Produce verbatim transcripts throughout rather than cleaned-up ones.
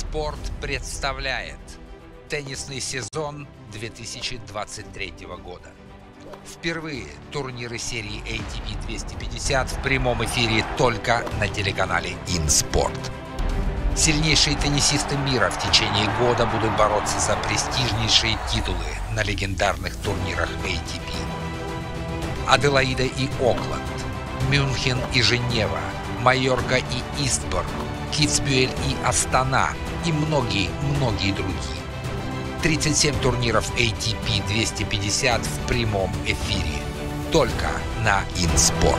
Инспорт представляет теннисный сезон две тысячи двадцать третьего года. Впервые турниры серии эй ти пи двести пятьдесят в прямом эфире только на телеканале Инспорт. Сильнейшие теннисисты мира в течение года будут бороться за престижнейшие титулы на легендарных турнирах эй ти пи. Аделаида и Окленд, Мюнхен и Женева, Майорка и Истборг, Китсбюэль и Астана и многие-многие другие. тридцать семь турниров эй ти пи двести пятьдесят в прямом эфире. Только на Инспорт.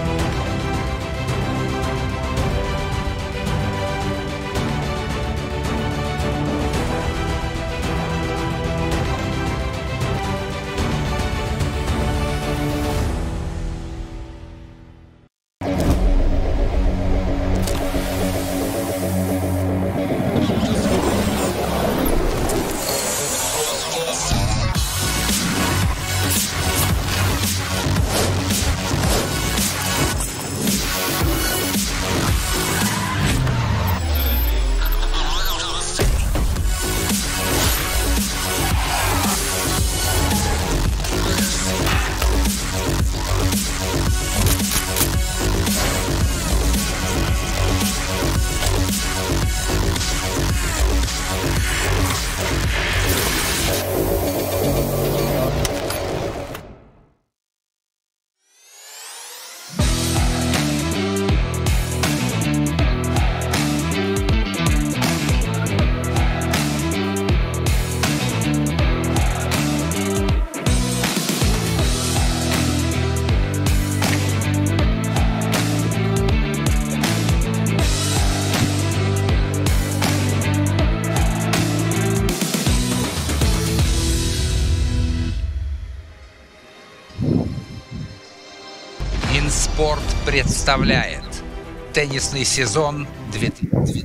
Инспорт представляет теннисный сезон две тысячи.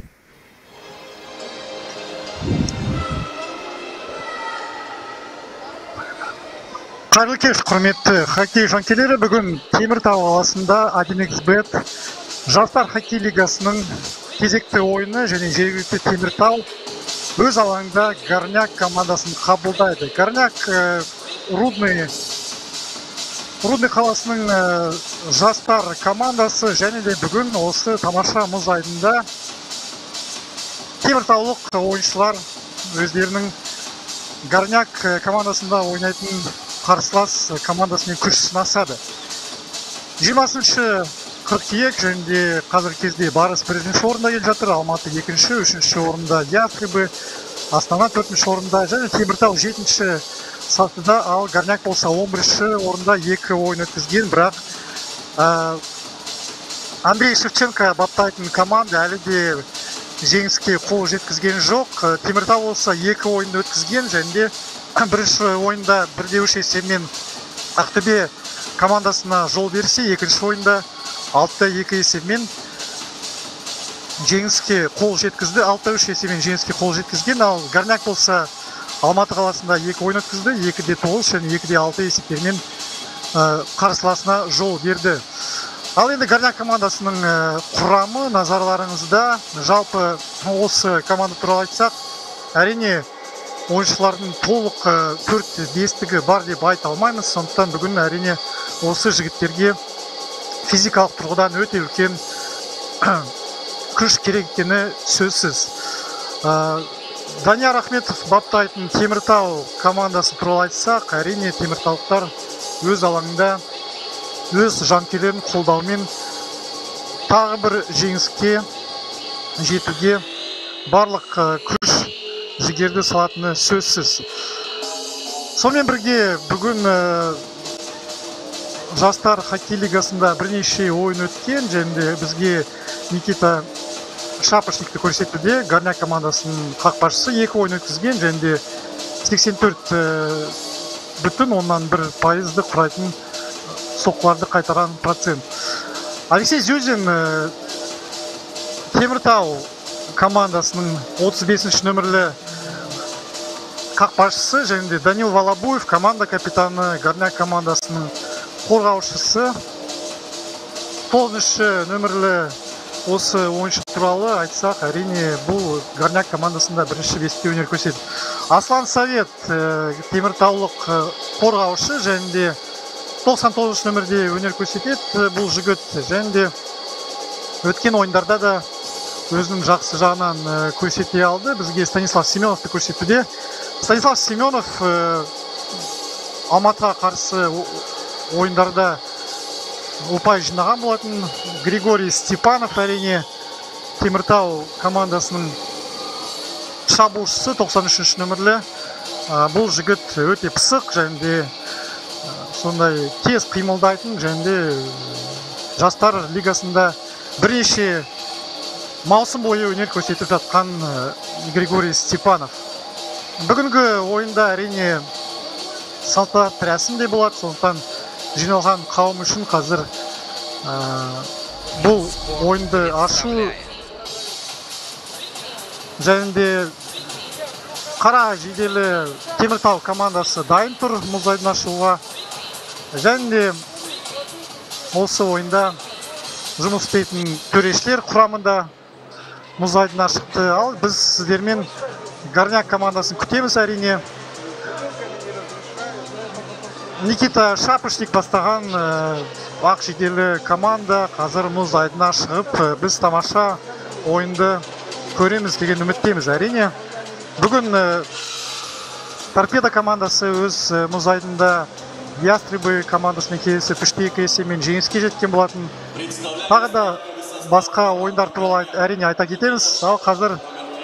Қайырлы кеш, құрметті хоккей жанкелері. Бүгін Теміртау қаласында один икс бет жастар хоккей лигасының кезекті ойыны және жергілікті Теміртау өз алаңында Горняк командасын қабылдайды. Горняк Рудный Рудный қаласының жастар командасы және де бүгін осы тамаша мұз айдында теміртаулық ойыншылар өздерінің Горняк командасында ойнайтын қарсылас командасымен күш сынасады. жиырмасыншы қыркүйек және де қазіргі кезде Барыс бірінші орында келе жатыр, Алматы екінші, үшінші орында Ястребы, Астана төртінші орында және Теміртау жетінші сатыда, ал Горняк болса он бірінші орында екі ойын өткізген, бірақ Андрей Шевченко баптайтын команда әлі де жеңіске қол жеткізген жоқ. Теміртау болса екі ойын өткізген және де бірінші ойында бірде үш есебімен Ақтөбе командасына жол берсе, екінші ойында алтыда екі есебімен жеңіске қол жеткізді. алтыда үш есебімен жеңіске қол жеткізген, ал Горняк болса Алматы қаласында екі ойын өткізді, екіде тоғыз және екіде алты есептермен қарсыласына жол берді. Ал енді Горняк командасының құрамы назарларыңызда. Жалпы осы команда туралы айтсақ, әрине ойыншылардың толық төрт бестігі бар деп айта алмаймыз. Сондықтан бүгін әрине осы жігіттерге физикалық тұрғыдан өте үлкен күш керек екені сөзсіз. Данияр Ахметов баптайтын Теміртау командасы туралы айтсақ, әрине теміртаулықтар өз алаңында өз жанкелерін қолдаумен тағы бір жеңіске жетуге барлық күш жігерді салатыны сөзсіз. Сонымен бірге бүгін жастар хоккей лигасында бірнеше ойын өткен және де бізге Никита Шапошникті көрсетуде. Горняк командасының қақпашысы екі ойын өткізген және де сексен төрт бүтін оннан бір пайызды құрайтын соққыларды қайтарған процент. Алексей Зюзин Теміртау командасының отыз бесінші нөмірлі қақпашысы және де Данил Волобуев команда капитаны Горняк командасының қорғаушысы. тоғызыншы нөмірлі осы ойыншы туралы айтсақ, әрине бұл Горняк командасында бірінші бесте өнер көрсетеді. Аслан Совет теміртаулық қорғаушы және де тоқсан тоғызыншы нөмірде өнер көрсетеді. Бұл жігіт және де өткен ойындарда да өзінің жақсы жағынан көрсете алды. Бізге Станислав Семеновты көрсетуде. Станислав Семенов Алматыға қарсы ойындарда ұпай жинаған болатын. Григорий Степанов әрине Теміртау командасының шабуылшысы, тоқсан үшінші нөмірлі. Бұл жігіт өте пысық және де сондай тез қимылдайтын және де жастар лигасында бірнеше маусым бойы өнер көрсетіп жатқан Григорий Степанов. Бүгінгі ойында әрине салтанатты рәсім де болады, сондықтан жиналған қауым үшін қазір бұл ойынды ашу және де қара жейделі Теміртау командасы дайын тұр мұз айдынын ашуға. Және де осы ойында жұмыс істейтін төрешілер құрамында мұз айдынына шықты. Ал біз сіздермен Горняк командасын күтеміз әрине. Никита Шапошник бастаған ақ жейделі команда қазір мұз айдынына шығып, біз тамаша ойынды көреміз деген үміттеміз әрине. Бүгін Торпедо командасы өз мұз айдынында Ястребы командасымен келісіп үште екі есебімен жеңіске жеткен болатын. Тағы да басқа ойындар туралы әрине айта кетеміз. Ал қазір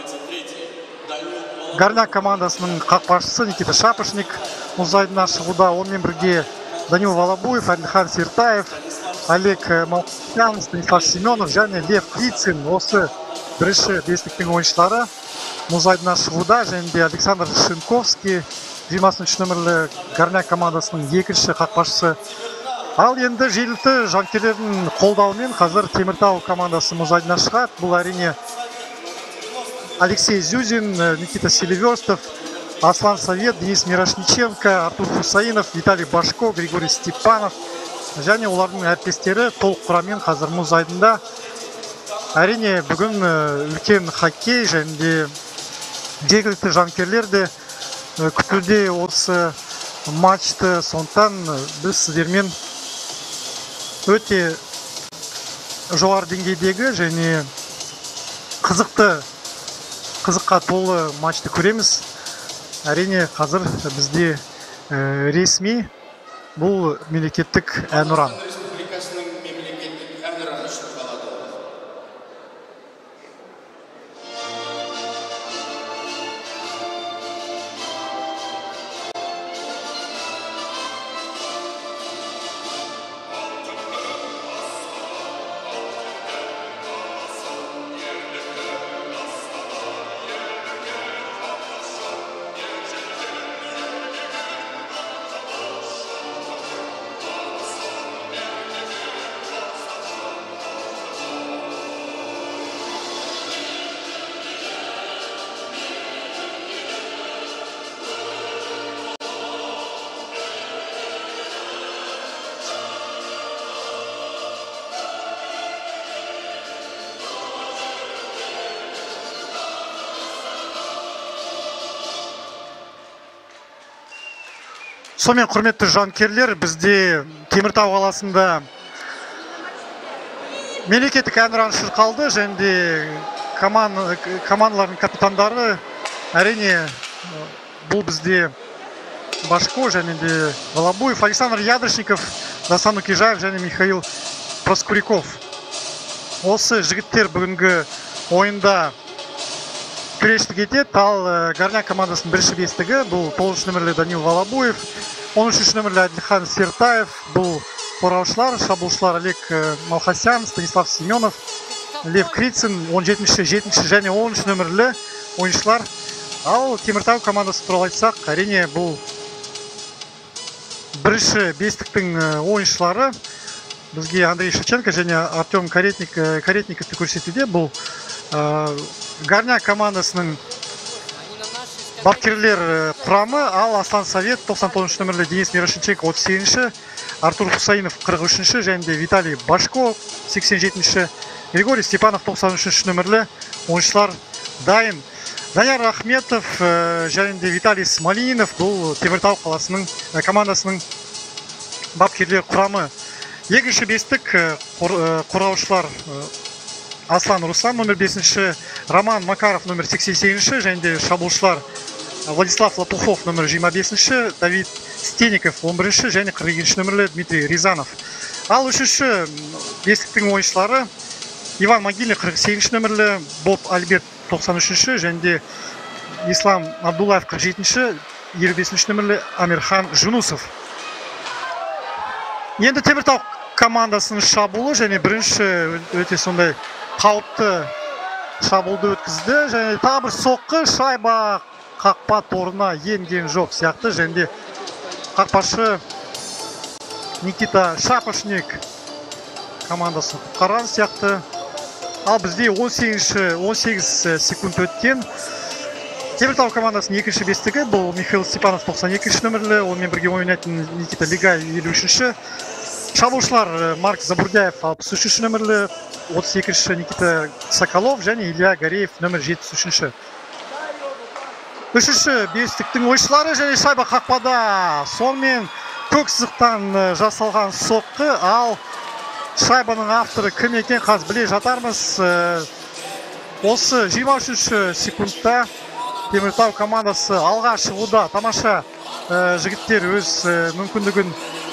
Горняк командасының қақпашысы Никита Шапошник мұз айдынына шығуда. Онымен бірге Данил Волобуев, Әділхан Сертаев, Олег Малкян, Станислав Семенов және Лев Крицин осы бірінші бестіктің ойыншылары мұз айдынына шығуда. Және де Александр Шинковский, жиырмасыншы нөмірлі Горняк командасының екінші қақпашысы. Ал енді жергілікті жанкүйерлердің қолдауымен қазір Теміртау командасы мұз айдынына шығады. Бұл әрине Алексей Зюзин, Никита Селиверстов, Аслан Совет, Денис Мирошниченко, Артур Хусаинов, Виталий Башко, Григорий Степанов және олардың әріптестері толық құраммен қазір мұз айдында. Әрине бүгін үлкен хоккей және де жергілікті жанкүйерлер де күтуде осы матчты. Сондықтан біз сіздермен өте жоғары деңгейдегі және қызықты қызыққа толы матчты көреміз. Әрине қазір бізде ресми бұл мемлекеттік әнұран. Сонымен құрметті жанкүйерлер, бізде Теміртау қаласында мемлекеттік әнұран шырқалды және де командалардың капитандары әрине бұл бізде Башко және де Волобуев, Александр Ядрышников, Дасан Укижаев және Михаил Проскуриков. Осы жігіттер бүгінгі ойында күрештік етеді. Ал Горняк командасының бірінші бестігі бұл тоғызыншы нөмірлі Данил Волобуев, он үшінші нөмірлі Әділхан Сертаев, бұл қорғаушылар, шабуылшылар Олег Малхасян, Станислав Семенов, Лев Крицин, он жетінші, жетінші және оныншы нөмірлі ойыншылар. Ал Теміртау командасы туралы айтсақ, әрине бұл бірінші бестіктің ойыншылары. Бізге Андрей Шевченко және Артем Каретниковты көрсетуде. Бұл Горняк командасының бапкерлер құрамы. Ал Аслан Совет тоқсан тоғызыншы нөмірлі Денис Мирошниченко отыз сегізінші, Артур Хусаинов қырық үшінші және де Виталий Башко сексен жетінші Григорий Степанов тоқсан үшінші нөмірлі ойыншылар дайын. Данияр Ахметов және де Виталий Смолинов бұл Теміртау қаласының командасының бапкерлер құрамы. Екінші бестік қорғаушылар Аслан Руслан номер бесінші, Роман Макаров номер сексен сегізінші және де шабуылшылар Владислав Лопухов номер жиырма бесінші, Давид Стеников он бірінші және қырық екінші нөмірлі Дмитрий Рязанов. Ал үшінші бестіктің ойыншылары Иван Могильный қырық сегізінші нөмірлі, Боб Альберт тоқсан үшінші және де Ислам Абдуллаев қырық жетінші, елу бесінші нөмірлі Амирхан Жунусов. Енді Теміртау командасының шабуылы және бірінші өте сондай қауіпті шабуылды өткізді және тағы бір соққы, шайба қақпа торына енген жоқ сияқты және де қақпашы Никита Шапошник командасын құтқарған сияқты. Ал бізде он сегіз секунд өткен. Теміртау командасының екінші бестігі бұл Михаил Степанов тоқсан екінші нөмірлі, онымен бірге ойнайтын Никита Легай елу үшінші. Шабуылшылар Марк Забурдяев алпыс үшінші нөмірлі, отыз екінші Никита Соколов және Илья Гореев нөмір жетпіс үшінші. Үшінші бестіктің ойыншылары және шайба қақпада. Сонымен көк сызықтан жасалған соққы, ал шайбаның авторы кім екен қазір біле жатармыз. Осы жиырма үшінші секундта Теміртау командасы алға шығуда. Тамаша жігіттер өз мүмкіндігін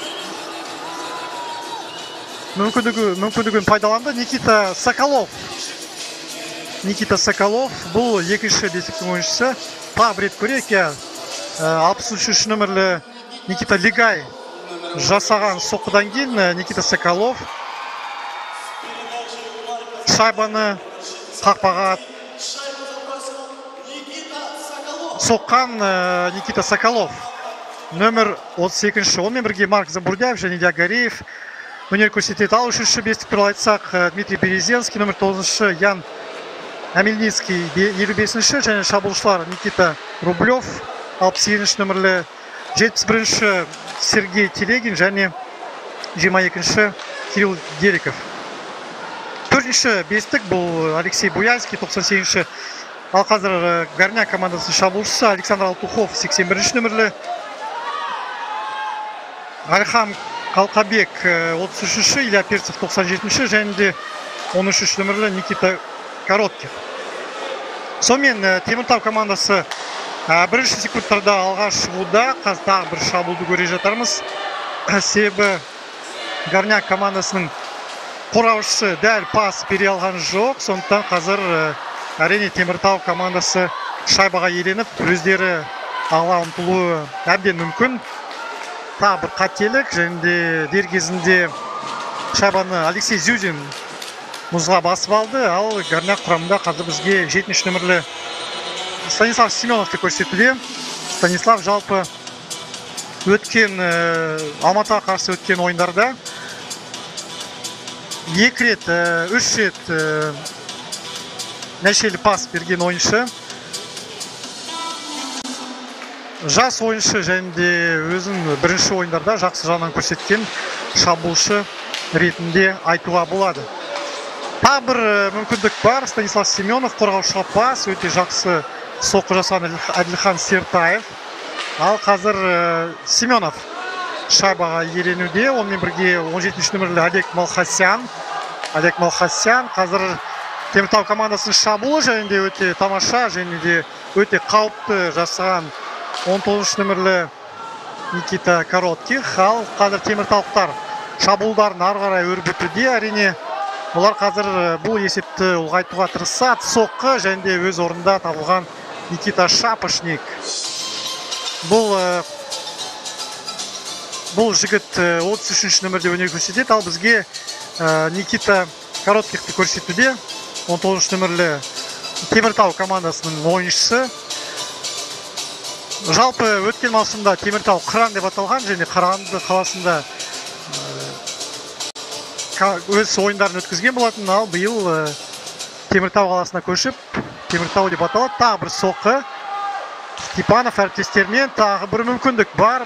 мүмкіндігін пайдаланды. Никита Соколов. Никита Соколов бұл екінші бестіктің ойыншысы. Тағы бір рет көрейік. алпыс үшінші нөмірлі Никита Легай жасаған соққыдан кейін Никита Соколов шайбаны қақпаға соққан Никита Соколов. Нөмір отыз екінші. Онымен бірге Марк Забурдяев және Илья Гореев өнер көрсетеді. Ал үшінші бестік туралы айтсақ, Дмитрий Березенский номер тоғызыншы, Ян Амельницкий елу бесінші және шабуылшылар Никита Рублев алпыс сегізінші нөмірлі, жетпіс бірінші Сергей Телегин және жиырма екінші Кирилл Дериков. Төртінші бестік бұл Алексей Буяльский тоқсан сегізінші. Ал қазір Горняк командасының шабуылшысы Александр Алтухов сексен бірінші нөмірлі, Альхам Қалқабек отыз үшінші, Илья Перцев тоқсан жетінші және де он үшінші нөмірлі Никита Коротких. Сонымен Теміртау командасы бірінші секундтарда алға шығуда. Қазір тағы бір шабуылды көре жатармыз. Себебі Горняк командасының қорғаушысы дәл пас бере алған жоқ. Сондықтан қазір әрине Теміртау командасы шайбаға еленіп, өздері алға ұмтылуы әбден мүмкін. Тағы бір қателік және де дер кезінде шайбаны Алексей Зюзин мұзға басып алды. Ал Горняк құрамында қазір бізге жетінші нөмірлі Станислав Семеновты көрсетуде. Станислав жалпы өткен Алматыға қарсы өткен ойындарда екі рет, үш рет нәтижелі пас берген ойыншы. Жас ойыншы және де өзін бірінші ойындарда жақсы жағынан көрсеткен шабуылшы ретінде айтуға болады. Тағы бір мүмкіндік бар. Станислав Семенов қорғаушыға пас, өте жақсы соққы жасаған Әділхан Сертаев. Ал қазір Семенов шайбаға еленуде. Онымен бірге он жетінші нөмірлі Олег Малхасян. Олег Малхасян қазір Теміртау командасының шабуылы және де өте тамаша және де өте қауіпті жасаған он тоғызыншы нөмірлі Никита Коротких. Ал қазір Теміртаулықтар шабуылдарын ары қарай өрбітуде. Әрине олар қазір бұл есепті ұлғайтуға тырысады. Соққы және де өз орында табылған Никита Шапошник. Бұл бұл жігіт отыз үшінші нөмірде өнер көрсетеді. Ал бізге Никита Короткихті көрсетуде. он тоғызыншы нөмірлі Теміртау командасының ойыншысы. Жалпы өткен маусымда Теміртау Қыран деп аталған және Қарағанды қаласында өз ойындарын өткізген болатын. Ал биыл Теміртау қаласына көшіп Теміртау деп аталады. Тағы бір соққы Степанов әріптестерінен. Тағы бір мүмкіндік бар, бірақ Горняк ойыншысы шайбаны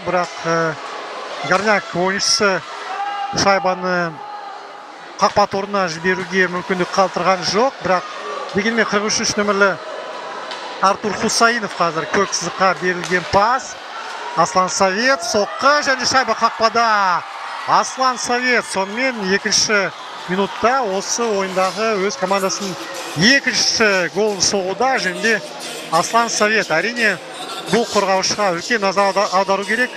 қақпа торына жіберуге мүмкіндік қалдырған жоқ. Бірақ дегенмен қырық үш нөмірлі Артур Хусайынов қазір көк сызыққа берілген пас. Аслан Совет соққы және шайба қақпада. Аслан Совет сонымен екінші минутта осы ойындағы өз командасының екінші голын соғуда. Және Аслан Совет әрине бұл қорғаушыға үлкен назар аудару керек.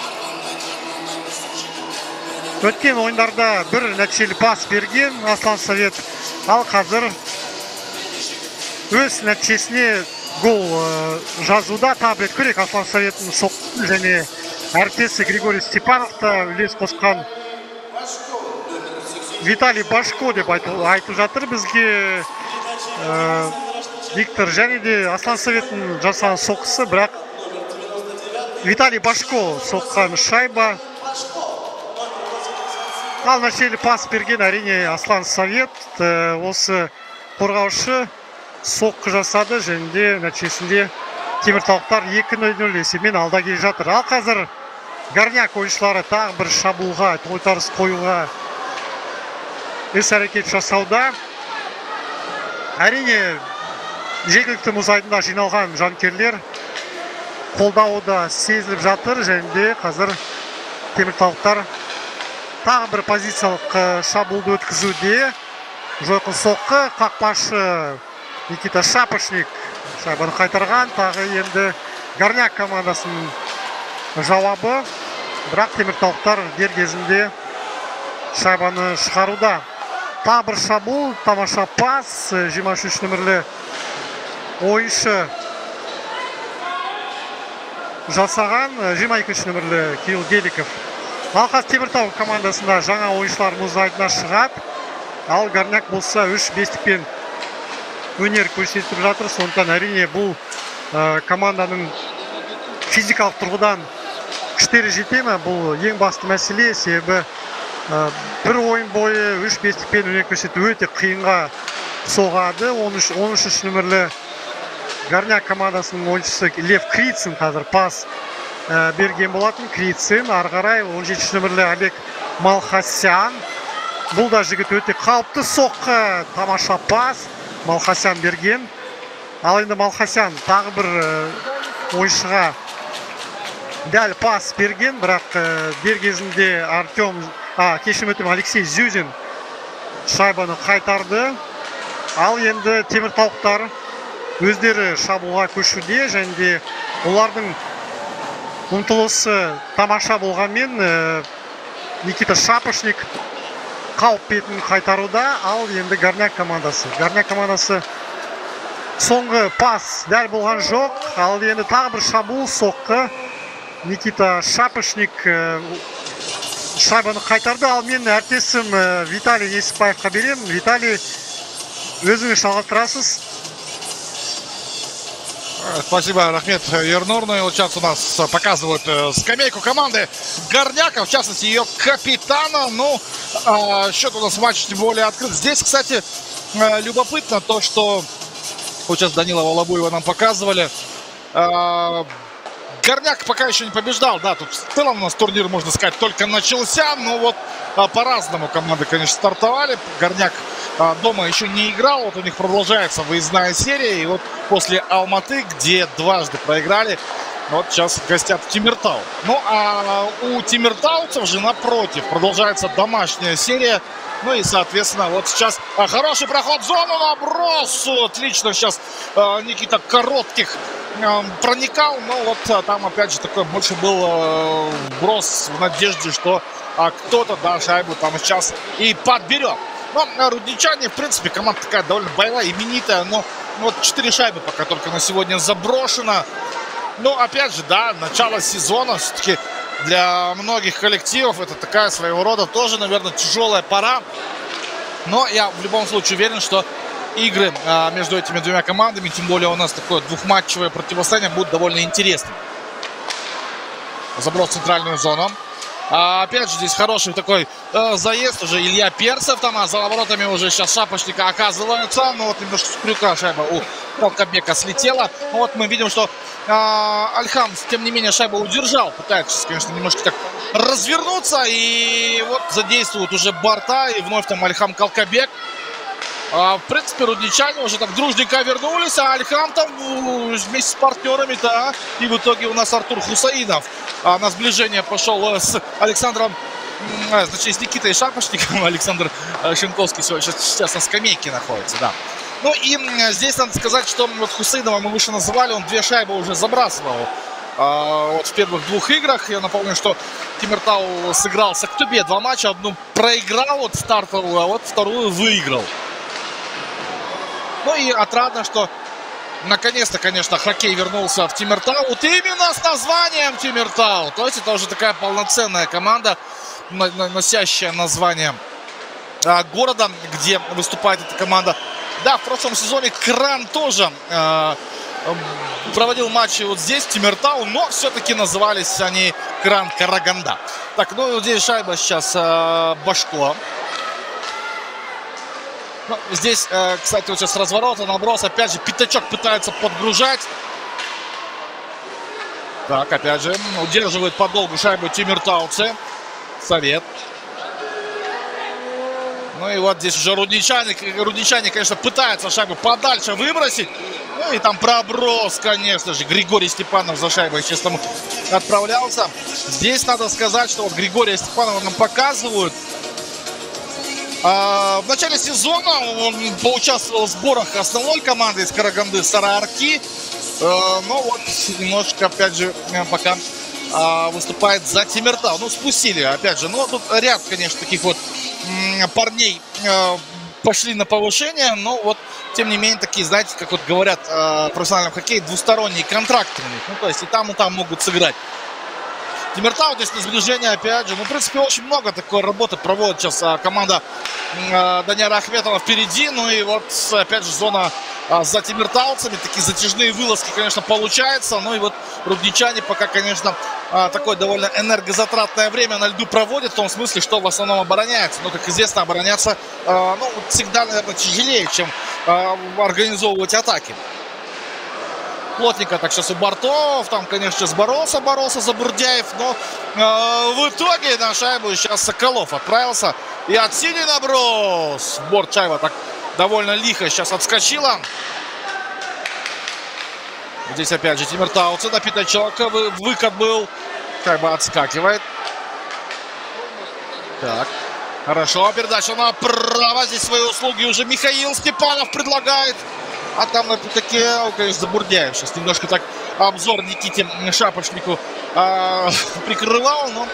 Өткен ойындарда бір нәтижелі пас берген Аслан Совет, ал қазір өз нәтижесіне гол жазуда таблет көрек. Аслан Советтің соққы және әріптесі Григорий Степанов та үлес қосқан. Виталий Башко деп айтып жатыр бізге Виктор, және де Аслан Советтің жасаған соққысы, бірақ Виталий Башко соққан шайба. Ал нәтижелі пас берген әрине Аслан Совет. Осы қорғаушы соққы жасады және де нәтижесінде теміртаулықтар екі нөл есебімен алда келе жатыр. Ал қазір Горняк ойыншылары тағы бір шабуылға, тойтарыс қоюға іс-әрекет жасауда. Әрине жергілікті мұз айдында жиналған жанкерлер қолдауы да сезіліп жатыр және де қазір теміртаулықтар тағы бір позициялық шабуылды өткізуде. Жойқын соққы, қақпашы Никита Шапошник шайбаны қайтарған. Тағы енді Горняк командасының жауабы, бірақ теміртаулықтар дер кезінде шайбаны шығаруда. Тағы бір шабуыл, тамаша пас, жиырма үш нөмірлі ойыншы жасаған, жиырма екінші нөмірлі Кирилл Деликов. Ал қазір Теміртау командасында жаңа ойыншылар мұз айдына шығады. Ал Горняк болса үш бестікпен өнер көрсетіп жатыр. Сондықтан әрине бұл команданың физикалық тұрғыдан күштері жете ме? Бұл ең басты мәселе. Себебі бір ойын бойы үш бестікпен өнер көрсету өте қиынға соғады. он үш нөмірлі Горняк командасының ойыншысы Лев Крицын қазір пас берген болатын. Крицын, ары қарай он жетінші нөмірлі Олег Малхасян. Бұл да жігіт өте қауіпті соққы, тамаша пас. Малхасян берген. Ал енді Малхасян тағы бір ойыншыға дәл пас берген, бірақ дер кезінде Артем, кешірім өтінемін, Алексей Зюзин шайбаны қайтарды. Ал енді теміртаулықтар өздері шабуылға көшуде және де олардың ұмтылысы тамаша болғанмен Никита Шапошник қауіп бетін қайтаруда. Ал енді Горняк командасы. Горняк командасы соңғы пас дәл болған жоқ. Ал енді тағы бір шабуыл, соққы. Никита Шапошник шайбаны қайтарды. Ал мен әріптесім Виталий Несіпбаевқа берем. Виталий, өзіңіз жалғастырасыз. Спасибо, Рахмет Ернур. Ну и вот сейчас у нас показывают скамейку команды Горняка, в частности ее капитана. Ну, счет у нас в матче тем более открыт. Здесь, кстати, любопытно то, что вот сейчас Данила Волобуева нам показывали. Горняк пока еще не побеждал, да, тут в целом у нас турнир, можно сказать, только начался, но вот по-разному команды, конечно, стартовали. Горняк дома еще не играл, вот у них продолжается выездная серия, и вот после Алматы, где дважды проиграли, вот сейчас гостят Темиртау. Ну, а у темиртауцев же напротив продолжается домашняя серия. Ну и, соответственно, вот сейчас хороший проход в зону, наброс. Отлично сейчас Никита Коротких проникал, но вот там опять же такой больше был вброс в надежде, что кто-то, да, шайбу там сейчас и подберет. Но рудничане, в принципе, команда такая довольно боевая, именитая, но вот четыре шайбы пока только на сегодня заброшено. Но опять же, да, начало сезона все-таки для многих коллективов это такая своего рода тоже, наверное, тяжелая пора. Но я в любом случае уверен, что игры а, между этими двумя командами, тем более у нас такое двухматчевое противостояние, будут довольно интересным. Заброс в центральную зону. А, опять же, здесь хороший такой э, заезд уже Илья Перцев там, а за воротами уже сейчас Шапошника оказывается. Ну вот немножко с крюка шайба у Толкобека слетела. Ну, вот мы видим, что э, Альхам, тем не менее, шайбу удержал. Пытается, конечно, немножко так развернуться. И вот задействуют уже борта. И вновь там Алихам Калкабек. А, в принципе, рудничане уже так дружненько вернулись. А Алихам там вместе с партнерами-то. И в итоге у нас Артур Хусаинов а, на сближение пошел с Александром. Значит, с Никитой Шапошником. Александр Шенковский сейчас, сейчас на скамейке находится, да. Ну и здесь надо сказать, что вот Хусейнова мы выше называли, он две шайбы уже забрасывал а, вот в первых двух играх. Я напомню, что Тимиртау сыграл с Актубе два матча, одну проиграл вот стартовую, а вот вторую выиграл. Ну и отрадно, что наконец-то, конечно, хоккей вернулся в Тимиртау. Вот именно с названием Тимиртау. То есть это уже такая полноценная команда, носящая название а, города, где выступает эта команда. Да, в прошлом сезоне Кран тоже э, проводил матчи вот здесь, в Тимиртау, но все-таки назывались они Кран Караганда. Так, ну здесь шайба сейчас э, Башко. Ну, здесь, э, кстати, вот сейчас разворота, наброс. Опять же, пятачок пытается подгружать. Так, опять же, удерживает подолгу шайбу тимиртауцы. Совет. Ну и вот здесь уже рудничане, рудничане, конечно, пытаются шайбу подальше выбросить. Ну и там проброс, конечно же. Григорий Степанов за шайбой сейчас там отправлялся. Здесь надо сказать, что вот Григория Степанова нам показывают. А, в начале сезона он поучаствовал в сборах основной команды из Караганды Сара-Арки. А, но вот немножко, опять же, пока а, выступает за Тимиртау. Ну, спустили, опять же. Ну, тут ряд, конечно, таких вот парней э, пошли на повышение, но вот, тем не менее, такие, знаете, как вот говорят э, в профессиональном хоккее, двусторонние контракты у них. Ну, то есть и там, и там могут сыграть. Тимиртау, то есть на сближение, опять же, ну, в принципе, очень много такой работы проводит сейчас э, команда э, Даниэра Ахметова впереди. Ну и вот, опять же, зона э, за тимиртауцами. Такие затяжные вылазки, конечно, получаются. Ну и вот рудничане пока, конечно, такое довольно энергозатратное время на льду проводит, в том смысле, что в основном обороняется. Но, как известно, обороняться э, ну, всегда, наверное, тяжелее, чем э, организовывать атаки. Плотненько так сейчас у бортов. Там, конечно, сейчас боролся, боролся за Бурдяев. Но э, в итоге на шайбу сейчас Соколов отправился. И от синий наброс. В борт шайба так довольно лихо сейчас отскочила. Здесь опять же тимиртауцы на пятачок. Выкат был. Шайба отскакивает. Так. Хорошо. Передача направо. Здесь свои услуги уже Михаил Степанов предлагает. А там на пятаке, конечно, Забурдяев. Сейчас немножко так обзор Никите Шапошнику а, прикрывал. Но...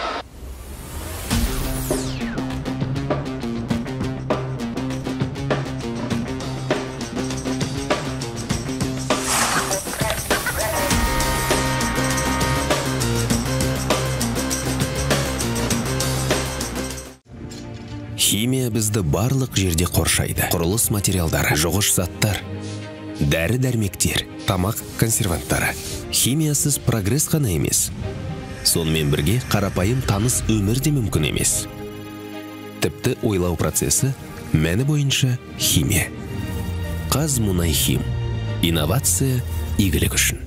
Химия бізді барлық жерде қоршайды. Құрылыс материалдары, жуғыш заттар, дәрі-дәрмектер, тамақ консерванттары. Химиясыз прогресс қана емес. Сонымен бірге қарапайым таныс өмір де мүмкін емес. Тіпті ойлау процесі мәні бойынша химия. Қазмұнайхим. Инновация игілік үшін.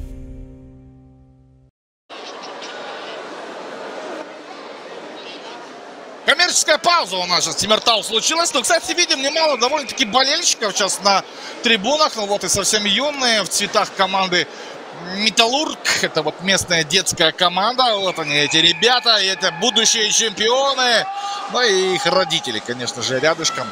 Коммерческая пауза у нас сейчас Тимиртау случилась. Но, кстати, видим немало довольно-таки болельщиков сейчас на трибунах. Ну вот и совсем юные в цветах команды Металлург. Это вот местная детская команда. Вот они, эти ребята. И это будущие чемпионы. Ну и их родители, конечно же, рядышком.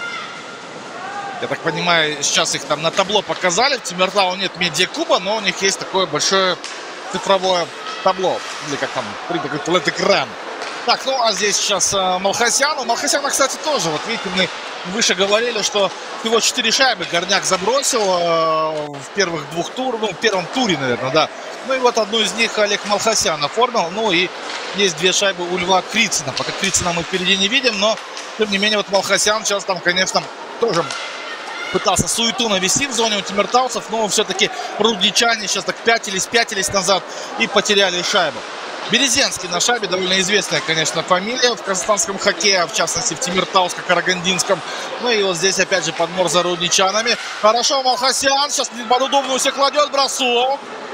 Я так понимаю, сейчас их там на табло показали. В Тимиртау нет медиакуба, но у них есть такое большое цифровое табло. Или как там, такой флэт-экран. Так, ну а здесь сейчас э, Малхасян. У Малхасяна, кстати, тоже. Вот видите, мы выше говорили, что всего четыре шайбы Горняк забросил э, в первых двух турах. Ну, в первом туре, наверное, да. Ну и вот одну из них Олег Малхасян оформил. Ну и есть две шайбы у Льва Крицына. Пока Крицына мы впереди не видим, но тем не менее вот Малхасян сейчас там, конечно, тоже пытался суету навести в зоне у тимиртауцев. Но все-таки рудничане сейчас так пятились, пятились назад и потеряли шайбу. Березенский на шайбе, довольно известная, конечно, фамилия в казахстанском хоккее, в частности в Тимиртауско-Карагандинском. Ну и вот здесь опять же подмор за рудничанами. Хорошо, Малхасян сейчас под удобную все кладет, бросок.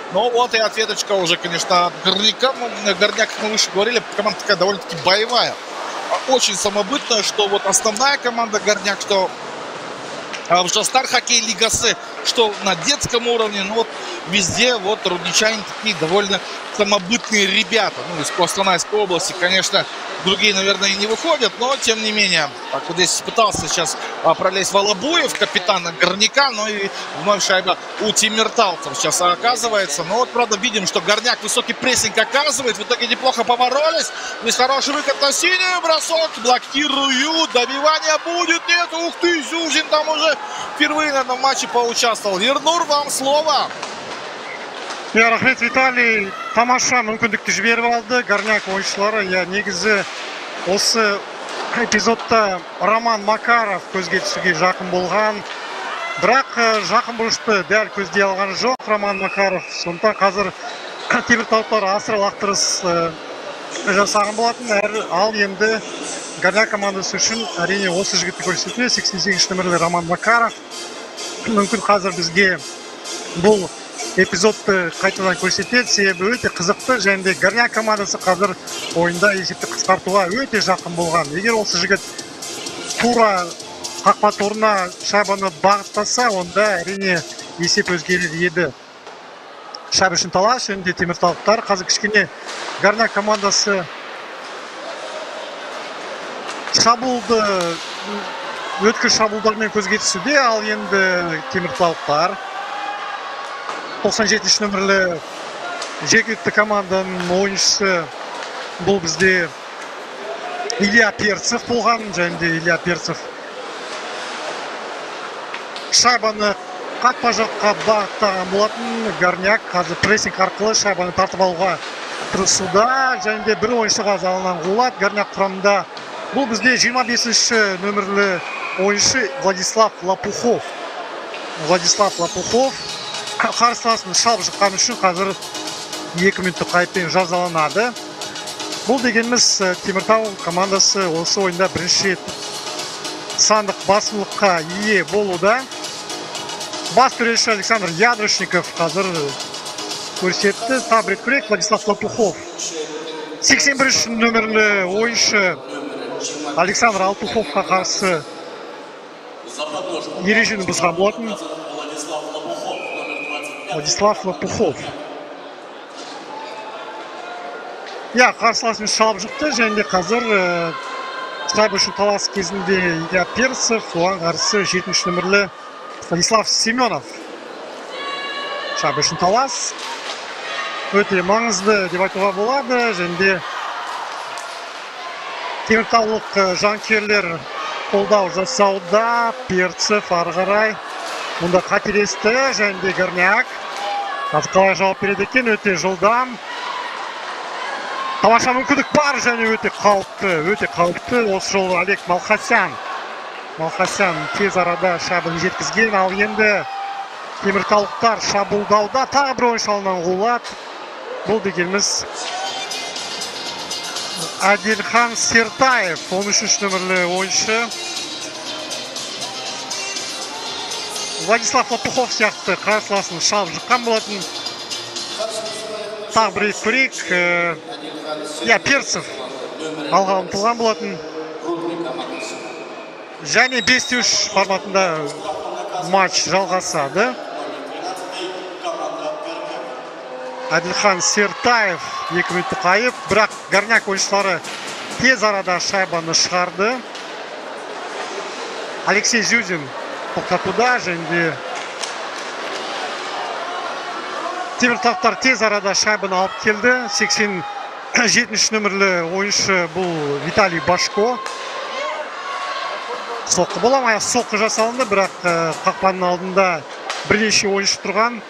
Но вот и ответочка уже, конечно, от Горняка. Горняк, как мы выше говорили, команда такая довольно-таки боевая. Очень самобытная, что вот основная команда Горняк, что в Жастар хоккей Лига С, что на детском уровне, ну вот везде вот рудничане такие довольно самобытные ребята. Ну, из Костанайской области, конечно, другие, наверное, и не выходят, но тем не менее. Так вот здесь пытался сейчас а, пролезть Волобуев, капитана Горняка, но и вновь шайба у тимирталцев сейчас оказывается. Но вот, правда, видим, что Горняк высокий прессинг оказывает. В итоге неплохо поборолись. Здесь хороший выкат на синюю, бросок, блокируют, добивание будет, нет, ух ты, Зюзин там уже впервые на этом матче поучаствовал. Ернур, вам слово. Я рахмет, Виталий. Тамаша мүмкіндікті жіберіп алды. Горняк ойыншылары, я негізі осы эпизодта Роман Макаров көзге түсуге жақын болған. Бірақ жақын бұрышты дәл көздей алған жоқ Роман Макаров. Сондықтан қазір теміртаулықтар асыра лақтырыс жасаған болатын. Ал енді Горняк командасы үшін әрине осы жігітті көрсетті. сексен сегізінші нөмірлі Роман Макаров. Мүмкін қазір бізге бұл эпизодты қайтадан көрсетеді, себебі өте қызықты, және де Горняк командасы қазір ойында есепті қысқартуға өте жақын болған. Егер осы жігіт тура қақпа торына шайбаны бағыттаса, онда әрине есеп өзгерер еді. Шайба үшін талас, және де теміртаулықтар қазір кішкене Горняк командасы шабуылды өткір шабуылдармен көзге түсуде, ал енді теміртаулықтар тоқсан жетінші нөмірлі жергілікті команданың ойыншысы бұл бізде Илья Перцев болған, және де Илья Перцев шайбаны қақпа жаққа бағыттаған болатын. Горняк қазір прессинг арқылы шайбаны тартып алуға тырысуда, және де бір ойыншыға залынан қуылады. Горняк құрамында бұл бізде жиырма бесінші нөмірлі ойыншы Владислав Лопухов. Владислав Лопухов қарсыласын шалып шыққаны үшін қазір екі минуттық айыппен жазаланады. Бұл дегеніміз Теміртау командасы осы ойында бірінші рет сандық басымдыққа ие болуда. Бас төреші Александр Ядрышников қазір көрсетті. Тағы рет көрейік, Владислав Лопухов. сексен бірінші нөмірлі ойыншы Александр Алтуховқа қарсы ережені бұзған болатын. Владислав Лопухов. Я, қарсыласын шалып жұқты, және де қазір шайба үшін талас кезінде Илья Перцев, оған қарсы жетінші нөмірлі Станислав Семенов. Шайба үшін талас өте маңызды деп айтуға болады, және де теміртаулық жанкүйерлер қолдау жасауда. Перцев ары қарай мұнда қателесті, және де Горняк қазір қалай жауап береді екен, өте жылдам. Тамаша мүмкіндік бар, және өте қауіпті, өте қауіпті. Осы жолы Олег Малхасян. Малхасян тез арада шабын жеткізген, ал енді теміртаулықтар шабуылдауда. Тағы бір ойыншы алынан қуылады. Бұл дегеніміз Адилхан Сертаев, он үшінші нөмірлі ойыншы. Владислав Лопухов сияқты қарсыласын шалып жұққан болатын. Тағы бір рет көрейік. Я, Перцев алға ұмтылған болатын. Және бес те үш форматында матч жалғасады. Адилхан Сертаев екі минуттық айып, бірақ Горняк ойыншылары тез арада шайбаны шығарды. Алексей Зюзин тоқтатуда, және де теміртаулықтар тез арада шайбаны алып келді. сексен жетінші нөмірлі ойыншы бұл Виталий Башко. Соққы бола ма? Соққы жасалынды, бірақ қақпаның алдында бірнеше ойыншы тұрған.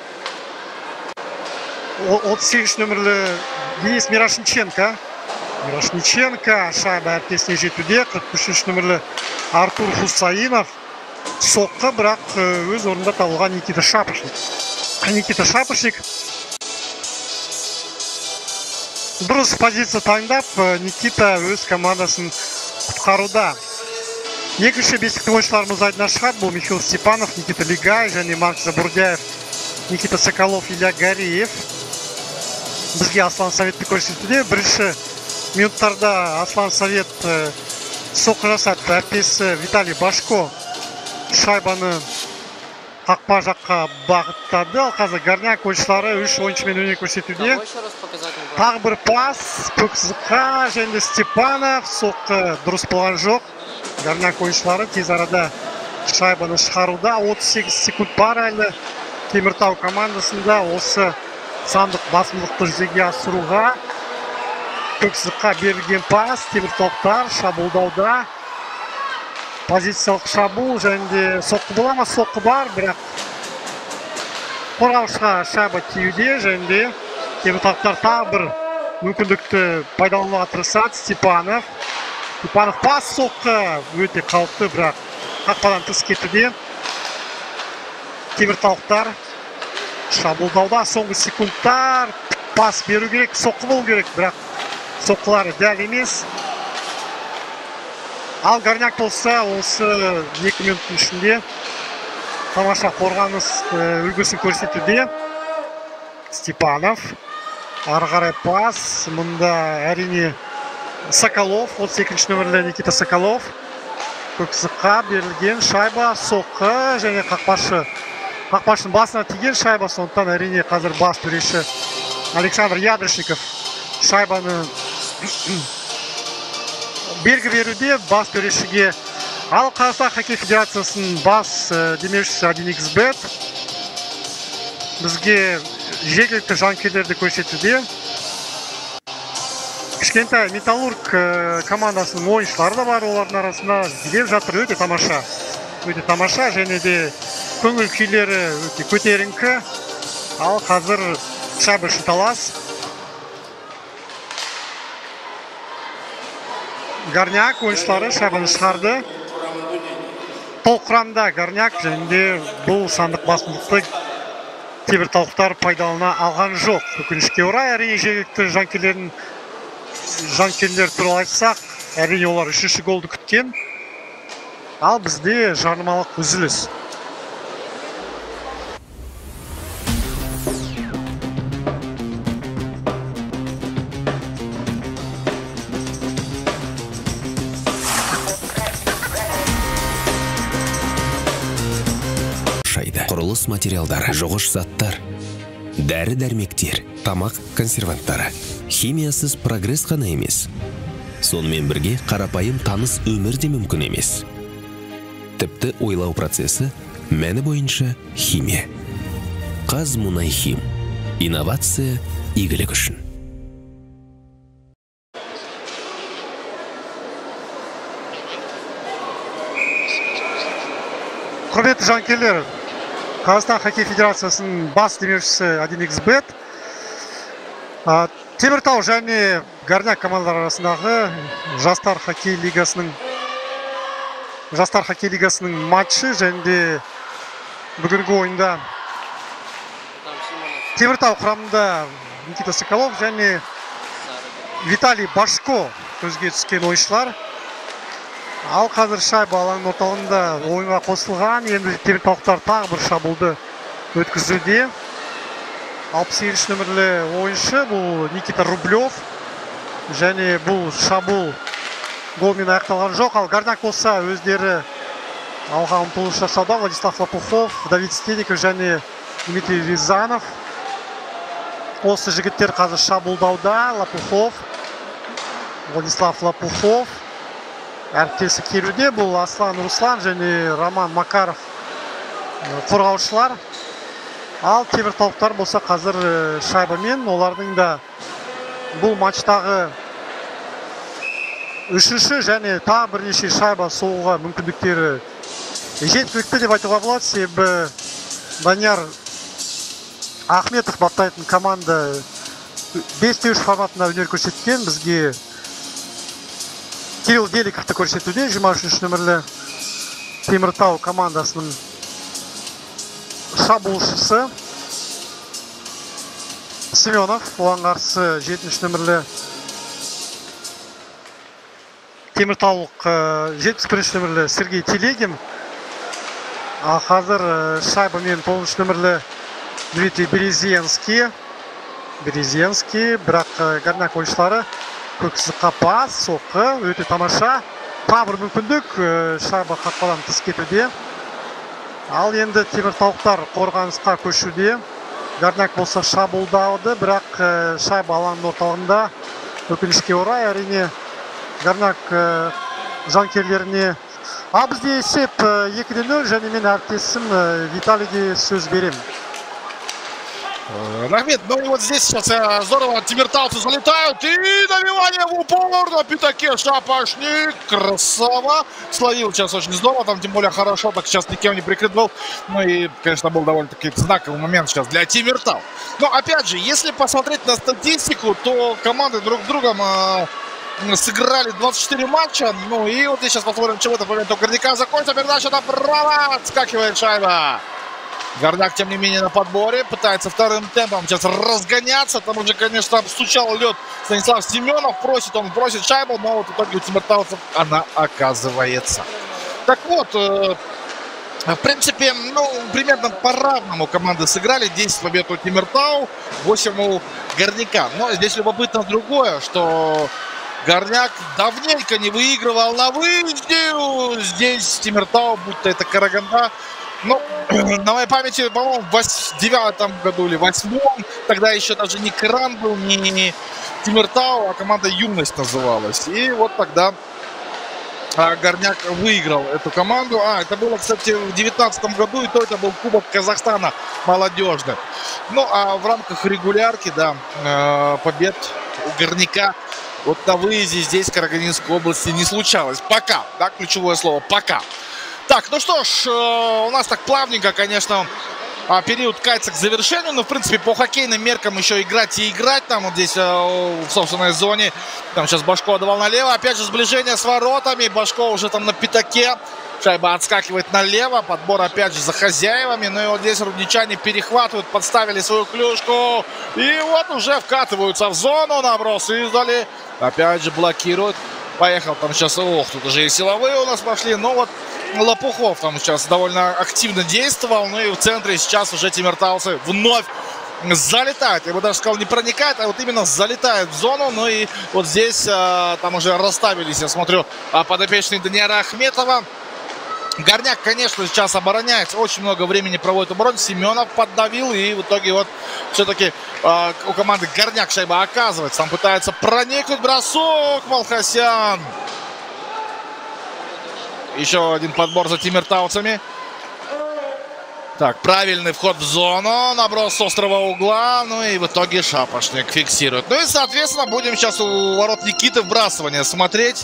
отыз сегізінші нөмірлі Денис Мирошниченко. Мирошниченко шайба әріптесіне жетуде. қырық үшінші нөмірлі Артур Хусаинов. Соққы, бірақ өз орында табылған Никита Шапошник. Никита Шапошник дұрыс позиция таңдап, Никита өз командасын құтқаруда. Екінші бесікті ойыншыларымыз айдына шығады. Бұл Михаил Степанов, Никита Лигай және Марк Забурдяев Никита Соколов, Илья Гариев. Бізге Аслан Советті көрсетуде. Бірінші минуттарда Аслан Совет соққы жасады. Әріптесі Виталий Башко шайбаны қақпа жаққа бағыттады. Ал қазір Горняк ойыншылары үш ойыншымен өнер көрсетуде. Тағы бір пас Көксызыққа және Степанов. Соққы дұрыс болған жоқ. Горняк ойыншылары тез арада шайбаны шығаруда. отыз сегіз секунд бар әлі. Теміртау командасында осы сандық басымдықты жүзеге асыруға. Көксызыққа берілген пас. Теміртаулықтар шабуылдауда. Позициялық шабуыл және де соққы бола ма? Соққы бар, бірақ қорғаушыға шайба тиюде және де теміртаулықтар тағы бір мүмкіндікті пайдалануға тырысады. Степанов. Степанов пас, соққы өте қауіпті, бірақ қақпадан тыс кетуде. Теміртаулықтар шабуылдауда. Соңғы секундтар пас беру керек, соққы болу керек, бірақ соққылары дәл емес. Ал Горняк болса, осы екі минуттың ішінде тамаша қорғаныс үлгісін көрсетуде. Степанов. Ары қарай пас. Мұнда әрине Соколов. отыз екінші нөмірлі Никита Соколов. Көксызыққа берілген шайба, соққы және қақпашы. Қақпашының басына тиген шайба, сондықтан әрине қазір бас төреші Александр Ядрышников шайбаны белгі беруде бас төрешіге. Ал Қазақстан хоккей федерациясының бас демеушісі один икс бет бізге жергілікті жанкүйерлерді көрсетуде. Кішкентай Металлург командасының ойыншылары да бар, олардың арасында билеп жатыр. Өте тамаша. Өте тамаша және де көңіл күйлері өте көтеріңкі. Ал қазір шайба үшін талас. Горняк ойыншылары шайбаны шығарды. Толық құрамда Горняк және де бұл сандық басымдықты теміртаулықтар пайдалана алған жоқ. Өкінішке орай, әрине жергілікті жанкүйерлердің жанкүйерлер туралы айтсақ, әрине олар үшінші голды күткен. Ал бізде жарнамалық үзіліс. Құрылыс материалдары, жуғыш заттар, дәрі-дәрмектер, тамақ консерванттары. Химиясыз прогресс қана емес. Сонымен бірге қарапайым таныс өмір де мүмкін емес. Тіпті ойлау процесі мәні бойынша химия. Қазмұнайхим. Инновация игілік үшін. Құрметті жанкүйерлер, Қазақстан хоккей федерациясының бас демеушісі один икс бет Теміртау және Горняк командалары арасындағы жастар хоккей лигасының жастар хоккей лигасының матчы және де бүгінгі ойында Теміртау құрамында Никита Соколов және Виталий Башко көзге түскен ойыншылар. Ал қазір шайба алаңның орталығында ойынға қосылған. Енді теміртаулықтар тағы бір шабуылды өткізуде. алпыс сегізінші нөмірлі ойыншы бұл Никита Рублев. Және бұл шабуыл голмен аяқталған жоқ. Ал Горняк болса өздері алға ұмтылыс жасауда. Владислав Лопухов, Давид Стедиков және Дмитрий Рязанов. Осы жігіттер қазір шабуылдауда. Лопухов, Владислав Лопухов. Әріптесі келуде. Бұл Аслан Руслан және Роман Макаров қорғаушылар. Ал теміртаулықтар болса қазір шайбамен. Олардың да бұл матчтағы үшінші және тағы бірнеше шайба соғуға мүмкіндіктері жеткілікті деп айтуға болады. Себебі Данияр Ахметов баптайтын команда бес те үш форматында өнер көрсеткен. Бізге Кирилл Деликовты көрсетуде. жиырма үшінші нөмірлі Теміртау командасының шабуылшысы. Семенов, оған қарсы жетінші нөмірлі Теміртаулық жетпіс бірінші нөмірлі Сергей Телегин. Ал қазір шайбамен тоғызыншы нөмірлі Дмитрий Березенский. Березенский, бірақ Горняк ойыншылары көксізаққа пас, соққы, өте тамаша. Тағы бір мүмкіндік, шайба қақпадан тыс кетуде. Ал енді теміртауықтар қорғанысқа көшуде. Горняк болса шабуылдауды, бірақ шайба алаңның орталығында. Өкінішке орай, әрине Горняк жанкерлеріне. А бізде есеп екі де нөл, және мен әріптесім Виталийге сөз берем. Рахмет, ну и вот здесь сейчас здорово темиртауцы залетают. И добивание в упор на пятаке. Шапошник. Красава. Словил сейчас очень здорово. Там тем более хорошо. Так сейчас никем не прикрыт был. Ну и, конечно, был довольно-таки знаковый момент сейчас для Тимиртау. Но опять же, если посмотреть на статистику, то команды друг с другом э, сыграли двадцать четыре матча. Ну и вот здесь сейчас посмотрим, чем в этот момент у Горняка закончится. Передача направо. Отскакивает шайба. Горняк, тем не менее, на подборе. Пытается вторым темпом сейчас разгоняться. Там уже, конечно, обстучал лед Станислав Семенов. Просит, он просит шайбу, но вот в итоге у тимиртауцев она оказывается. Так вот, э, в принципе, ну, примерно по-равному команды сыграли. десять побед у Тимиртау, восемь у Горняка. Но здесь любопытно другое, что Горняк давненько не выигрывал на выезде. Здесь Тимиртау, будто это Караганда. Ну, на моей памяти, по-моему, в девятом году или восьмом, тогда еще даже не Кран был, не, не, не Тимиртау, а команда Юность называлась. И вот тогда а, Горняк выиграл эту команду. А, это было, кстати, в девятнадцатом году, и то это был Кубок Казахстана молодежный. Ну, а в рамках регулярки, да, э, побед у Горняка вот на выезде здесь, в Карагандинской области, не случалось. Пока, да, ключевое слово, пока. Так, ну что ж, у нас так плавненько, конечно, период катится к завершению. Но, в принципе, по хоккейным меркам еще играть и играть. Там вот здесь в собственной зоне. Там сейчас Башко отдавал налево. Опять же сближение с воротами. Башко уже там на пятаке. Шайба отскакивает налево. Подбор опять же за хозяевами. Ну и вот здесь рудничане перехватывают, подставили свою клюшку. И вот уже вкатываются в зону. Наброс издали. Опять же блокируют. Поехал там сейчас, ох, тут уже и силовые у нас пошли. Но вот Лопухов там сейчас довольно активно действовал. Ну и в центре сейчас уже тимиртауцы вновь залетают. Я бы даже сказал, не проникает, а вот именно залетает в зону. Ну и вот здесь а, там уже расставились, я смотрю, подопечные Даниэра Ахметова. Горняк, конечно, сейчас обороняется. Очень много времени проводит оборону. Семенов поддавил. И в итоге вот все-таки э, у команды Горняк шайба оказывается. Там пытается проникнуть. Бросок. Малхасян. Еще один подбор за тимиртауцами. Так, правильный вход в зону. Наброс с острого угла. Ну и в итоге Шапошник фиксирует. Ну и, соответственно, будем сейчас у ворот Никиты вбрасывание смотреть.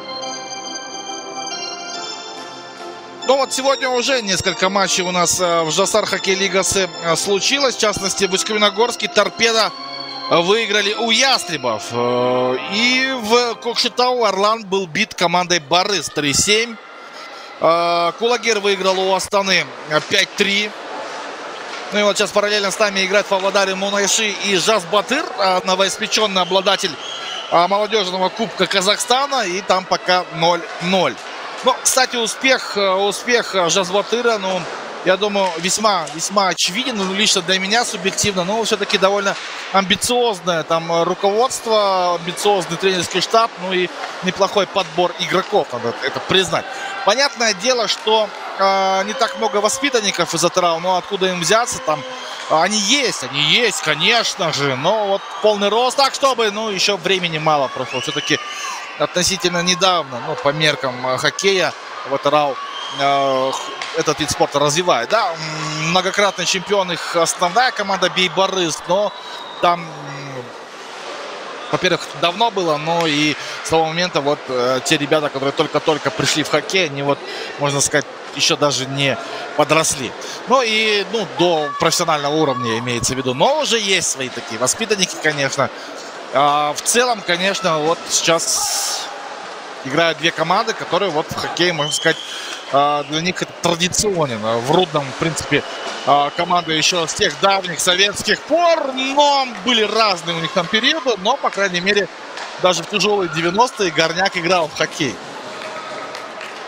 Ну вот сегодня уже несколько матчей у нас в Жасар Хоккей Лигасы случилось. В частности, Усть-Каменогорский, Торпедо выиграли у Ястребов. И в Кокшетау Орлан был бит командой Барыс три семь. Кулагер выиграл у Астаны пять три. Ну и вот сейчас параллельно с нами играет в Павлодаре Мунайши и Жас Батыр, новоиспеченный обладатель молодежного Кубка Казахстана. И там пока ноль ноль. Ну, кстати, успех, успех Жас Батыра, ну, я думаю, весьма, весьма очевиден, ну, лично для меня субъективно, но все-таки довольно амбициозное там руководство, амбициозный тренерский штаб, ну и неплохой подбор игроков, надо это признать. Понятное дело, что э, не так много воспитанников из Атырау, но откуда им взяться, там, они есть, они есть, конечно же, но вот полный рост, так чтобы, ну, еще времени мало прошло, все-таки относительно недавно, ну, по меркам хоккея, в Атырау э, этот вид спорта развивает. Да, многократный чемпион их основная команда Бейбарыс, но там, во-первых, давно было, но и с того момента вот э, те ребята, которые только-только пришли в хоккей, они вот, можно сказать, еще даже не подросли. Ну и, ну, до профессионального уровня имеется в виду. Но уже есть свои такие воспитанники, конечно. А в целом, конечно, вот сейчас играют две команды, которые вот в хоккее, можно сказать, для них это традиционен. В Рудном, в принципе, команда еще с тех давних советских пор, но были разные у них там периоды, но, по крайней мере, даже в тяжелые девяностые Горняк играл в хоккей.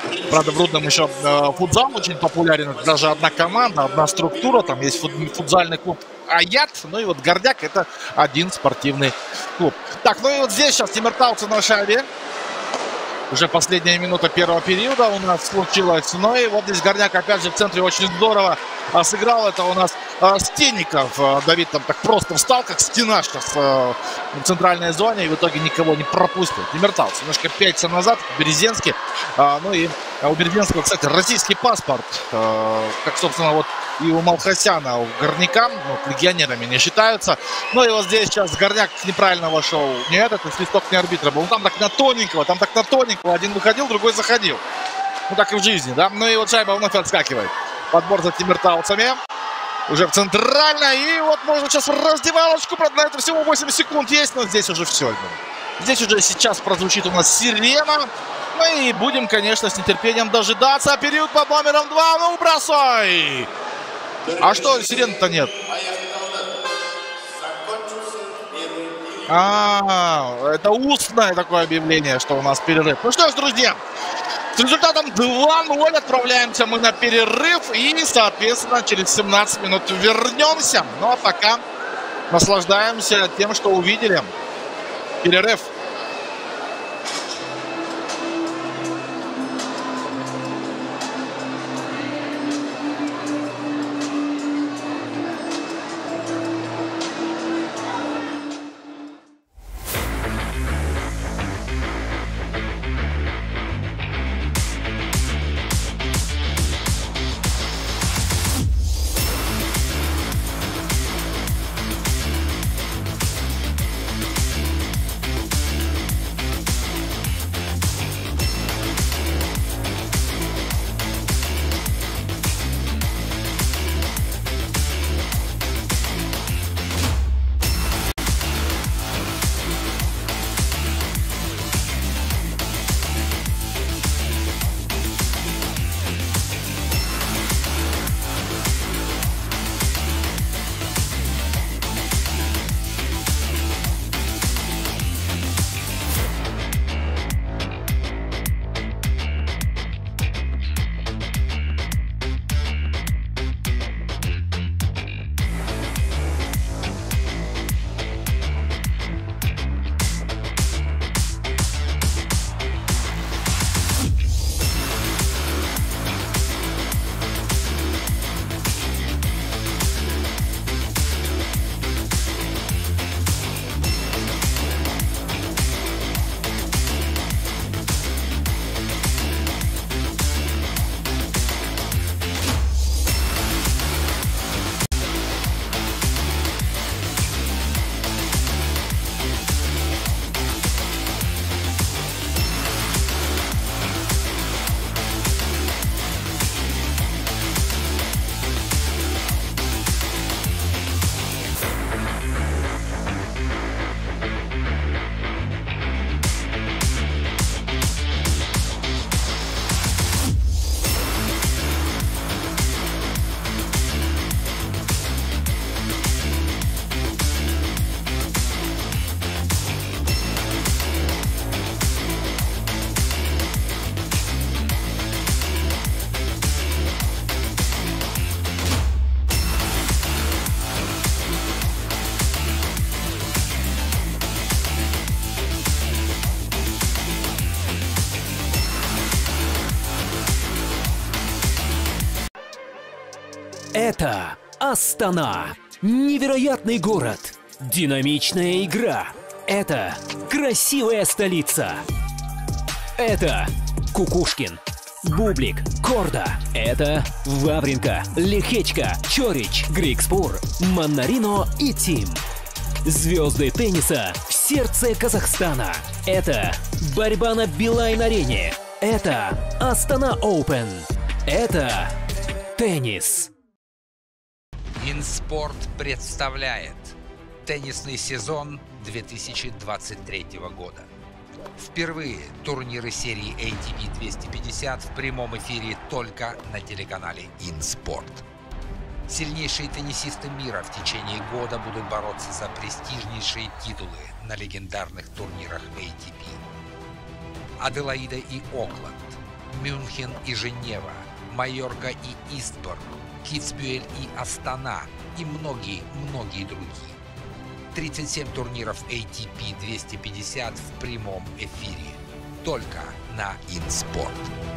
Правда, в Рудном еще э, футзал очень популярен. Это даже одна команда, одна структура. Там есть фут, футзальный клуб «Аят». Ну и вот «Горняк» — это один спортивный клуб. Так, ну и вот здесь сейчас тимиртауцы на шайбе. Уже последняя минута первого периода у нас случилась. Ну и вот здесь «Горняк» опять же в центре очень здорово а, сыграл. Это у нас а, Стенников. А, Давид там так просто встал, как стена сейчас а, в центральной зоне. И в итоге никого не пропустил. Тимиртауцы немножко пятится назад. Березенский. А, ну и а у Березенского, кстати, российский паспорт. А, как, собственно, вот и у Малхасяна, у Горняка. Ну, легионерами не считаются. Ну и вот здесь сейчас «Горняк» неправильно вошел. Нет, это свисток не арбитра был. Ну там так на тоненького, там так на тоненького. Один выходил, другой заходил. Ну так и в жизни, да. Ну и вот шайба вновь отскакивает. Подбор за тимиртауцами. Уже в центральной. И вот можно сейчас в раздевалочку. Правда, на это всего восемь секунд есть, но здесь уже все. Здесь уже сейчас прозвучит у нас сирена. Ну и будем, конечно, с нетерпением дожидаться. Период под номером два. Ну, бросай! А что, сирен-то нет? А, это устное такое объявление, что у нас перерыв. Ну что ж, друзья, с результатом два ноль отправляемся мы на перерыв. И, соответственно, через семнадцать минут вернемся. Ну а пока наслаждаемся тем, что увидели. Перерыв. Это Астана. Невероятный город. Динамичная игра. Это красивая столица. Это Кукушкин, Бублик, Корда. Это Вавринка, Лихечка, Чорич, Грикспур, Маннарино и Тим. Звезды тенниса в сердце Казахстана. Это борьба на Билайн-арене. Это Астана Оупен. Это теннис. Инспорт представляет теннисный сезон две тысячи двадцать третьего года. Впервые турниры серии эй ти пи двести пятьдесят в прямом эфире только на телеканале Инспорт. Сильнейшие теннисисты мира в течение года будут бороться за престижнейшие титулы на легендарных турнирах эй ти пи. Аделаида и Окленд, Мюнхен и Женева, Майорка и Истборг, Китсбюэль и Астана и многие-многие другие. тридцать семь турниров эй ти пи двести пятьдесят в прямом эфире. Только на InSport.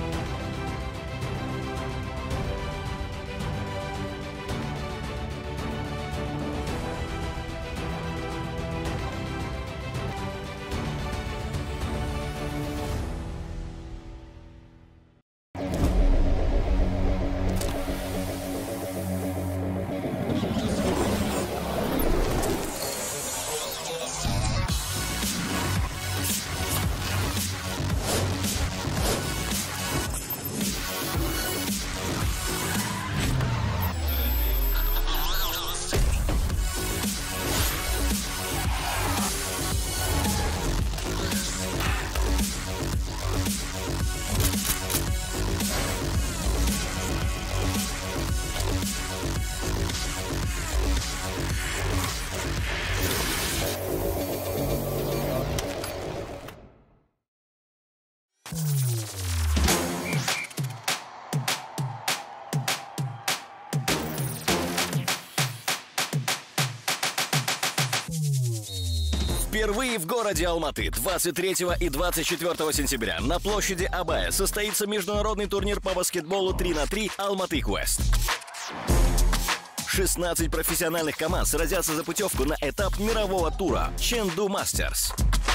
Впервые в городе Алматы двадцать третьего и двадцать четвёртого сентября на площади Абая состоится международный турнир по баскетболу три на три Алматы Quest. шестнадцать профессиональных команд сразятся за путевку на этап мирового тура Ченду Мастерс.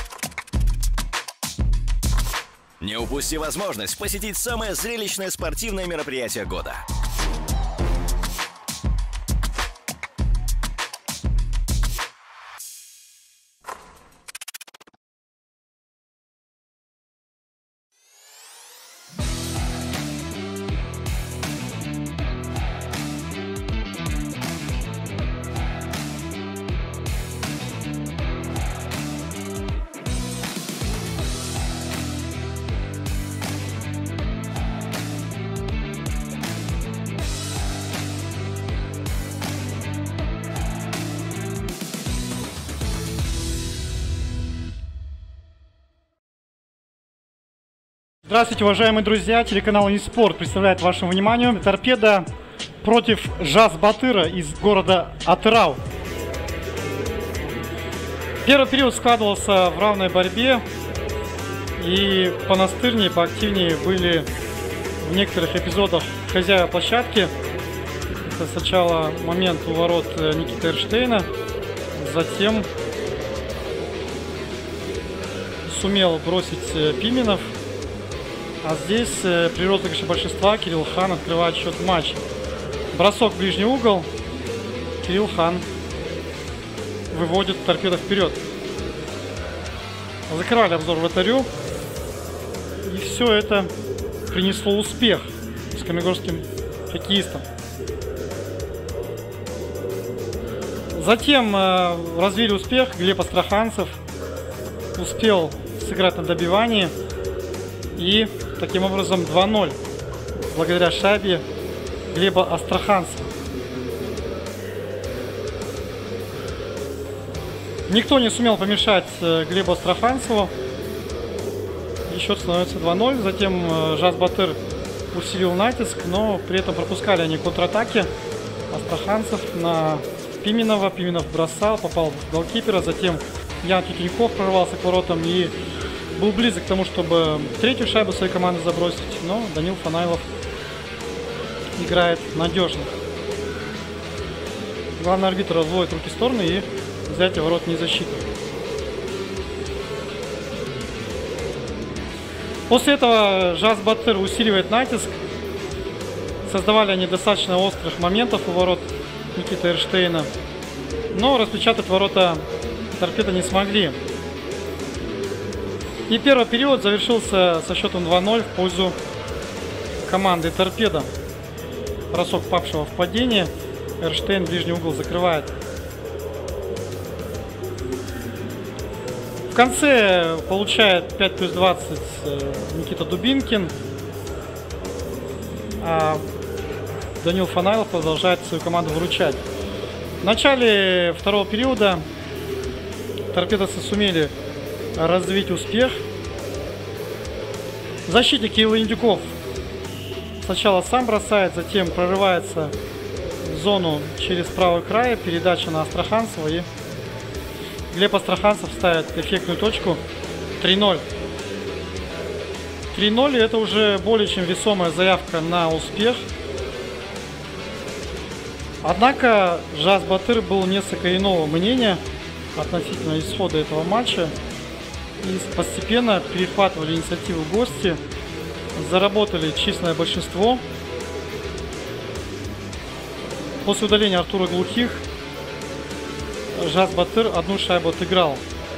Не упусти возможность посетить самое зрелищное спортивное мероприятие года. Здравствуйте, уважаемые друзья! Телеканал InSport представляет вашему вниманию Торпедо против Жаз Батыра из города Атырау. Первый период складывался в равной борьбе, и понастырнее, поактивнее были в некоторых эпизодах хозяева площадки. Это сначала момент у ворот Никиты Эрштейна, затем сумел бросить Пименов. А здесь при розыгрыше большинства Кирилл Хан открывает счет в матче. Бросок в ближний угол. Кирилл Хан выводит Торпедо вперед. Закрывали обзор вратарю. И все это принесло успех камегорским хоккеистам. Затем э, развили успех. Глеб Астраханцев успел сыграть на добивании. И таким образом два ноль благодаря шайбе Глеба Астраханцева. Никто не сумел помешать Глебу Астраханцеву. И счет становится два ноль. Затем Жаз Батыр усилил натиск, но при этом пропускали они контратаки. Астраханцев на Пименова. Пименов бросал, попал в голкипера. Затем Ян Тютеньков прорвался к воротам и был близок к тому, чтобы третью шайбу своей команды забросить, но Данил Фанайлов играет надежно. Главный арбитр разводит руки в стороны, и взятие ворот не засчитано. После этого Жаз Батыр усиливает натиск. Создавали они достаточно острых моментов у ворот Никиты Эрштейна, но распечатать ворота Торпедо не смогли. И первый период завершился со счетом два ноль в пользу команды Торпедо. Бросок павшего в падении. Эрштейн ближний угол закрывает. В конце получает пять плюс двадцать Никита Дубинкин. А Данил Фанайлов продолжает свою команду выручать. В начале второго периода торпедовцы сумели развить успех. Защитник Кирилл Индюков сначала сам бросает, затем прорывается в зону через правый край. Передача на Астраханцева. И Глеб Астраханцев ставит эффектную точку. три ноль. три ноль, и это уже более чем весомая заявка на успех. Однако Жас Батыр был несколько иного мнения относительно исхода этого матча. И постепенно перехватывали инициативу гости, заработали численное большинство. После удаления Артура Глухих Жас Батыр одну шайбу отыграл.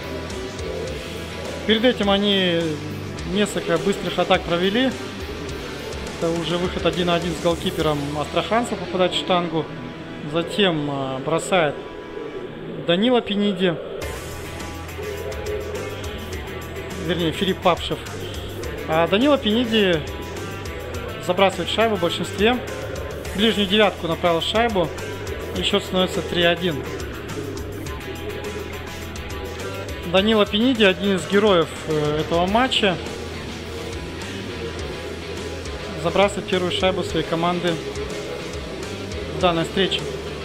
Перед этим они несколько быстрых атак провели. Это уже выход один на один с голкипером. Астраханцев попадает в штангу. Затем бросает Данила Пениди. Вернее, Филипп Папшев. А Данила Пениди забрасывает шайбу в большинстве. В ближнюю девятку направил шайбу. И счет становится три один. Данила Пениди один из героев этого матча. Забрасывает первую шайбу своей команды в данной встрече.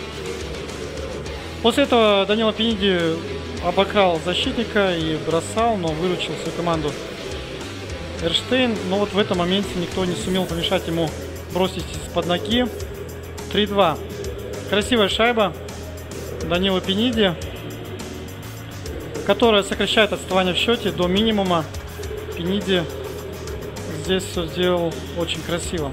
После этого Данила Пениди обокрал защитника и бросал, но выручил свою команду Эрштейн. Но вот в этом моменте никто не сумел помешать ему бросить из-под ноги. три два. Красивая шайба Данила Пениди, которая сокращает отставание в счете до минимума. Пениди здесь все сделал очень красиво.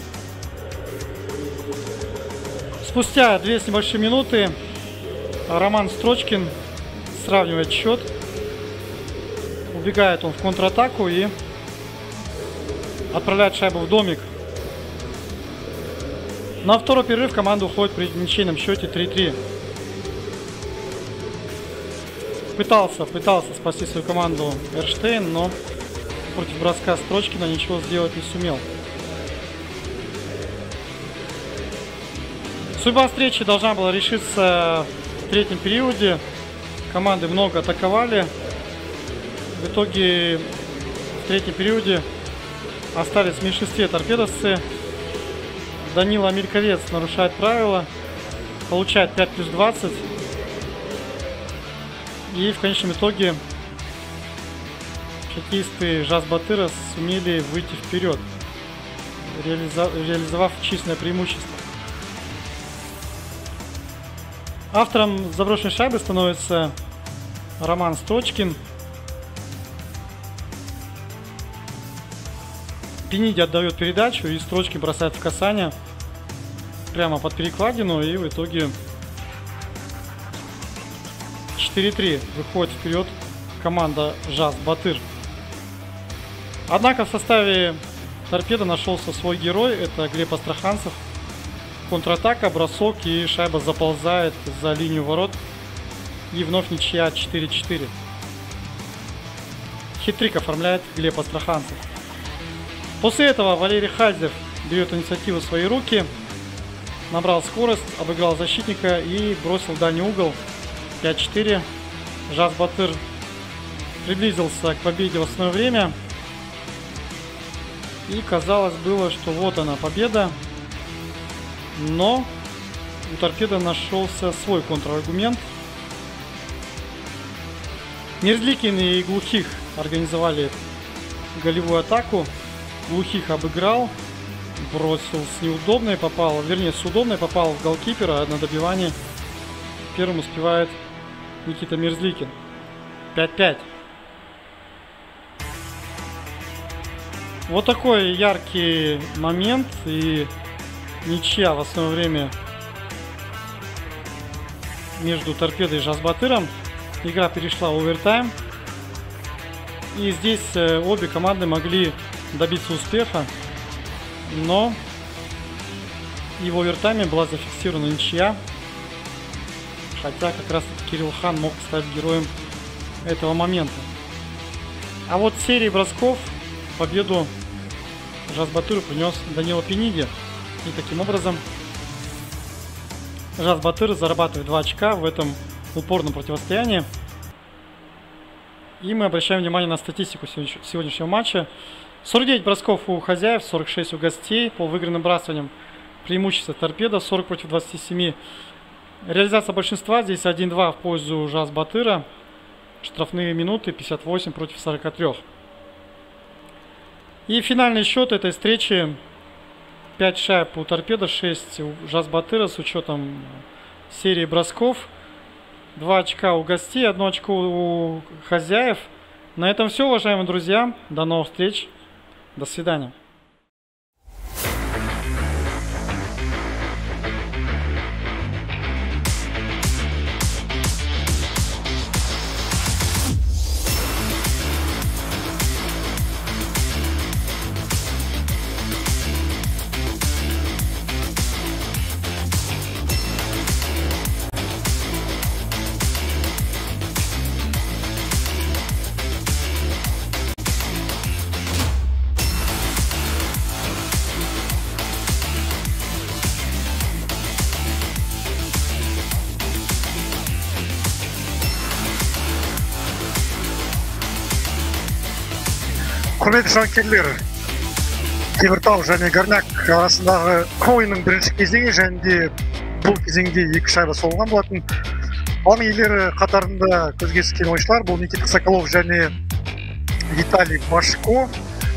Спустя две с небольшим минуты Роман Строчкин сравнивает счет. Убегает он в контратаку и отправляет шайбу в домик. На второй перерыв команда уходит при ничейном счете три три. Пытался, пытался спасти свою команду Эрштейн, но против броска Строчкина ничего сделать не сумел. Судьба встречи должна была решиться в третьем периоде. Команды много атаковали. В итоге в третьем периоде остались в меньшинстве торпедовцы. Данила Мельковец нарушает правила, получает пять плюс двадцать. И в конечном итоге хоккеисты Жас Батыра сумели выйти вперед, реализовав численное преимущество. Автором заброшенной шайбы становится Роман Строчкин. Пениди отдает передачу, и Строчкин бросает в касание прямо под перекладину, и в итоге четыре три выходит вперед команда Жас Батыр. Однако в составе торпеда нашелся свой герой, это Глеб Астраханцев. Контратака, бросок, и шайба заползает за линию ворот. И вновь ничья четыре четыре. Хитрик оформляет Глеб Астраханцев. После этого Валерий Хальзев берет инициативу в свои руки, набрал скорость, обыграл защитника и бросил в дальний угол. пять четыре. Жас Батыр приблизился к победе в основное время. И казалось было, что вот она победа. Но у торпеда нашелся свой контраргумент. Мерзликин и Глухих организовали голевую атаку. Глухих обыграл, бросил с неудобной, попал, вернее с удобной попал в голкипера. На добивание первым успевает Никита Мерзликин. пять пять. Вот такой яркий момент, и ничья в основное время между торпедой и Жас Батыром. Игра перешла в овертайм. И здесь обе команды могли добиться успеха. Но и в овертайме была зафиксирована ничья. Хотя как раз Кирилл Хан мог стать героем этого момента. А вот в серии бросков победу Жас Батыру принес Данила Пениди. И таким образом Жас Батыр зарабатывает два очка в этом упорном противостоянии. И мы обращаем внимание на статистику сегодняшнего матча. сорок девять бросков у хозяев, сорок шесть у гостей. По выигранным бросаниям преимущество торпеда, сорок против двадцати семи. Реализация большинства здесь один-два в пользу Жаз Батыра. Штрафные минуты пятьдесят восемь против сорока трёх. И финальный счет этой встречи: пять шайб у торпеда, шесть у Жаз Батыра с учетом серии бросков. два очка у гостей, одно очко у хозяев. На этом все, уважаемые друзья. До новых встреч. До свидания. Құрметті жанкүйерлер, Теміртау және Горняк арасындағы ойынның бірінші кезеңі және де бұл кезеңде екі шайба соғылған болатын. Алаң иелері қатарында көзге түскен ойыншылар бұл Никита Соколов және Виталий Башко.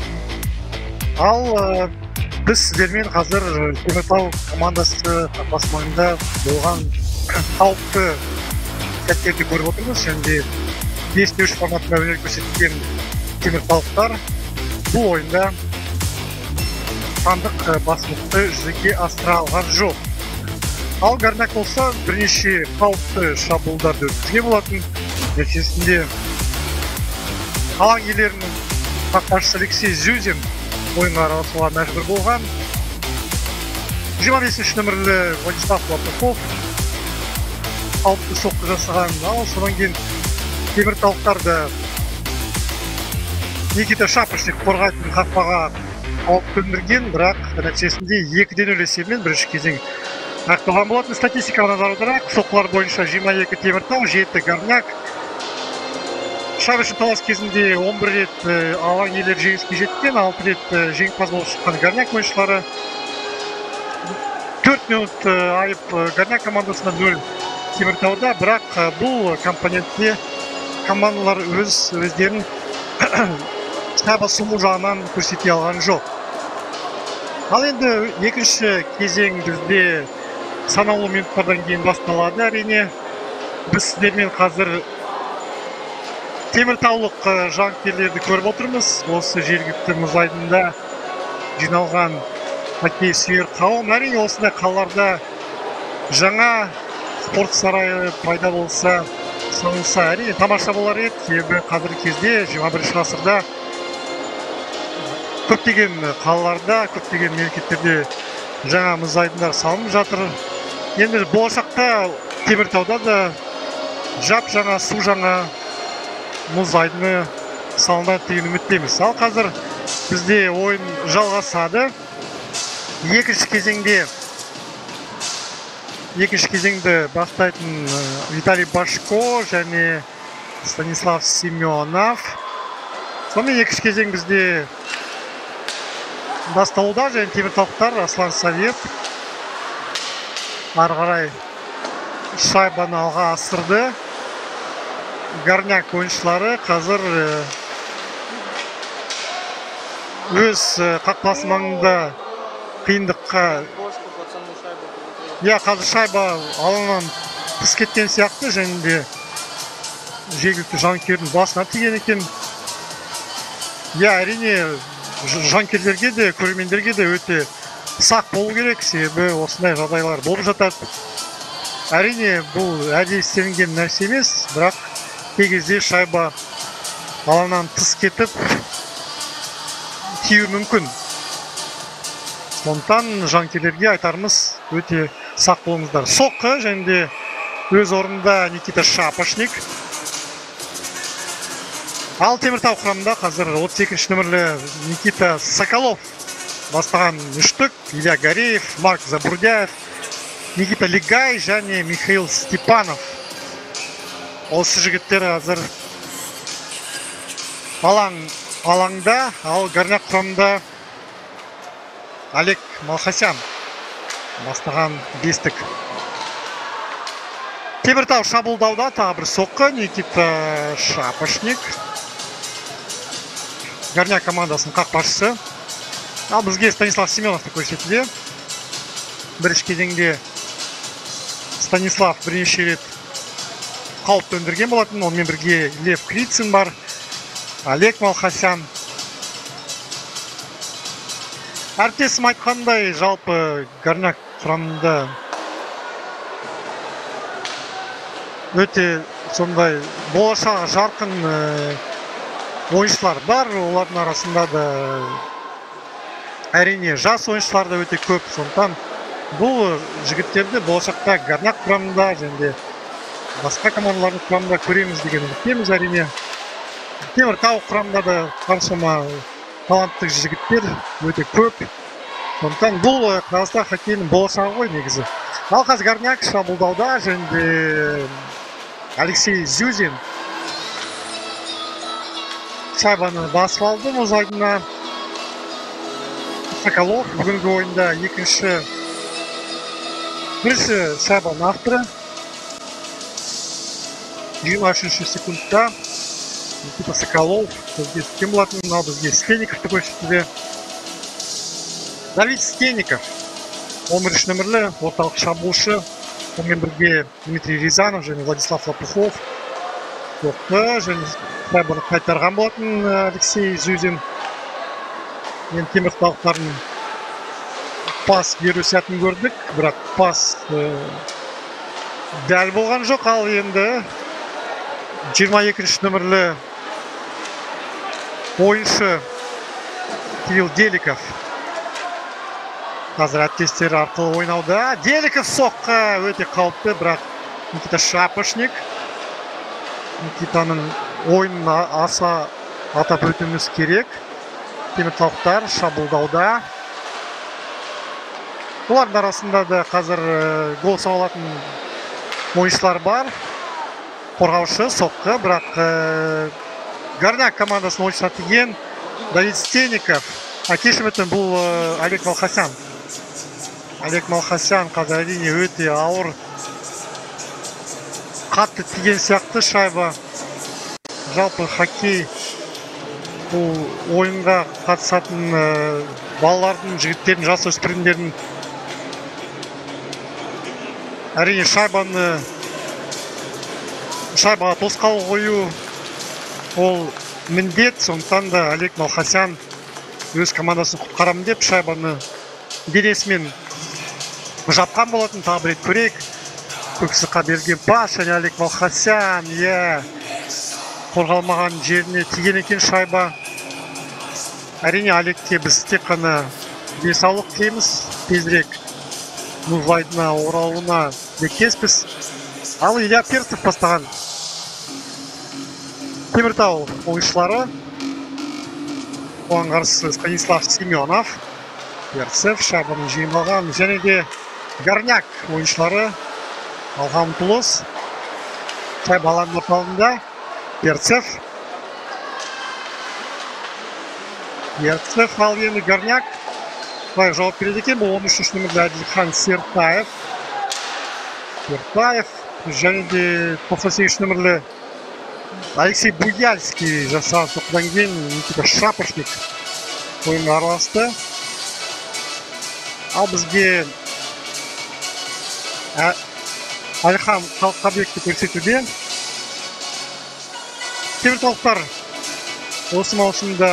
Ал біз сіздермен қазір Теміртау командасы қақпасы маңында болған қауіпті сәттерді көріп отырмыз. Және де бес те үш форматында өнер көрсеткен теміртаулықтар бұл ойында сандық басымдықты жүзеге асыра алған жоқ. Ал Горняк болса бірнеше қауіпті шабуылдарды өткізген болатын. Нәтижесінде алаң иелерінің қақпашысы Алексей Зюзин ойынға араласуға мәжбүр болған. жиырма бесінші нөмірлі Владислав Лапухов қауіпті соққы жасаған. Ал содан кейін теміртаулықтарды Никита Шапошник қорғайтын қақпаға қауіп төндірген, бірақ нәтижесінде екі де нөл есебімен бірінші кезең аяқталған болатын. Статистикаға назар аударайық. Соққылар бойынша жиырма екі Теміртау, жеті Горняк. Шабуыл талас кезінде он бір рет алаң иелері жеңіске жеткен, алты рет жеңімпаз болып шыққан Горняк ойыншылары. төрт минут айып Горняк командасына, нөл Теміртауда, бірақ бұл компонентте командалар өз өздерін шайба соғу жағынан көрсете алған жоқ. Ал енді екінші кезең бізде санаулы минуттардан кейін басталады. Әрине, біз сіздермен қазір теміртаулық жанкүйерлерді көріп отырмыз. Осы жергілікті мұз айдынында жиналған хоккей сүйер қауым. Әрине, осындай қалаларда жаңа спорт сарайы пайда болса, салынса, әрине тамаша болар еді. Себебі қазіргі кезде жиырма бірінші ғасырда көптеген қалаларда, көптеген мемлекеттерде жаңа мұз айдындар салынып жатыр. Енді болашақта Теміртауда да жап жаңа, су жаңа мұз айдыны салынады деген үміттеміз. Ал қазір бізде ойын жалғасады. Екінші кезеңде екінші кезеңді бастайтын Виталий Башко және Станислав Семенов. Сонымен екінші кезең бізде басталуда, және теміртаулықтар Аслан Совет ары қарай шайбаны алға асырды. Горняк ойыншылары қазір өз қақпасы маңында қиындыққа, я қазір шайба алаңнан тыс кеткен сияқты, және де жергілікті жанкүйердің басына тиген екен. Я әрине жанкүйерлерге де, көрермендерге де өте сақ болу керек, себебі осындай жағдайлар болып жатады. Әрине, бұл әдейі істелінген нәрсе емес, бірақ кей кезде шайба алаңнан тыс кетіп тиюі мүмкін. Сондықтан жанкүйерлерге айтарымыз өте сақ болыңыздар. Соққы және де өз орнында Никита Шапошник. Ал Теміртау құрамында қазір отыз екінші нөмірлі Никита Соколов бастаған үштік. Илья Гореев, Марк Забурдяев, Никита Лигай және Михаил Степанов. Осы жігіттер қазір алаң алаңда, ал Горняк құрамында Олег Малхасян бастаған бестік. Теміртау шабуылдауда, тағы бір соққы, Никита Шапошник. Горняк командасының қақпашысы. Ал бізге Станислав Семеновты көрсетуде. Бірінші кезеңде Станислав бірнеше рет қауіп төндірген болатын. Онымен бірге Лев Крицын бар, Олег Малхасян. Әріптесім айтқандай, жалпы Горняк құрамында өте сондай болашағы жарқын ойыншылар бар. Олардың арасында да әрине жас ойыншылар да өте көп. Сондықтан бұл жігіттерді болашақта Горняк құрамында және басқа командалардың құрамында көреміз деген үміттеміз әрине. Теміртау құрамында да қаншама талантты жігіттер өте көп. Сондықтан бұл Қазақстан хоккейінің болашағы ғой негізі. Ал қазір Горняк шабуылдауда және Алексей Зюзин шайбаны басып алды мұз айдынына. Соколов бүгінгі ойында екінші бірінші шайбаның авторы. жиырма үшінші секундта Никита Соколов бізге түскен болатын. Ал бізге Стенниковты көрсетуде. Давид Стенников он бірінші нөмірлі орталық шабуылшы. Сонымен бірге Дмитрий Рязанов және Владислав Лопухов соқты және шайбаны қайтарған болатын Алексей Зюзин. Мен теміртаулықтардың пас беру сәтін көрдік, бірақ пас дәл болған жоқ. Ал енді жиырма екінші нөмірлі ойыншы Кирилл Деликов қазір әріптестері арқылы ойнауда. Деликов соққы өте қауіпті, бірақ Никита Шапошник. Никитаның ойынын аса атап өтуіміз керек. Теміртаулықтар шабуылдауда. Олардың арасында да қазір гол салатын ойыншылар бар. Қорғаушы соққы, бірақ Горняк командасының ойыншысына тиген Давид Стенников. Кешірім өтінемін, бұл Олег Малхасян. Олег Малхасян қазір әрине өте ауыр қатты тиген сияқты шайба. Жалпы хоккей бұл ойынға қатысатын балалардың, жігіттердің, жас өспірімдердің әрине шайбаны шайбаға тосқауыл қою ол міндет. Сондықтан да Олег Малхасян өз командасын құтқарамын деп шайбаны денесімен жапқан болатын. Тағы бір рет көрейік. Көксыққа берген пас және Олег Малхасян е қорғалмаған жеріне тиген екен шайба. Әрине Олегке біз тек қана денсаулық тілейміз, тезірек мұз айдынына оралуына тілектеспіз. Ал Илья Перцев бастаған Теміртау ойыншылары. Оған қарсы Станислав Семенов. Перцев шайбаны жеңіп алған. Және де Горняк ойыншылары алға ұмтылыс. Шайба алаңның орталығында Перцев. Перцев ал енді Горняк. Қалай жауап береді екен, бұл он үшінші нөмірді Әділхан Сертаев. Сертаев және де тоқсан сегізінші нөмірлі Алексей Буяльский жасаған соққыдан кейін Никита Шапошник ойынға араласты. Ал бізге Әлихан Қалқабекті көрсетуде. Теміртаулықтар осы маусымда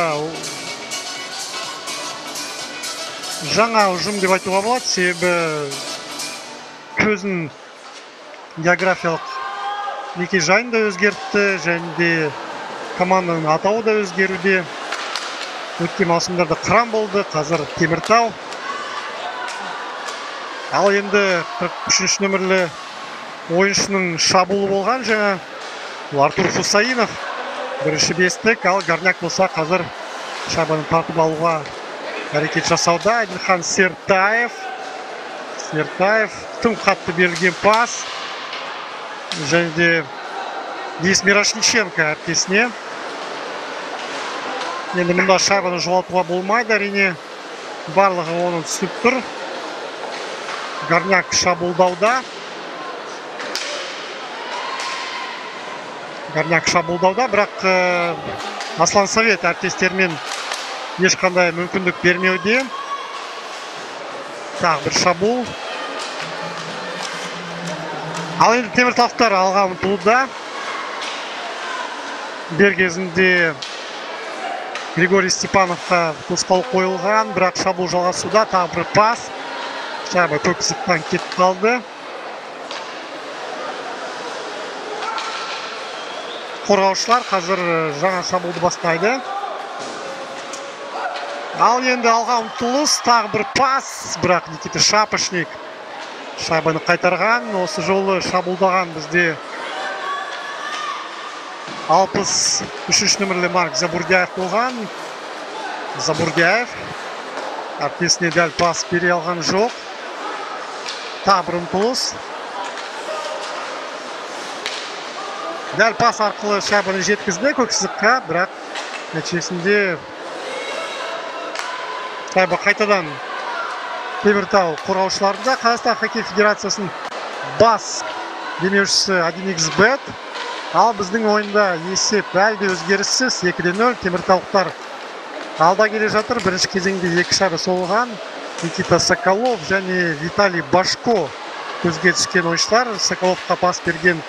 жаңа ұжым деп айтуға болады, себебі көзін географиялық неке жайын да өзгертті және де команданың атауы да өзгеруде. Өткен маусымдарда Қыран болды, қазір Теміртау. Ал енді қырық үшінші нөмірлі ойыншының шабуылы болған жаңа Артур Хусаинов бірінші бестік. Ал Горняк болса қазір шайбаны тартып алуға әрекет жасауда. Әділхан Сертаев. Сертаев тым қатты берілген пас. Және де Денис Мирошниченко әріптесіне. Енді мұнда шайбаны жоғалтуға болмайды, әрине. Барлығы оның түсіп тұр. Горняк шабуылдауда. Горняк шабуылдауда, бірақ Аслан Совет әріптестерімен ешқандай мүмкіндік бермеуде. Тағы бір шабуыл. Ал енді Теміртаулықтар алға ұмтылуда. Бер кезінде Григорий Степановқа тосқауыл қойылған, бірақ шабуыл жалғасуда. Тағы бір пас. Шайба көк сызықтан кетіп қалды. Қорғаушылар қазір жаңа шабуылды бастайды. Ал енді алға ұмтылыс, тағы бір пас, бірақ Никита Шапошник шайбаны қайтарған. Осы жолы шабуылдаған бізде алпыс үшінші нөмірлі Марк Забурдяев болған. Забурдяев әріптесіне дәл пас бере алған жоқ. Тағы бір ұмтылыс. Дәл пас арқылы шайбаны жеткізді көк сызыққа, бірақ нәтижесінде шайба қайтадан Теміртау қорғаушыларында. Қазақстан хоккей федерациясының бас демеушісі один икс бет. Ал біздің ойында есеп әлде өзгеріссіз екі де нөл. Теміртаулықтар алда келе жатыр. Бірінші кезеңде екі шайба соғылған. Никита Соколов және Виталий Башко көзге түскен ойыншылар. Соколовқа пас берген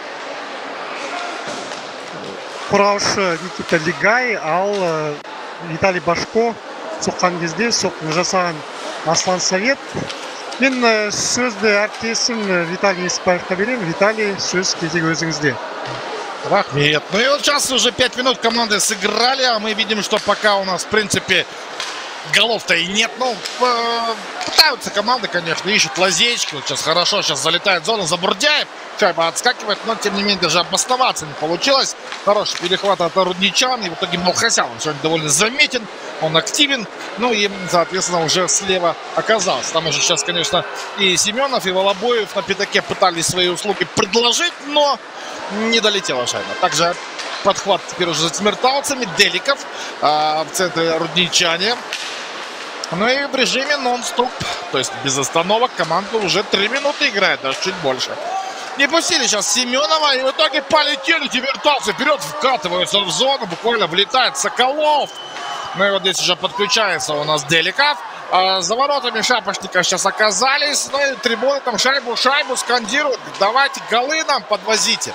қорғаушы Никита Лигай, ал Виталий Башко соққан кезде соққыны жасаған Аслан Совет. Мен сөзді әріптесім Виталий Несіпбаевқа беремін. Виталий, сөз кезегі өзіңізде. Рахмет. Ну и вот сейчас уже пять минут команды сыграли, а мы видим, что пока у нас, в принципе, голов-то и нет. Ну, пытаются команды, конечно, ищут лазейки. Вот сейчас хорошо, сейчас залетает зона, Забурдяев. Шайба отскакивает, но, тем не менее, даже обосноваться не получилось. Хороший перехват от Рудничан. И в итоге Малхасян сегодня довольно заметен. Он активен. Ну и, соответственно, уже слева оказался. Там уже сейчас, конечно, и Семенов, и Волобоев на пятаке пытались свои услуги предложить, но не долетела шайба. Также подхват теперь уже за тимиртауцами. Деликов а, в центре Рудничане. Ну и в режиме нон-стоп, то есть без остановок, команда уже три минуты играет, даже чуть больше. Не пустили сейчас Семенова, и в итоге полетели тимиртауцы. Вперед вкатываются в зону, буквально влетает Соколов. Ну и вот здесь уже подключается у нас Деликов. А за воротами Шапошника сейчас оказались. Ну и трибуны там шайбу, шайбу скандируют. Давайте голы нам подвозите.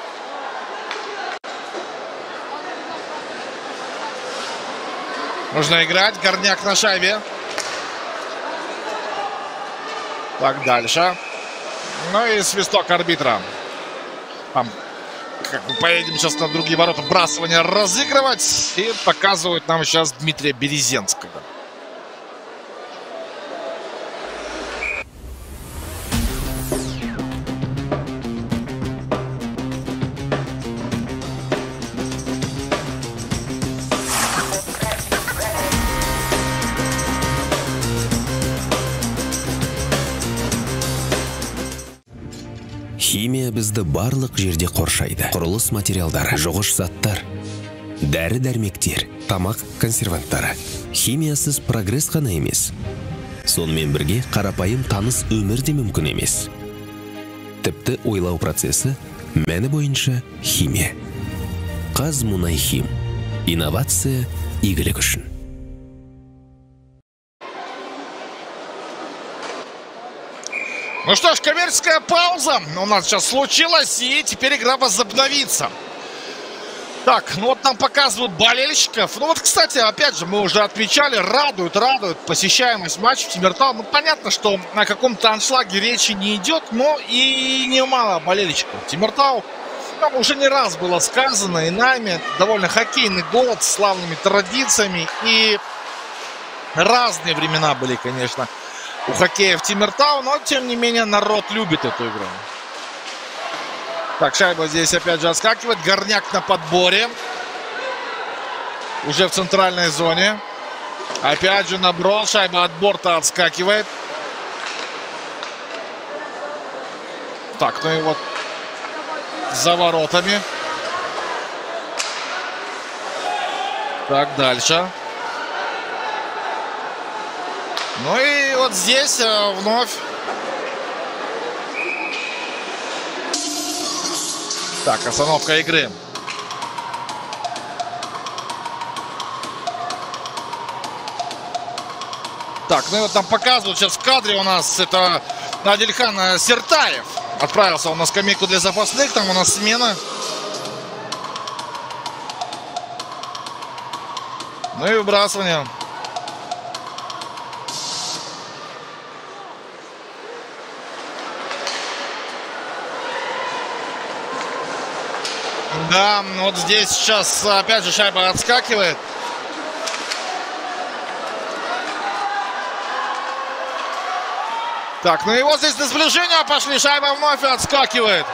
Нужно играть. Горняк на шайбе. Так, дальше. Ну и свисток арбитра. Там, как мы поедем сейчас на другие ворота, вбрасывание разыгрывать. И показывают нам сейчас Дмитрия Березенского. Химия бізді барлық жерде қоршайды. Құрылыс материалдары, жуғыш заттар, дәрі-дәрмектер, тамақ консерванттары. Химиясыз прогресс қана емес. Сонымен бірге қарапайым таныс өмір де мүмкін емес. Тіпті ойлау процесі мәні бойынша химия. Қазмұнайхим. Инновация игілік үшін. Ну что ж, коммерческая пауза у нас сейчас случилась, и теперь игра возобновится. Так, ну вот нам показывают болельщиков. Ну вот, кстати, опять же, мы уже отмечали, радует, радует посещаемость матча в Тимиртау. Ну, понятно, что о каком-то аншлаге речи не идет, но и немало болельщиков. Тимиртау, там уже не раз было сказано и нами, довольно хоккейный город с славными традициями. И разные времена были, конечно, у хоккея в Тимиртау, но, тем не менее, народ любит эту игру. Так, шайба здесь опять же отскакивает. Горняк на подборе. Уже в центральной зоне. Опять же наброс. Шайба от борта отскакивает. Так, ну и вот за воротами. Так, дальше. Ну и вот здесь вновь. Так, остановка игры. Так, ну и вот там показывают сейчас в кадре у нас это Адильхан Сертаев. Отправился он на скамейку для запасных, там у нас смена. Ну и выбрасывание. Да, вот здесь сейчас опять же шайба отскакивает. Так, ну и вот здесь на сближение пошли, шайба вновь отскакивает.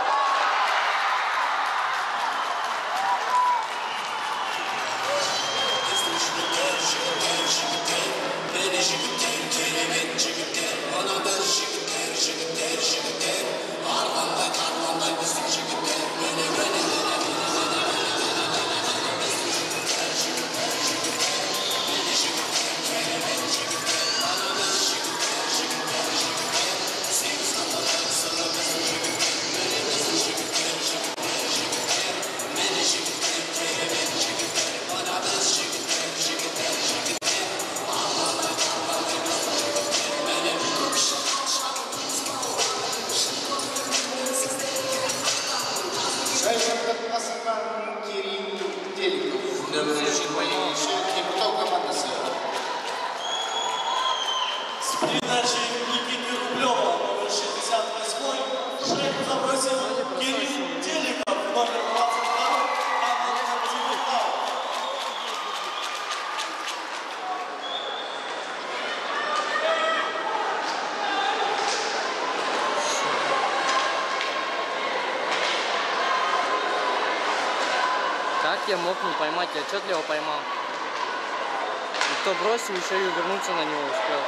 Как я мог не поймать? Я отчетливо поймал. И кто бросил, еще и вернуться на него успел.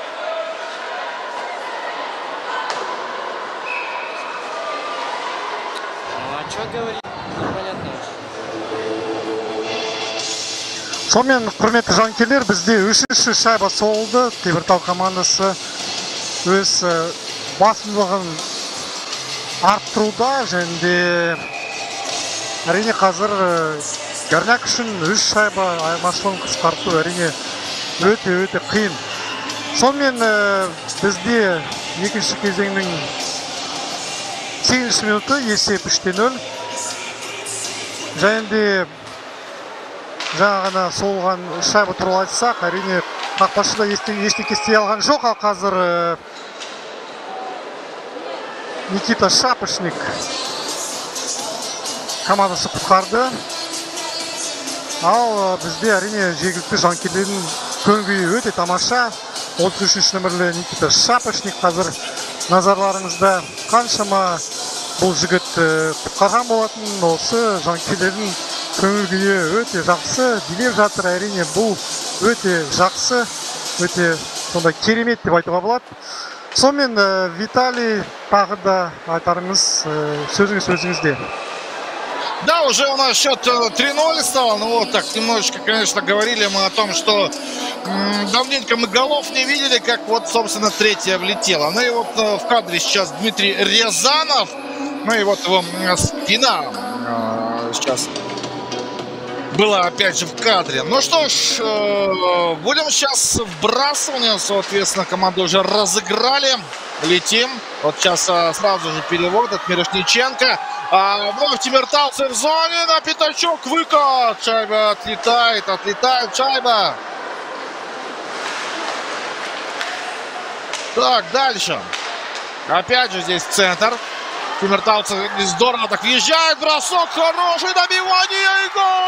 Ну а что говорить? Непонятно. Сонымен құрметті жанкелер, бізде үшінші шайба соғылды. Теміртау командасы өз басымдылығын арттыруда, және де әрине қазір Горняк үшін үш шайба айырмашылығын қысқарту әрине өте-өте қиын. Сонымен бізде екінші кезеңнің сегізінші минуты, есеп үште нөл. Және де жаңа ғана соғылған шайба туралы айтсақ, әрине қақпашыда ештеңе істей алған жоқ, ал қазір Никита Шапошник командасы құтқарды. Ал бізде әрине жергілікті жанкелердің көңіл-күйі өте тамаша. отыз үшінші нөмірлі Никита Шапошник қазір назарларыңызда. Қаншама бұл жігіт құтқарған болатын, осы жанкелердің көңіл-күйі өте жақсы, билеп жатыр. Әрине бұл өте жақсы, өте сонда керемет деп айтуға болады. Сонымен Виталий, тағы да айтарыңыз, сөзіңіз сөзіңізде. Да, уже у нас счет три ноль стал. Ну вот так немножечко, конечно, говорили мы о том, что м, давненько мы голов не видели, как вот, собственно, третья влетела. Ну и вот в кадре сейчас Дмитрий Рязанов. Ну и вот его спина э, сейчас была опять же в кадре. Ну что ж, э, будем сейчас вбрасывание. Соответственно, команду уже разыграли. Летим. Вот сейчас э, сразу же перевод от Мирошниченко. А вновь Тимиртауцы в зоне, на пятачок, выкат. Шайба отлетает, отлетает шайба. Так, дальше. Опять же здесь центр. Тимиртауцы здорово так въезжает, бросок хороший, добивание и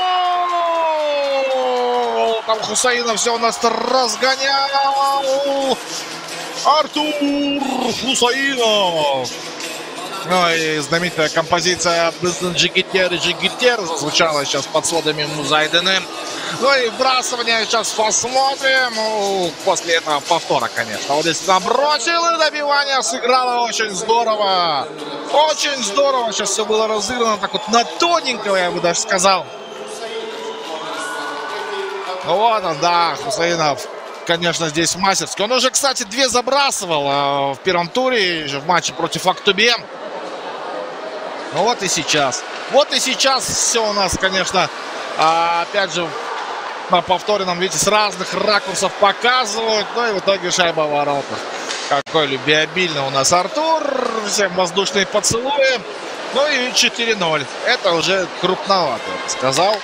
гол! Там Хусаинов все у нас разгонял. Артур Хусаинов. Ну и знаменитая композиция «Джигитер, Джигитер» зазвучала сейчас под сводами Музайдены. Ну и вбрасывание сейчас посмотрим. Ну, после этого повтора, конечно. Вот здесь набросил и добивание сыграло очень здорово. Очень здорово сейчас все было разыграно. Так вот на тоненького, я бы даже сказал. Вот он, да, Хусаинов, конечно, здесь мастерский. Он уже, кстати, две забрасывал э, в первом туре, в матче против Актубе. Ну вот и сейчас. Вот и сейчас все у нас, конечно, а, опять же, на повторенном, видите, с разных ракурсов показывают. Ну и в итоге шайба в воротах. Какой любвеобильный у нас Артур. Всем воздушные поцелуи. Ну и четыре ноль. Это уже крупновато, я бы сказал.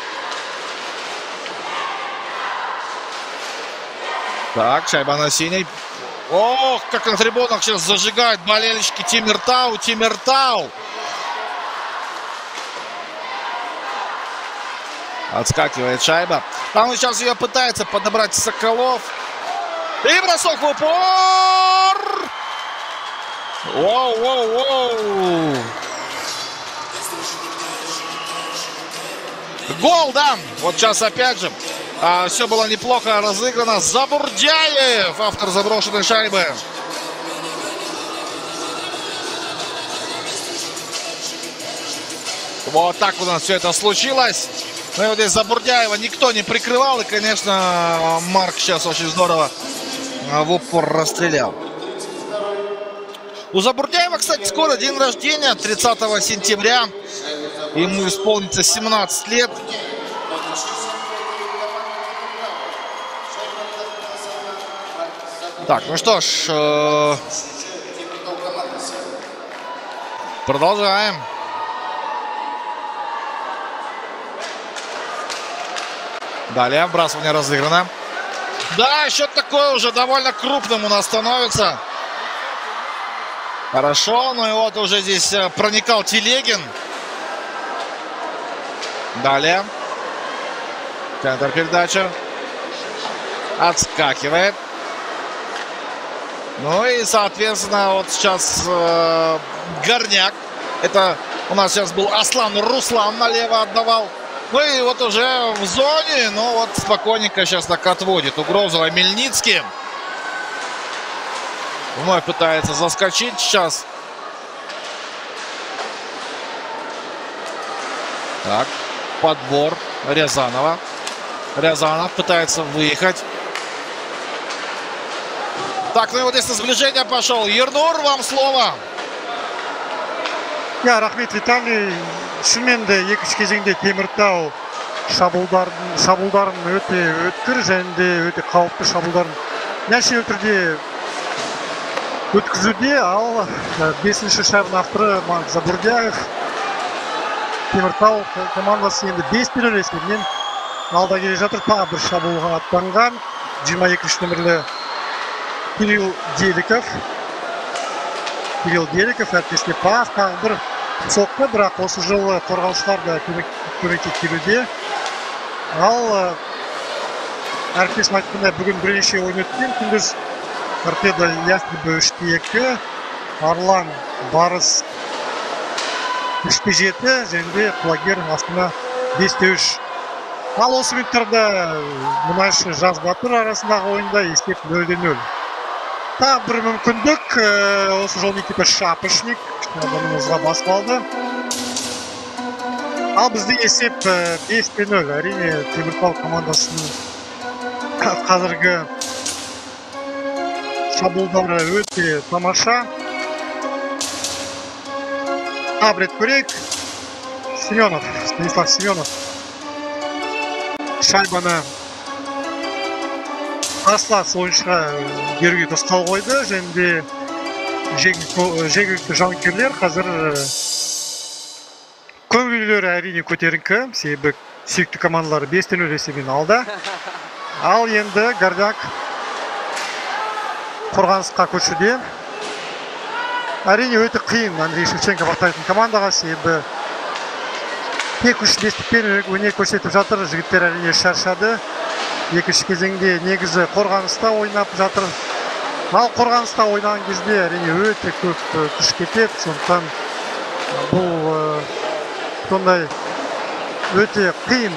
Так, шайба на синей. Ох, как на трибунах сейчас зажигают болельщики Тимиртау, Тимиртау. Отскакивает шайба. Там сейчас ее пытается подобрать Соколов. И бросок в упор. Воу-воу-воу. Гол, да. Вот сейчас опять же. А, все было неплохо разыграно. Забурдяев, автор заброшенной шайбы. Вот так у нас все это случилось. Ну и вот здесь Забурдяева никто не прикрывал. И, конечно, Марк сейчас очень здорово в упор расстрелял. У Забурдяева, кстати, скоро день рождения, тридцатого сентября. Ему исполнится семнадцать лет. Так, ну что ж, э, продолжаем. Далее вбрасывание разыграно. Да, счет такой уже довольно крупным у нас становится. Хорошо, ну и вот уже здесь проникал Телегин. Далее. Центр передачи. Отскакивает. Ну и, соответственно, вот сейчас э, Горняк. Это у нас сейчас был Аслан Руслан налево отдавал. Ну и вот уже в зоне, ну вот спокойненько сейчас так отводит угрозу Мельницкий. Вновь пытается заскочить сейчас. Так, подбор Рязанова. Рязанов пытается выехать. Так, ну и вот здесь на сближение пошел. Ернур, вам слово. Я рахмет, Виталий. Шынымен де екінші кезеңде Теміртау шабуылдарын шабуылдарын өте өткір және де өте қауіпті шабуылдарын нәтижелі түрде өткізуде. Ал бесінші шайбаның авторы Марк Забурдяев. Теміртау командасы енді бес нөл есебімен алда келе жатыр. Тағы бір шабуылға аттанған жиырма екінші нөмірлі Кирилл Деликов. Кирилл Деликов әріптесіне пас, тағы бір соққы, бірақ осы жылы қорғаушылар да көмекке келуде. Ал әріптесім айтқандай бүгін бірнеше ойын өткен. Күндіз Торпедо Ястребы үште екі, Арлан Барыс үште жеті және де Құлагер Астана бесте үш. Ал осы минуттарда Мұнайшы Жас Батыр арасындағы ойында есеп нөл нөл. Тағы бір мүмкіндік, осы жолын екипі Шапышник адамымызға басып алды. Ал бізде есеп бесте нөл. Әрине Теміртау командасының қазіргі шабуылдары өте тамаша. Тағы рет көрейік. Семенов, Станислав Семенов шайбаны қарсылас ойыншыға беруге тосқау қойды. Және де жергілікті жанкүйерлер қазір көңілдері әрине көтеріңкі, себебі сүйікті командалары бесте нөл есебімен алды. Ал енді Горняк қорғанысқа көшуде. Әрине өте қиын Андрей Шевченко бақтайтын командаға, себебі тек үш бестікпен өнер көрсетіп жатыр. Жігіттер әрине шаршады. Екінші кезеңде негізі қорғаныста ойнап жатыр. Ал қорғаныста ойнаған кезде әрине өте көп күш кетеді. Сондықтан бұл сондай өте қиын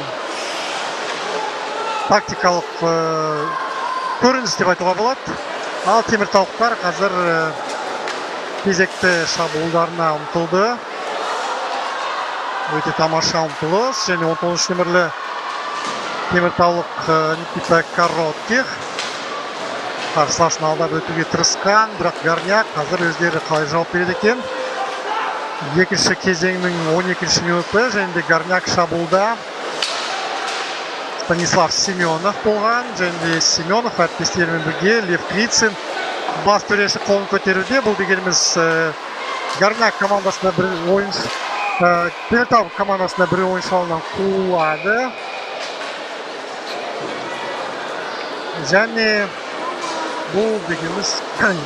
тактикалық көрініс деп айтуға болады. Ал теміртаулықтар қазір кезекті шабуылдарына ұмтылды. Өте тамаша ұмтылыс. Және он тоғызыншы нөмірлі теміртаулық Никита Коротких қарсыласын алдап өтуге тырысқан, бірақ Горняк қазір өздері қалай жауап береді екен. Екінші кезеңнің он екінші минуты және де Горняк шабуылда Станислав Семенов болған, және де Семенов әріптестерімен бірге Лев Крицын бас төреші қолын көтеруде. Бұл дегеніміз Горняк командасында бір ойыншы, Теміртау командасында бір ойыншы алынан қуылады. Және бұл дегеніміз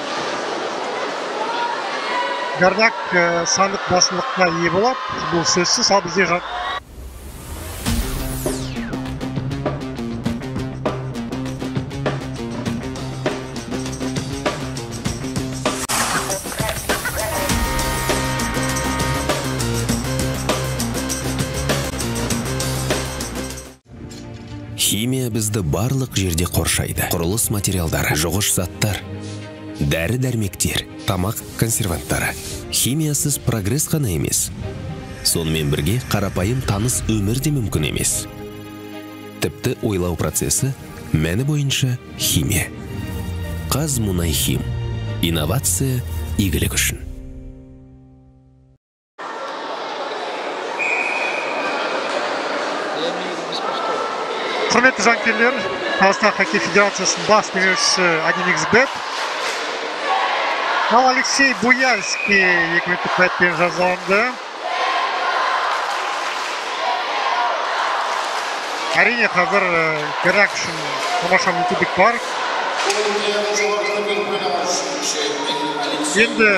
Горняк сандық басындыққа ие болады. Бұл сөзсіз, ал бізде жат. Химия бізді барлық жерде қоршайды. Құрылыс материалдары, жуғыш заттар, дәрі-дәрмектер, тамақ консерванттары. Химиясыз прогресс қана емес. Сонымен бірге қарапайым таныс өмір де мүмкін емес. Тіпті ойлау процесі мәні бойынша химия. Қазмұнайхим. Инновация игілік үшін. Құрметті жанкерлер, Қазақстан хоккей федерациясының бас демеушісі один икс бет. Ал Алексей Буяльский екі минуттық бәтпен жазаланды. Әрине қазір Горняк үшін тамаша мүмкіндік бар. Енді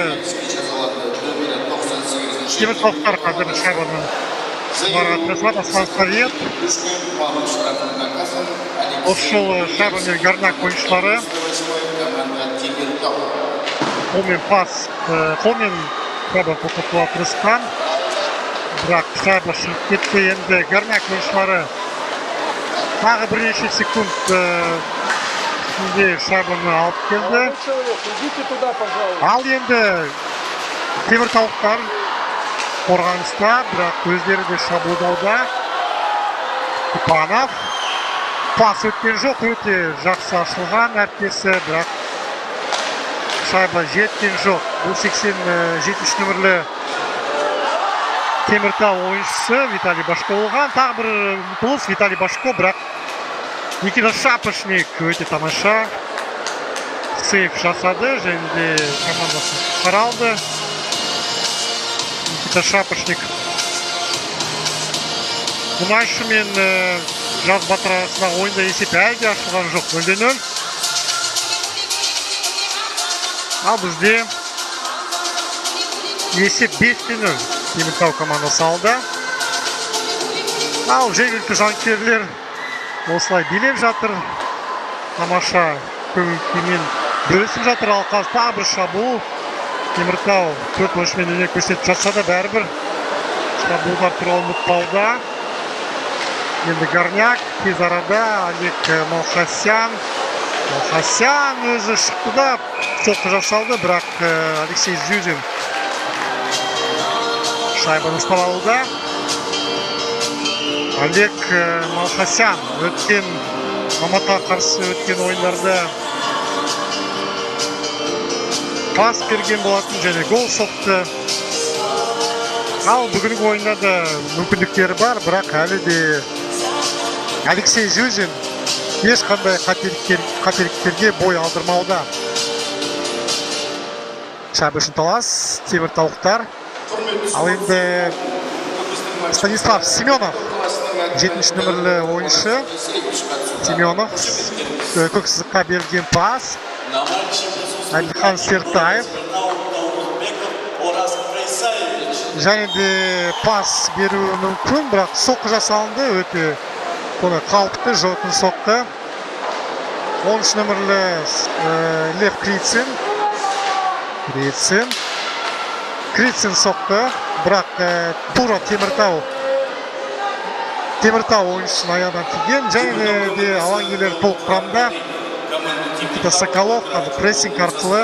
теміртаулықтар қазір шайбаны барға тырысады. Аслан Совет. Осы жолы шайбаны Горняк ойыншылары. Қолмен пас, қолмен шайба тоқтатуға тырысқан. Бірақ шайба шығып кетті. Енді Горняк ойыншылары тағы бірнеше секунд ішінде шайбаны алып келді. Ал енді теміртаулықтар қорғаныста, бірақ өздері де шабуылдауда. Купанов пас өткен жоқ, өте жақсы ашылған әріптесі, бірақ шайба жеткен жоқ. Бұл сексен жетінші нөмірлі Теміртау ойыншысы Виталий Башко болған. Тағы бір ұмтылыс Виталий Башко, бірақ Никита Шапошник өте тамаша сейф жасады, және де командасын қаралды. Никита Шапошник Мұнайшы мен Жаз Батыр арасындағы ойында есеп әлде ашылған жоқ, нөл де нөл. Ал бізде есеп бес те нөл. Теміртау командасы алды. Ал жергілікті жанкүйерлер осылай билеп жатыр. Тамаша көңіл-күймен бөлісіп жатыр. Ал қазір тағы бір шабуыл. Теміртау төрт ойыншымен өнер көрсетіп жатса да бәрібір шабуылдар туралы ұмытпауда. Енді Горняк тез арада Олег Малхасян. Малхасян өзі шықты да соққы жасалды, бірақ Алексей Зюзин шайбаны ұстап алуда. Олег Малхасян өткен Алматыға қарсы өткен ойындарда пас берген болатын және гол соқты. Ал бүгінгі ойында да мүмкіндіктері бар, бірақ әлі де Алексей Зюзин ешқандай қателіктерге бой алдырмауда. Шайба үшін талас теміртаулықтар. Ал енді Станислав Семенов, жетінші нөмірлі ойыншы. Семенов көк сызыққа берілген пас. Әлихан Сертаев. Және де пас беруі мүмкін, бірақ соққы жасалынды, өте қауіпті, жойқын соққы. оныншы нөмірлі Лев Крицын. Крицын. Крицын соққы, бірақ тура Теміртау Теміртау ойыншысының аяғынан тиген. Және де алаңгерлер толық құрамда. Никита Соколов прессинг арқылы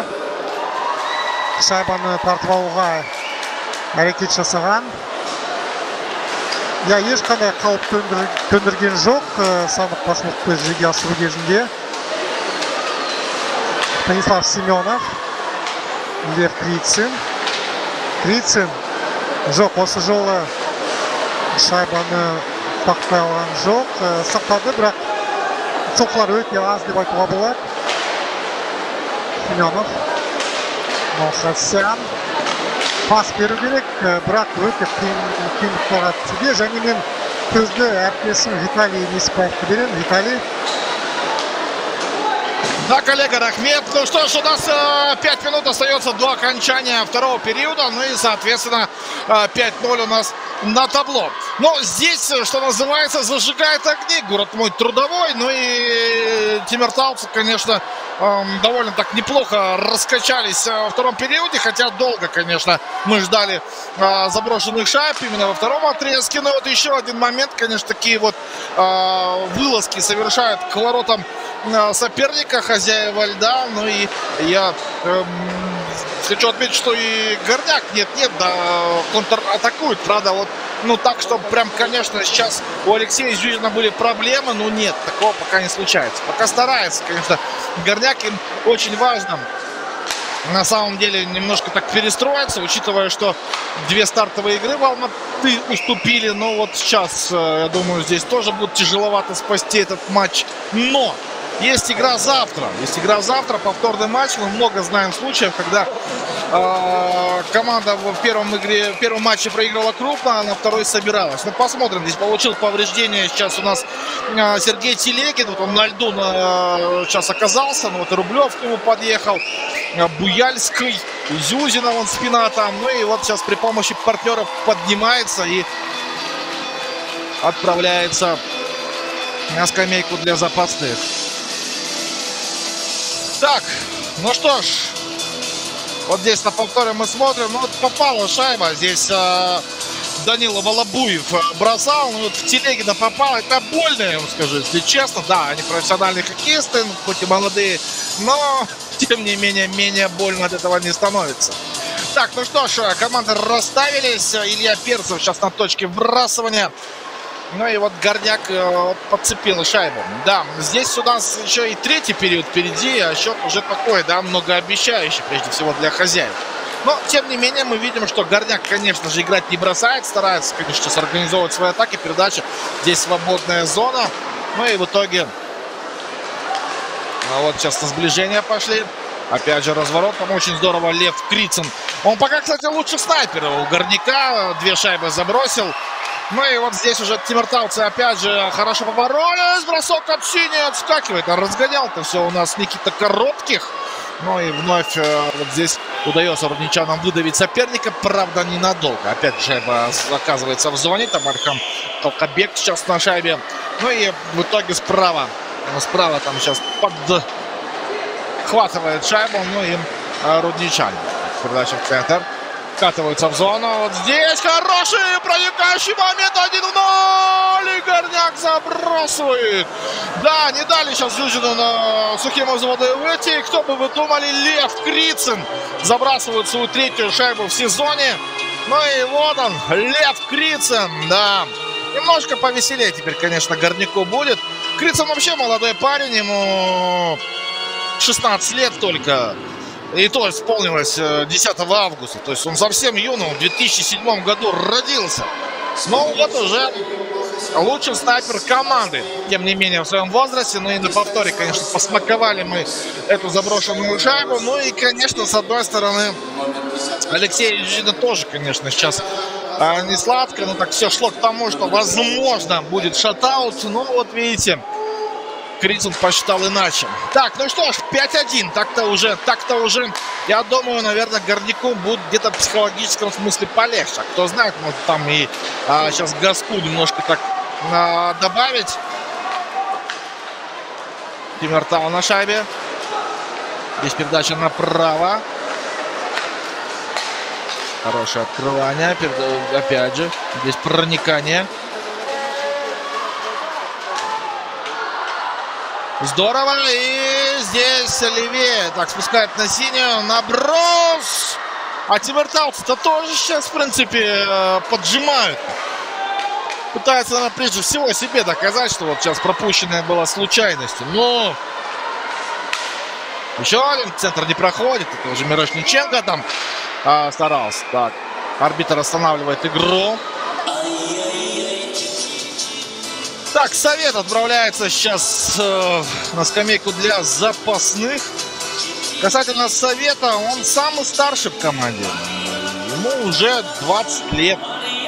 шайбаны тартып алуға әрекет жасаған. иә ешқандай қауіп төндірген жоқ сандық басшылықты жүзеге асыру кезінде. Станислав Семенов, Лев Крицын. Крицын жоқ, осы жолы шайбаны бақтай алған жоқ, сақтады, бірақ соққылар өте аз деп айтуға болады. Семенов, Малхасян. Пас беру керек, бірақ өте қиындыққа түсуде. Және мен сөзді әріптесім Виталий Несипаевқа беремін. Виталий. Да, коллега Рахмет. Ну что ж, у нас э, пять минут остается до окончания второго периода. Ну и, соответственно, э, пять ноль у нас на табло. Но здесь, что называется, зажигает огни город мой трудовой. Ну и тимиртауцы, конечно, э, довольно так неплохо раскачались во втором периоде. Хотя долго, конечно, мы ждали э, заброшенных шайб именно во втором отрезке. Но вот еще один момент, конечно, такие вот э, вылазки совершают к воротам соперника, хозяева льда. Ну и я эм, хочу отметить, что и Горняк нет-нет, да, контратакует. Правда, вот, ну так, что прям, конечно, сейчас у Алексея Зюзина были проблемы, но нет, такого пока не случается. Пока старается, конечно, Горняк, им очень важно на самом деле немножко так перестроиться, учитывая, что две стартовые игры в Алматы уступили. Но вот сейчас, я думаю, здесь тоже будет тяжеловато спасти этот матч. Но есть игра завтра. Есть игра завтра, повторный матч. Мы много знаем случаев, когда э, команда в первом игре, в первом матче проиграла крупно, а на второй собиралась. Ну, посмотрим. Здесь получил повреждение сейчас у нас э, Сергей Телегин. Вот он на льду на, сейчас оказался. Ну, вот и Рублев к нему подъехал. Буяльский, Зюзина, вон спина там. Ну и вот сейчас при помощи партнеров поднимается и отправляется на скамейку для запасных. Так, ну что ж, вот здесь на повторе мы смотрим, ну вот попала шайба, здесь э, Данила Волобуев бросал, ну вот в Телегина попал, это больно, я вам скажу, если честно, да, они профессиональные хоккеисты, хоть и молодые, но тем не менее, менее больно от этого не становится. Так, ну что ж, команды расставились, Илья Перцев сейчас на точке вбрасывания. Ну и вот Горняк э, подцепил шайбу. Да, здесь у нас еще и третий период впереди, а счет уже такой, да, многообещающий, прежде всего для хозяев. Но, тем не менее, мы видим, что Горняк, конечно же, играть не бросает, старается, конечно, сейчас организовывать свои атаки, передачи. Здесь свободная зона. Ну и в итоге, а вот сейчас на сближение пошли. Опять же, разворот, там очень здорово Лев Крицын. Он пока, кстати, лучше снайпер у Горняка, две шайбы забросил. Ну и вот здесь уже тимиртауцы опять же хорошо поборолись. Бросок от синей отскакивает. А разгонял-то все у нас Никита Коротких. Ну и вновь вот здесь удается рудничанам выдавить соперника. Правда, ненадолго. Опять шайба оказывается в зоне. Там Архам Толкобек сейчас на шайбе. Ну и в итоге справа. Справа там сейчас подхватывает шайбу. Ну и рудничане. Передача в центр. Вкатываются в зону. Вот здесь хороший проникающий момент. один ноль. И Горняк забрасывает. Да, не дали сейчас Зюзину на сухим взводы выйти. Кто бы вы думали, Лев Крицын забрасывает свою третью шайбу в сезоне. Ну и вот он, Лев Крицын. Да, немножко повеселее теперь, конечно, Горняку будет. Крицын вообще молодой парень. Ему шестнадцать лет только. И то исполнилось десятого августа. То есть он совсем юный, в две тысячи седьмом году родился. Но вот уже лучший снайпер команды. Тем не менее, в своем возрасте. Ну и на повторе, конечно, посмаковали мы эту заброшенную шайбу. Ну и, конечно, с одной стороны, Алексей Зюзина тоже, конечно, сейчас не сладко. Но так все шло к тому, что, возможно, будет шатаут. Но вот видите, Крицын посчитал иначе. Так, ну что ж, пять один. Так-то уже, так-то уже, я думаю, наверное, Горняку будет где-то в психологическом смысле полегче. Кто знает, может там и а, сейчас газку немножко так а, добавить. Тимиртау на шайбе. Здесь передача направо. Хорошее открывание. Опять же, здесь проникание. Здорово, и здесь левее. Так, спускает на синюю, наброс. А тимиртауцы-то тоже сейчас, в принципе, поджимают. пытается, наверное, прежде всего себе доказать, что вот сейчас пропущенная была случайностью. Но еще один центр не проходит. Это уже Мирошниченко там а, старался. Так, арбитр останавливает игру. Так, Совет отправляется сейчас э, на скамейку для запасных. Касательно Совета, он самый старший в команде. Ему уже двадцать лет.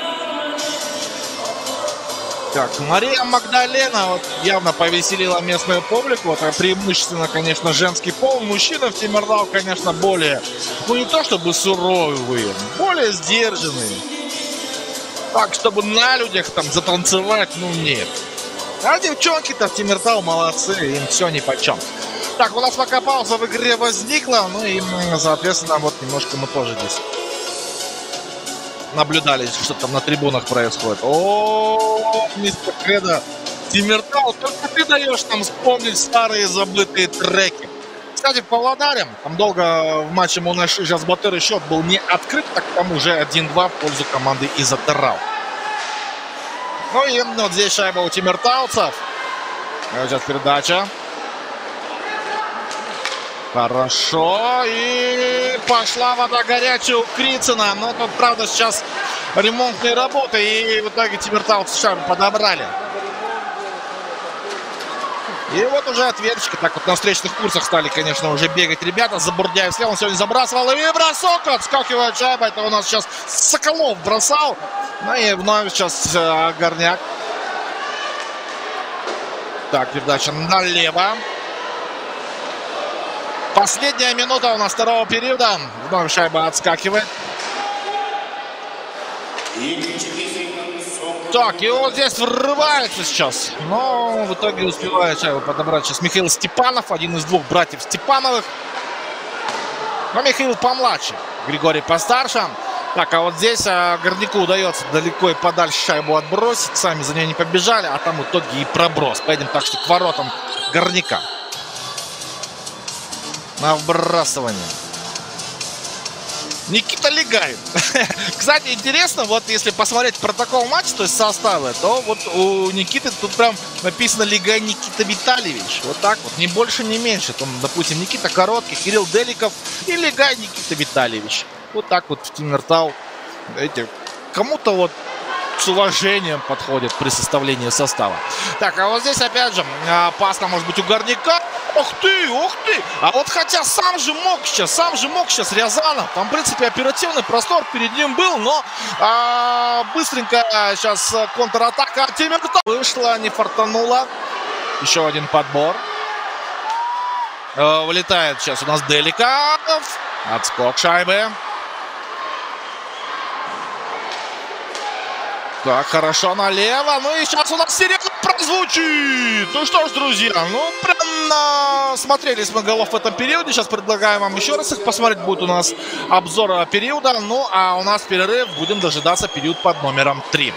Так, Мария Магдалена вот явно повеселила местную публику. Это преимущественно, конечно, женский пол. Мужчины в Тимиртау, конечно, более, ну не то чтобы суровые, более сдержанные. Так, чтобы на людях там затанцевать, ну нет. А девчонки-то в Тимиртау молодцы, им все нипочем. Так, у нас пока пауза в игре возникла, ну и, соответственно, вот немножко мы тоже здесь наблюдали, что там на трибунах происходит. О, мистер Кредо, Тимиртау, только ты даешь нам вспомнить старые забытые треки. Кстати, по Павлодаре, там долго в матче Мунаши Жазбатыры счет был не открыт, так там уже один-два в пользу команды Изотарау. Ну и вот здесь шайба у тимиртауцев. Сейчас передача. Хорошо. И пошла вода горячая у Крицына. Но тут, правда, сейчас ремонтные работы. И в итоге тимиртауцы шайбу подобрали. И вот уже ответочка. Так вот на встречных курсах стали, конечно, уже бегать ребята. Забурдяев слева, он сегодня забрасывал. И бросок, отскакивает шайба. Это у нас сейчас Соколов бросал. Ну и вновь сейчас э, Горняк. Так, передача налево. Последняя минута у нас второго периода. Вновь шайба отскакивает. Так, и вот здесь врывается сейчас. Но в итоге успевает шайбу подобрать сейчас Михаил Степанов. Один из двух братьев Степановых. Но Михаил помладше. Григорий постарше. Так, а вот здесь а, Горняку удается далеко и подальше шайбу отбросить. Сами за нее не побежали, а там в итоге и проброс. Поедем так что к воротам Горняка. На вбрасывание. Никита Лигаев. Кстати, интересно, вот если посмотреть протокол матча, то есть составы, то вот у Никиты тут прям написано Лигай Никита Витальевич. Вот так вот, ни больше, ни меньше. Там, допустим, Никита Короткий, Кирилл Деликов и Лигай Никита Витальевич. Вот так вот в Тимиртау. Эти кому-то вот с уважением подходит при составлении состава. Так, а вот здесь опять же опасно может быть у Горняка. Ох ты, ох ты. А вот хотя сам же мог сейчас, сам же мог сейчас Рязанов. Там, в принципе, оперативный простор перед ним был, но а, быстренько сейчас контратака от Тимиртау. Вышла, не фартанула. Еще один подбор. А, вылетает сейчас у нас Деликов. Отскок шайбы. Так, хорошо налево. Ну и сейчас у нас сирена прозвучит. Ну что ж, друзья, ну прям насмотрелись мы голов в этом периоде. Сейчас предлагаем вам еще раз их посмотреть. Будет у нас обзор периода. Ну а у нас перерыв. Будем дожидаться период под номером три.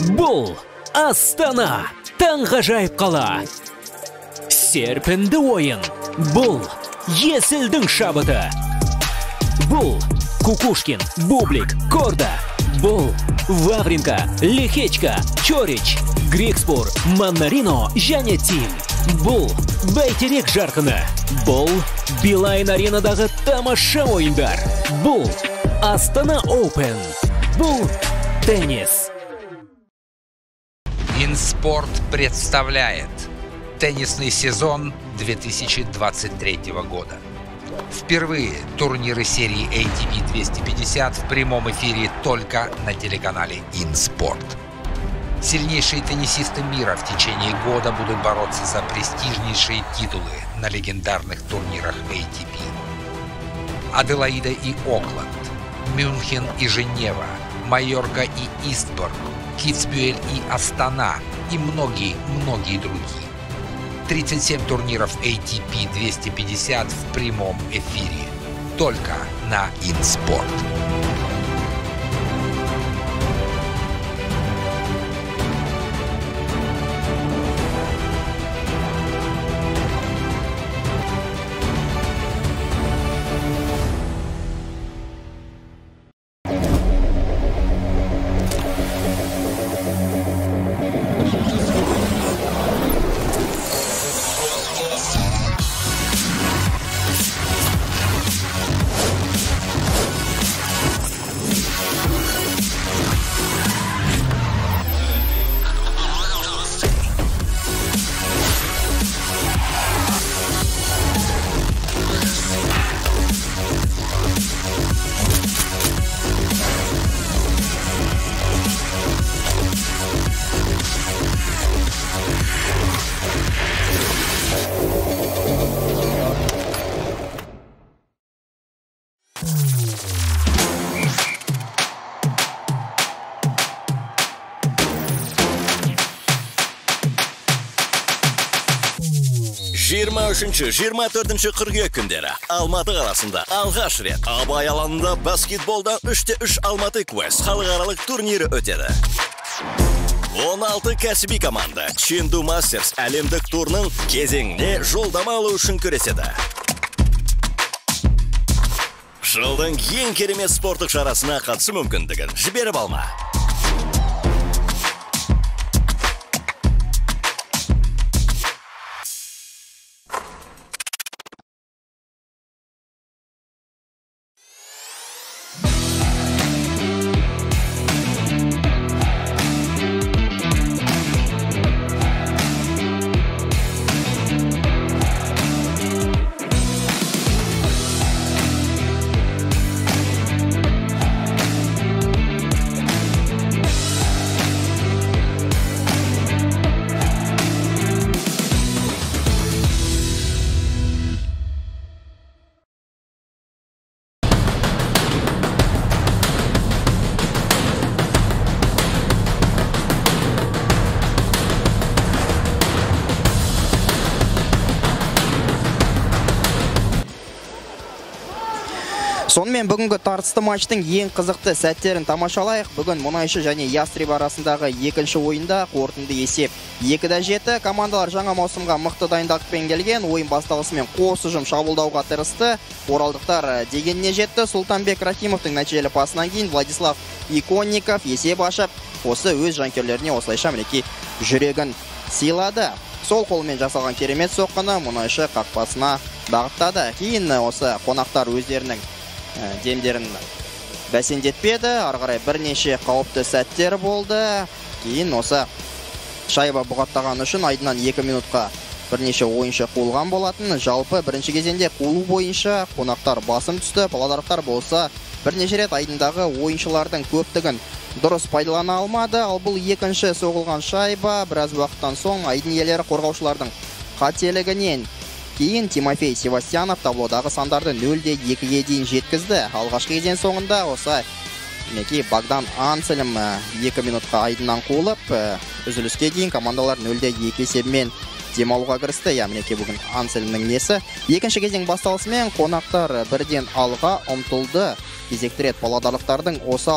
Бұл Астана, таңғажайып қала. Серпінді ойын. Бұл есілдің шабыты. Бұл Кукушкин, Бублик, Корда. Бұл Вавринка, Лихечка, Чорич, Грекспур, Маннарино және Тим. Бұл Бәйтерек жарқыны. Бұл Билайн аренадағы тамаша ойындар. Бұл Астана Open. Бұл теннис. Инспорт представляет теннисный сезон две тысячи двадцать третьего года. Впервые турниры серии эй ти ви двести пятьдесят в прямом эфире только на телеканале Инспорт. Сильнейшие теннисисты мира в течение года будут бороться за престижнейшие титулы на легендарных турнирах эй ти ви. Аделаида и Окленд, Мюнхен и Женева, Майорка и Истборг, Китсбюэль и Астана и многие-многие другие. тридцать семь турниров эй ти пи двести пятьдесят в прямом эфире. Только на Инспорт. жиырма үшінші жиырма төртінші қыркүйек күндері Алматы қаласында алғаш рет Абай алаңында баскетболдан үште үш Алматы Quest халықаралық турнирі өтеді. он алты кәсіби команда Chengdu Masters әлемдік турның кезеңіне жолдама алу үшін күреседі. Жылдың ең керемет спорттық шарасына қатысу мүмкіндігін жіберіп алма. Сонымен бүгінгі тартысты матчтың ең қызықты сәттерін тамашалайық. Бүгін Мұнайшы және Ястреб арасындағы екінші ойында қорытынды есеп екі жеті. Командалар жаңа маусымға мықты дайындықпен келген. Ойын басталысымен қос ұжым шабуылдауға тырысты. Оралдықтар дегеніне жетті. Сұлтанбек Рахимовтың нәтижелі пасынан кейін Владислав Иконников есеп ашып, осы өз жанкерлеріне осылайша мінекей жүрегін сыйлады. Сол қолымен жасалған керемет соққыны Мұнайшы қақпасына бағыттады. Кейін осы қонақтар өздерінің демдерін бәсендетпеді. Арғарай бірнеше қауіпті сәттер болды. Кейін осы шайба бұғаттаған үшін айдынан екі минутқа бірнеше ойыншы қуылған болатын. Жалпы бірінші кезеңде қуылу бойынша қонақтар басым түсті. Павлодарлықтар болса бірнеше рет айдындағы ойыншылардың көптігін дұрыс пайдалана алмады. Ал бұл екінші соғылған шайба біраз уақыттан соң айдын иелері қорғаушылардың қателігінен кейін Тимофей Севастьянов таблодағы сандарды нөл-де екіге дейін жеткізді. Алғашқы кезең соңында осы мінекей Богдан Анцелем екі минутқа айдыннан қуылып, үзіліске дейін командалар нөл-де екі есебімен демалуға кірісті. Мінекей бүгін Анцелемнің несі. Екінші кезең басталысымен қонақтар бірден алға ұмтылды. Кезекті рет павлодарлықтардың осал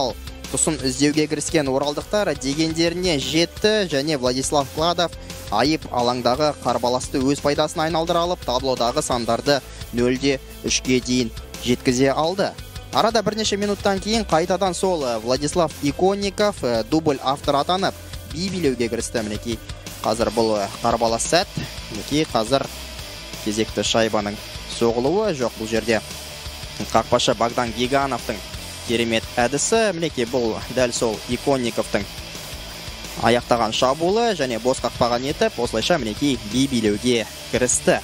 тұсын іздеуге кіріскен оралдықтар дегендеріне жетті және Владислав Кладов айып алаңдағы қарбаласты өз пайдасына айналдыра алып, таблодағы сандарды нөлде үшке дейін жеткізе алды. Арада бірнеше минуттан кейін қайтадан сол Владислав Иконников дубль автор атанып, би билеуге кірісті. Мінекей қазір бұл қарбалас сәт. Мінекей қазір кезекті шайбаның соғылуы жоқ. Бұл жерде қақпашы Богдан Гигановтың керемет әдісі. Мінекей бұл дәл сол Иконниковтың аяқтаған шабуылы және бос қақпаға нетіп, осылайша мінекей би билеуге кірісті.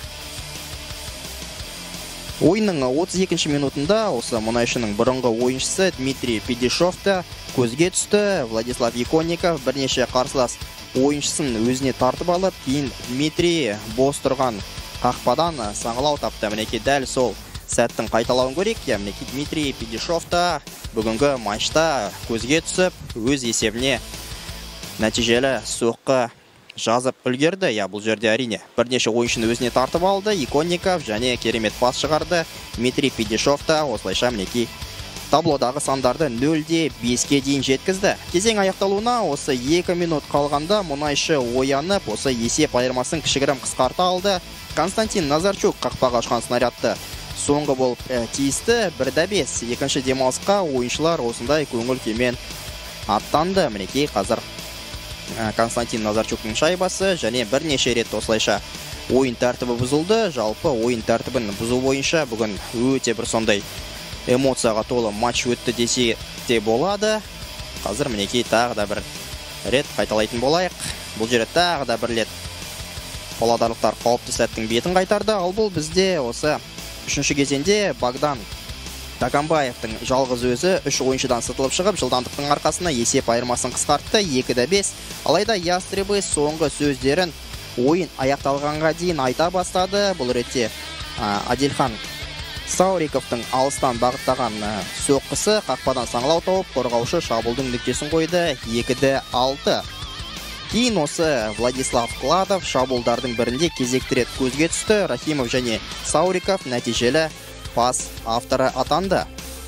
Ойынның отыз екінші минутында осы мұнайшының бұрынғы ойыншысы Дмитрий Педешовты көзге түсті. Владислав Иконников бірнеше қарсылас ойыншысын өзіне тартып алып, кейін Дмитрий бос тұрған қақпадан саңылау тапты. Мінекей дәл сол сәттің қайталауын көрейік. Мінекей Дмитрий Педешовты бүгінгі матчта көзге түсіп, өз есебіне нәтижелі соққы жазып үлгерді. Я, бұл жерде әрине бірнеше ойыншыны өзіне тартып алды. Иконников және керемет пас шығарды. Дмитрий Педешовты осылайша мінекей таблодағы сандарды нөлде беске дейін жеткізді. Кезең аяқталуына осы екі минут қалғанда мұнайшы оянып, осы есеп айырмасын кішігірім қысқарта алды. Константин Назарчук қақпаға ашқан снарядты соңғы болып ә, тиісті. Бірді бес. Екінші демалысқа ойыншылар осындай көңіл күймен аттанды. Мінекей қазір Константин Назарчуктың шайбасы және бірнеше рет осылайша ойын тәртібі бұзылды. Жалпы ойын тәртібін бұзу бойынша бүгін өте бір сондай эмоцияға толы матч өтті десе де болады. Қазір мінекей тағы да бір рет қайталайтын болайық. Бұл жерде тағы да бір рет павлодарлықтар қауіпті сәттің бетін қайтарды. Ал бұл бізде осы үшінші кезеңде Богдан Дагамбаевтың жалғыз өзі үш ойыншыдан сытылып шығып, жылдамдықтың арқасына есеп айырмасын қысқартты. екіде бес. Алайда ястребы соңғы сөздерін ойын аяқталғанға дейін айта бастады. Бұл ретте Адилхан Сауриковтың алыстан бағыттаған соққысы қақпадан саңылау тауып, қорғаушы шабуылдың нүктесін қойды. екіде алты. Кейін осы Владислав Кладов шабуылдардың бірінде кезекті рет көзге түсті. Рахимов және Сауриков нәтижелі пас авторы атанды.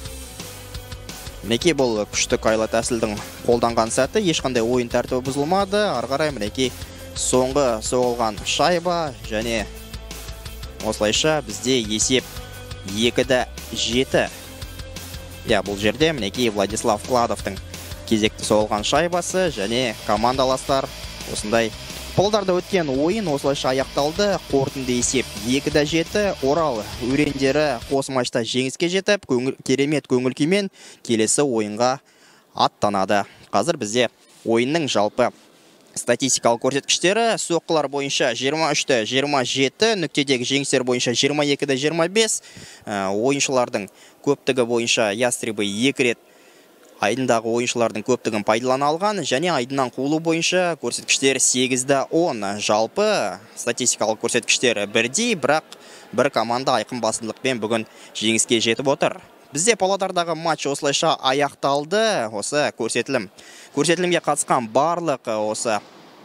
Мінекей бұл күшті қайлы тәсілдің қолданған сәті, ешқандай ойын тәртібі бұзылмады. Арғарай мінекей соңғы соғылған шайба және осылайша бізде есеп екіде жеті. Я, бұл жерде мінекей Владислав Кладовтың кезекті соғылған шайбасы және командаластар осындай павлодарда өткен ойын осылайша аяқталды. Қорытынды есеп екіде жеті. Орал өрендері қос матчта жеңіске жетіп, керемет көңіл күймен келесі ойынға аттанады. Қазір бізде ойынның жалпы статистикалық көрсеткіштері соққылар бойынша жиырма үште жиырма жеті, нүктедегі жеңістер бойынша жиырма екіде жиырма бес, ойыншылардың көптігі бойынша ястребы екі рет айдындағы ойыншылардың көптігін пайдалана алған және айдыннан қуылу бойынша көрсеткіштер сегізде он. Жалпы статистикалық көрсеткіштер бірдей, бірақ бір команда айқын басымдылықпен бүгін жеңіске жетіп отыр. Бізде павлодардағы матч осылайша аяқталды. Осы көрсетілім көрсетілімге қатысқан барлық осы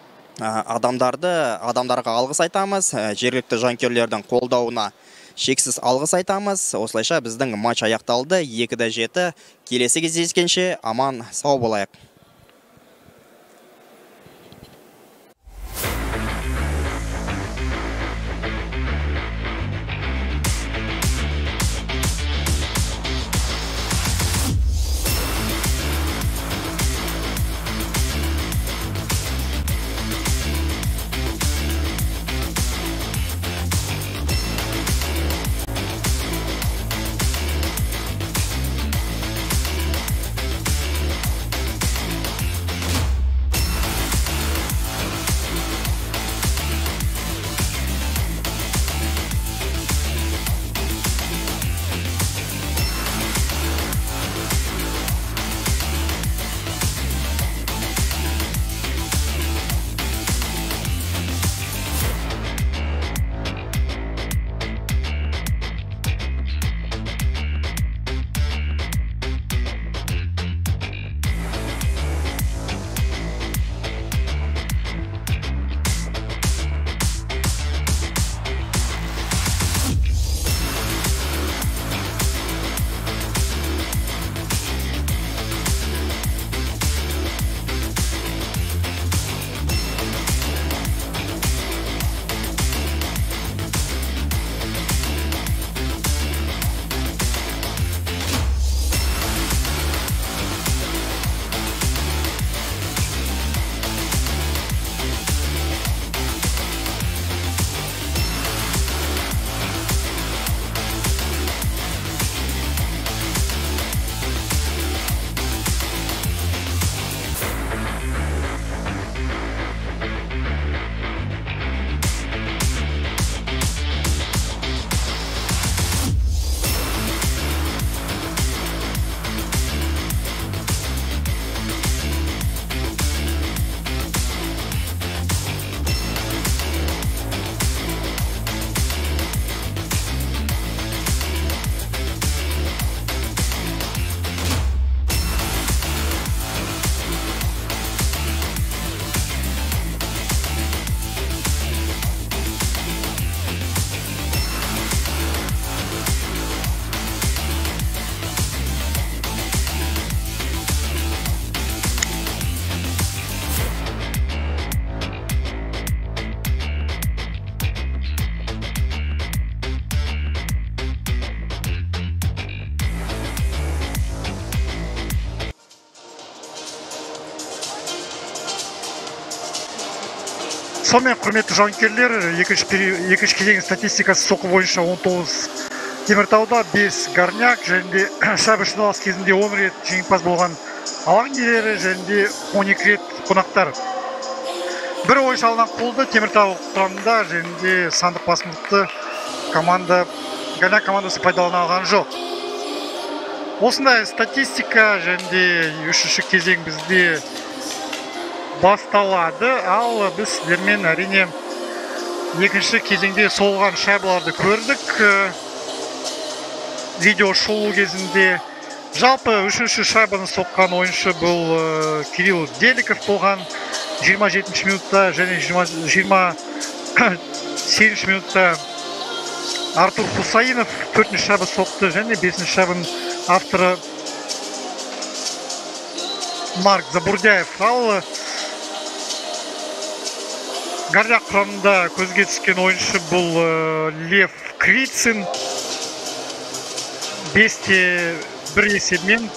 адамдарды адамдарға алғыс айтамыз. Жергілікті жанкүйерлердің қолдауына шексіз алғыс айтамыз. Осылайша біздің матч аяқталды. екіде жеті. Келесі кездескенше аман сау болайық. Сонымен құрметті жанкүйерлер, екінші кезеңнің статистикасы соққы бойынша он тоғыз Теміртауда, бес Горняк және шайба жиналыс кезінде он рет жеңімпаз болған алаң иелері және он екі рет қонақтар. Бір ойыншы алынған қолды Теміртау құрамында және сандық басымдықты команда Горняк командасы пайдалана алған жоқ. Осындай статистика және үшінші кезең бізде басталады, ал біз сіздермен әрине екінші кезеңде соғылған шайбаларды көрдік. Видео шолу кезінде жалпы үшінші шайбаны соққан ойыншы бұл Кирилл Деликов болған жиырма жетінші минутта және жиырма сегізінші минутта Артур Хусаинов төртінші шайба соқты және бесінші шайбаның авторы Марк Забурдяев. Ал Горняк құрамында көзге түскен ойыншы бұл Лев Крицын. бесте бір есебімен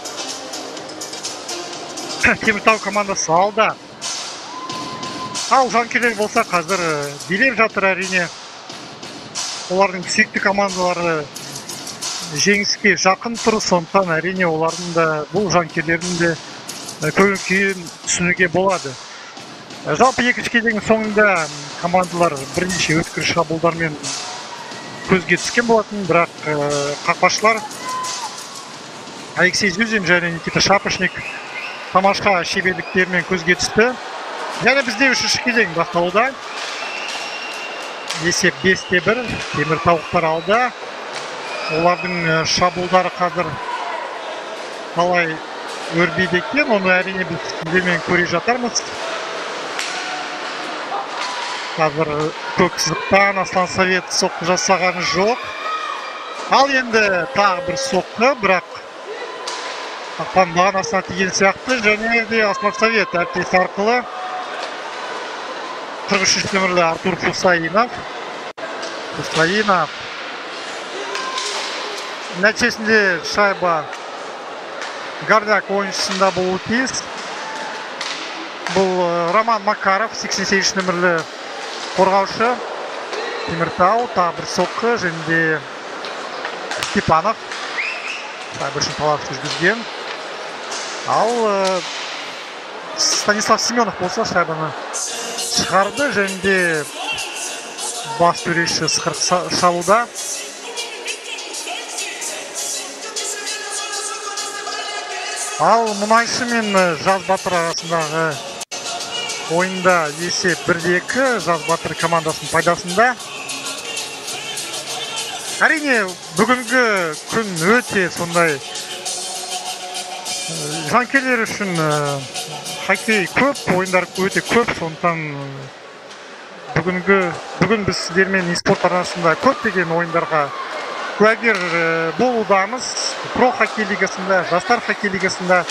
Теміртау командасы алда. Ал жанкүйерлер болса қазір билеп жатыр әрине. Олардың сүйікті командалары жеңіске жақын тұр, сондықтан әрине олардың да бұл жанкүйерлердің де көңіл күйін түсінуге болады. Жалпы екінші кезеңнің соңында командалар бірнеше өткір шабуылдармен көзге түскен болатын, бірақ қақпашылар Алексей Зюзин және Никита Шапошник тамаша шеберліктерімен көзге түсті. Және бізде үшінші кезең басталуда. Есеп бесте бір, Теміртаулықтар алда. Олардың шабуылдары қазір қалай өрбиді екен, оны әрине біз сіздермен көре жатармыз. Қазір көк сызықтан Аслан Совет соққы жасаған жоқ. Ал енді тағы бір соққы, бірақ қақпаның бағанасына тиген сияқты, және де Аслан Совет әріптесі арқылы қырық үшінші нөмірлі Артур Хусаинов. Хусаинов. Нәтижесінде шайба Горняк ойыншысында болуы тиіс. Бұл Роман Макаров, сексен сегізінші нөмірлі қорғаушы. Теміртау, тағы бір соққы, және де Степанов шайба үшін талап жүргізген. Ал Станислав Семенов болса шайбаны шығарды, және де бас төреші сықыр шабуда. Ал Мұнайшы мен Жаз Батыр арасындағы ойында есеп бірде екі, Жаз Батыр командасының пайдасында. Әрине, бүгінгі күн өте сондай жанкүйерлер үшін хоккей көп, ойындар өте көп, сондықтан бүгінгі бүгін біз сіздермен eSport арнасында көптеген ойындарға куәгер болудамыз. Про хоккей лигасында, жастар хоккей лигасында.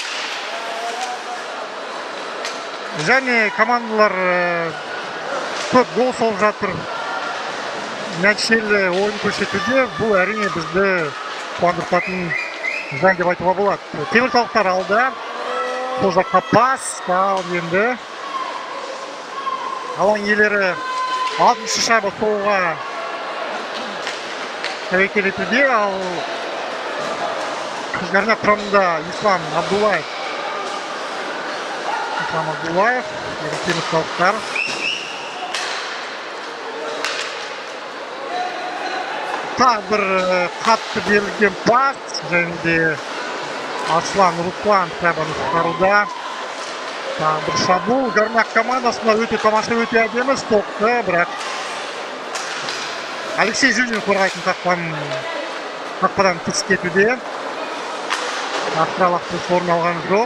Және командалар көп гол соғып жатыр. Нәтижелі ойын көрсетуде бұл әрине бізді қуандыртатын жан деп айтуға болады. Теміртаулықтар алда. Сол жаққа пас, ал енді алаң иелері алтыншы шайба соғуға тәуекел етуде. Ал Горняк құрамында Ислам Абдулаев. Ислам Абдулаев, Теміртаулықтар. Тағы бір қатты берілген пас, және де Аслан Руслан шайбаны шығаруда. Тағы бір шабуыл. Горняк командасында өте тамаша, өте әдемі соқты, бірақ Алексей Зюзин қорғайтын қақпадан тыс кетуде. Австралиялық орын алған жоқ.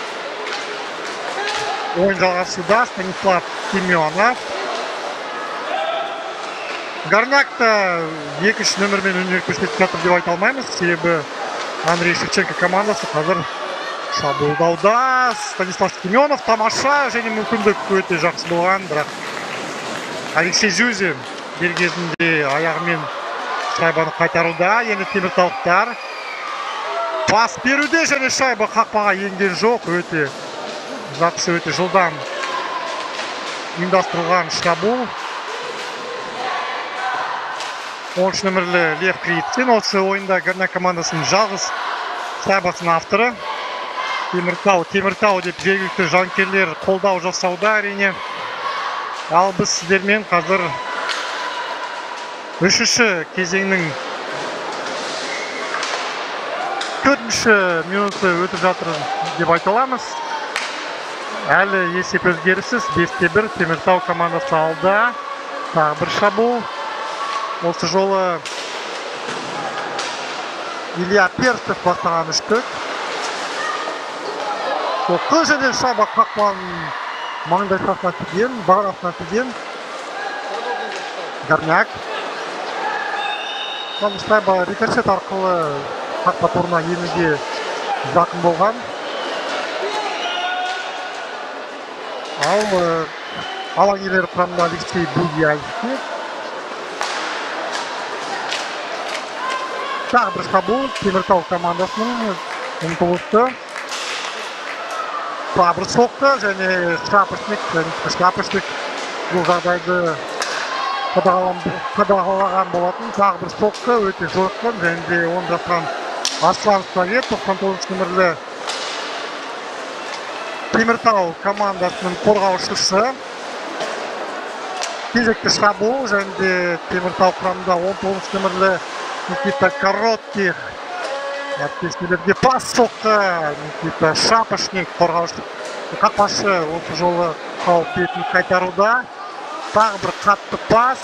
Ойын жалғасуда Станислав Семенов. Горнякта екінші нөмірмен өнер көрсетіп жатыр деп айта алмаймыз, себебі Андрей Шевченко командасы қазір шабуылдауда. Станислав Семенов тамаша және мүмкіндік өте жақсы болған, бірақ Алексей Зюзин дер кезінде аяғымен шайбаны қайтаруда. Енді Теміртаулықтар пас беруде және шайба қақпаға енген жоқ. Өте жақсы, өте жылдам ұйымдастырылған шабуыл. он үш нөмірлі Лев Крицын осы ойында Горняк командасының жалғыз шайбасының авторы. Теміртау, Теміртау деп жергілікті жанкерлер қолдау жасауда әрине. Ал біз сіздермен қазір үшінші кезеңнің төртінші минуты өтіп жатыр деп айта аламыз. Әлі есеп өзгеріссіз, бес те бір Теміртау командасы алда. Тағы бір шабуыл. Осы жолы Илья Перстов бастаған үштік. Соққы және шаба қақпаның маңдайшасына тиген, бағанасына тиген. Горняк. Шайба рикошет арқылы қақпа торына енуге жақын болған. Ал алаң иелері құрамында Алексей Будяевский. Тағы бір шабуыл Теміртау командасының ұмтылысы. Тағы бір соққы және шапошник, шапошник бұл жағдайды қадағалаған болатын. Тағы бір соққы өте жойқын және де он жасқан Аслан Совет, тоқсан тоғызыншы нөмірлі Теміртау командасының қорғаушысы. Кезекті шабуыл және де Теміртау құрамында он тоғызыншы нөмірлі Никита Коротких. Әріптестерге пас соққы. Никита Шапошник қорғаушы. Қақпашы осы жолы қауіп бетін қайтаруда. Тағы бір қатты пас.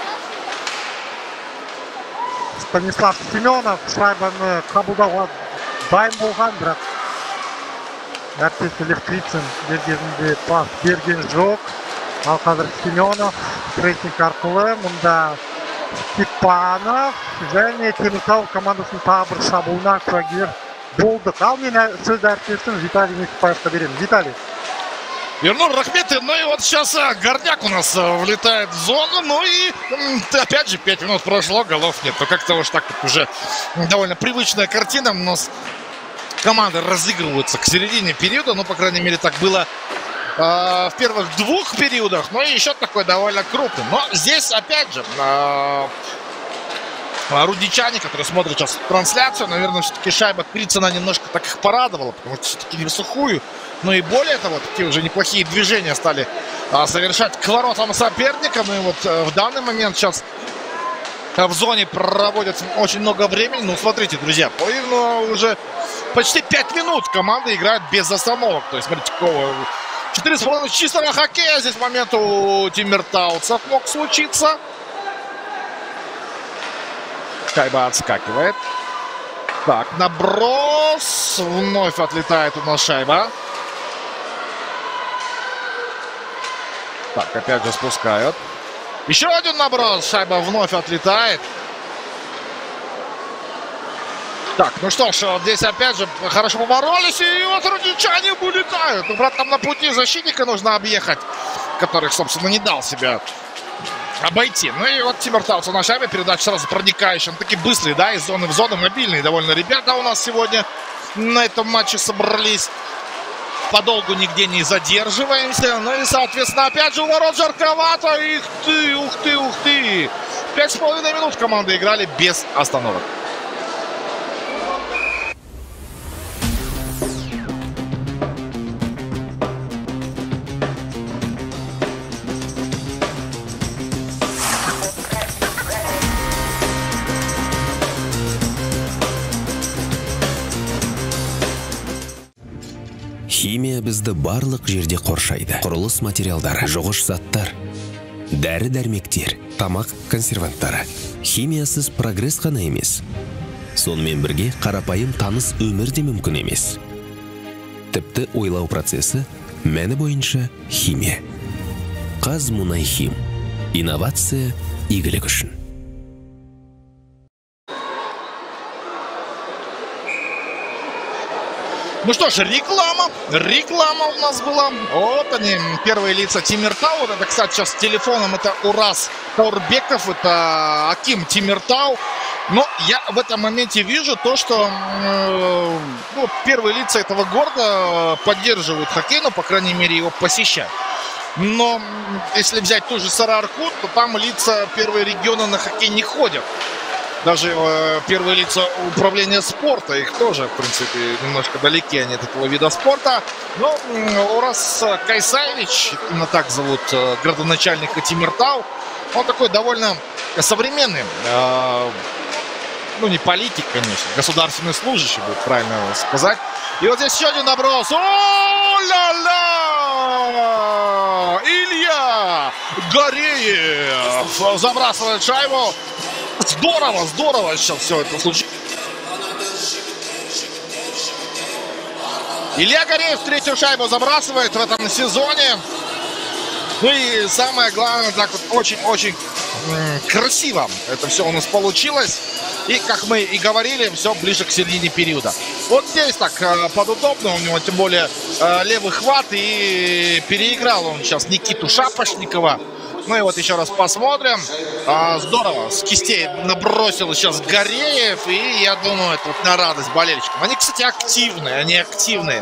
Станислав Семенов шайбаны қабылдауға дайын болған, бірақ әріптесі Лев Крицын бергенде пас берген жоқ. Ал қазір Семенов прессинг арқылы мұнда Степанов және Теміртау командасының тағы бір шабуылына куәгер болдық. Ал мен сөз әріптесім Виталий Никипаевқа беремін. Виталий. Ернур, рахмет. Ну и вот сейчас Горняк у нас влетает в зону. Ну и опять же пять минут прошло, голов нет. То как-то уж так уже довольно привычная картина. У нас команды разыгрываются к середине периода. Ну, по крайней мере, так было э, в первых двух периодах. Ну и еще такой довольно крупный. Но здесь опять же э, рудничане, которые смотрят сейчас трансляцию, наверное, все-таки шайба Крицына немножко так их порадовала, потому что все-таки не в сухую. Ну и более того, такие уже неплохие движения стали а, совершать к воротам соперника. Ну и вот а, в данный момент сейчас а, в зоне проводят очень много времени. Ну, смотрите, друзья, ну, уже почти пять минут команда играет без остановок. То есть, смотрите, четыре с половиной чистого хоккея здесь момент у тимиртауцев мог случиться. Шайба отскакивает. Так, наброс. Вновь отлетает у нас шайба. Так, опять же спускают. Еще один наброс. Шайба вновь отлетает. Так, ну что ж, вот здесь опять же хорошо поборолись. И вот рудничане улетают. Ну, правда, там на пути защитника нужно объехать, который, собственно, не дал себя обойти. Ну и вот тимиртауцы на шайбе. Передача сразу проникающая. Он такие быстрые, да, из зоны в зону. Мобильные довольно ребята у нас сегодня на этом матче собрались. Подолгу нигде не задерживаемся. Ну и, соответственно, опять же у ворот жарковато. Ух ты, ух ты, ух ты. Пять с половиной минут команды играли без остановок. Химия бізді барлық жерде қоршайды. Құрылыс материалдары, жуғыш заттар, дәрі-дәрмектер, тамақ консерванттары. Химиясыз прогресс қана емес. Сонымен бірге қарапайым таныс өмір де мүмкін емес. Тіпті ойлау процесі мәні бойынша химия. Қазмұнайхим. Инновация игілік үшін. Ну что ж, реклама. Реклама у нас была. Вот они, первые лица Темиртау. Вот это, кстати, сейчас с телефоном. Это Урас Таурбеков. Это Аким Темиртау. Но я в этом моменте вижу то, что э, ну, первые лица этого города поддерживают хоккей. Ну, по крайней мере, его посещают. Но если взять ту же Сарыарку, то там лица первые региона на хоккей не ходят. Даже э, первые лица управления спорта, их тоже, в принципе, немножко далеки они от этого вида спорта. Но Орас Кайсаевич, именно так зовут э, градоначальника Тимиртау, он такой довольно современный, э, ну не политик, конечно, государственный служащий, будет правильно сказать. И вот здесь еще один наброс. О-ля-ля! Илья Гореев забрасывает шайбу. Здорово, здорово сейчас все это случилось. Илья Гореев третью шайбу забрасывает в этом сезоне. Ну и самое главное, так вот очень-очень красиво это все у нас получилось. И, как мы и говорили, все ближе к середине периода. Вот здесь так подудобно, у него тем более левый хват. И переиграл он сейчас Никиту Шапошникова. Ну и вот еще раз посмотрим. А, здорово. С кистей набросил сейчас Гореев. И я думаю, это вот на радость болельщикам. Они, кстати, активные. Они активные.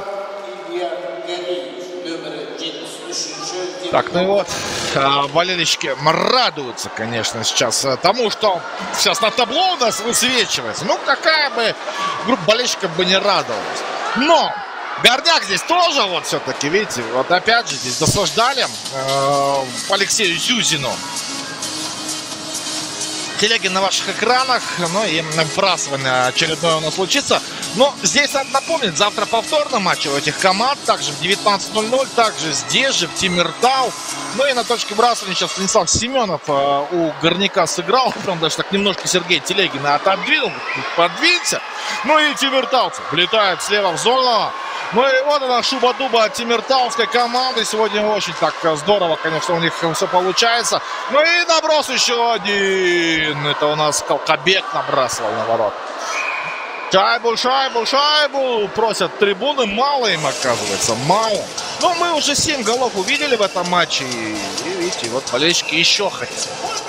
Так, ну и вот. А, болельщики радуются, конечно, сейчас тому, что сейчас на табло у нас высвечивается. Ну, какая бы группа болельщиков бы не радовалась. Но Горняк здесь тоже, вот все-таки, видите, вот опять же здесь досаждали э, Алексею Зюзину. Телегин на ваших экранах, ну и вбрасывание очередное у нас случится. Но здесь надо напомнить, завтра повторный матч у этих команд, также в девятнадцать ноль ноль, также здесь же, в Тимиртау. Ну и на точке вбрасывания сейчас Станислав Семенов э, у Горняка сыграл, прям даже так немножко Сергей Телегина отодвинул, подвинься. Ну и тимиртауцы влетают слева в зону. Ну и вот она шуба-дуба от тимиртауской команды. Сегодня очень так здорово, конечно, у них все получается. Ну и наброс еще один. Это у нас Колкобек набрасывал на ворот. Шайбу, шайбу, шайбу. Просят трибуны. Мало им, оказывается, мало. Но мы уже семь голов увидели в этом матче. И, и видите, вот болельщики еще хотят.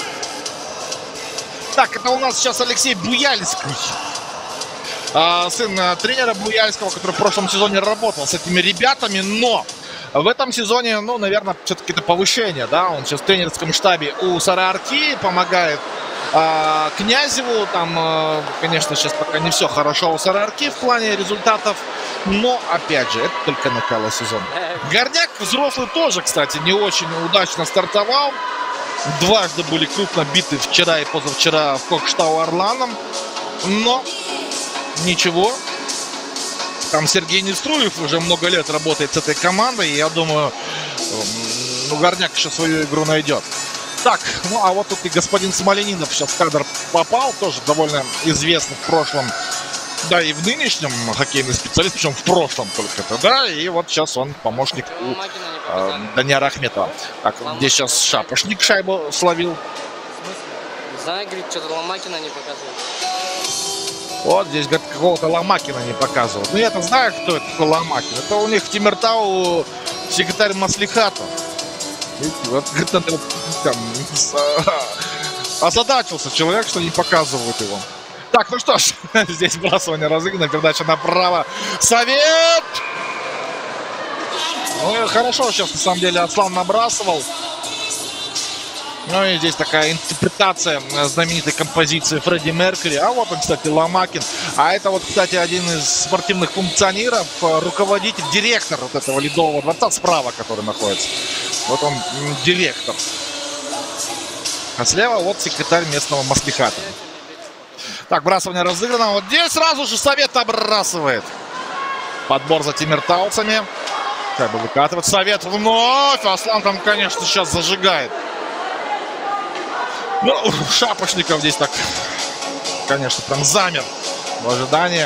Так, это у нас сейчас Алексей Буяльский. Сын тренера Буяльского, который в прошлом сезоне работал с этими ребятами, но в этом сезоне, ну, наверное, все-таки это повышение, да, он сейчас в тренерском штабе у Сарыарки, помогает а, Князеву, там, а, конечно, сейчас пока не все хорошо у Сарыарки в плане результатов, но, опять же, это только начало сезона. Горняк взрослый тоже, кстати, не очень удачно стартовал, дважды были крупно биты вчера и позавчера в Кокштау Орланом, но ничего. Там Сергей Неструев уже много лет работает с этой командой. И я думаю, ну, Горняк еще свою игру найдет. Так, ну а вот тут и господин Смоленинов сейчас в кадр попал. Тоже довольно известный в прошлом, да и в нынешнем хоккейный специалист. Причем в прошлом только-то, да. И вот сейчас он помощник у э, Даниара Ахметова. Так, здесь сейчас Шапошник шайбу словил. Знаю, говорит, что-то Ломакина не показывает. Вот здесь, говорит, какого-то Ломакина не показывают. Ну, я-то знаю, кто это такой Ломакин. Это у них в Тимиртау секретарь Маслихата. Видите, вот, говорит, там, озадачился человек, что не показывают его. Так, ну что ж, здесь бросание разыграно, передача направо. Совет! Ну, хорошо сейчас, на самом деле, Аслан набрасывал. Ну и здесь такая интерпретация знаменитой композиции Фредди Меркьюри. А вот он, кстати, Ломакин. А это вот, кстати, один из спортивных функционеров, руководитель, директор вот этого Ледового дворца справа, который находится. Вот он директор. А слева вот секретарь местного маслихата. Так, бросание разыграно. Вот здесь сразу же Совет обрасывает. Подбор за тимиртауцами. Как бы выкатывает Совет вновь. Аслан там, конечно, сейчас зажигает. Ну, Шапошников здесь так, конечно, прям замер в ожидании.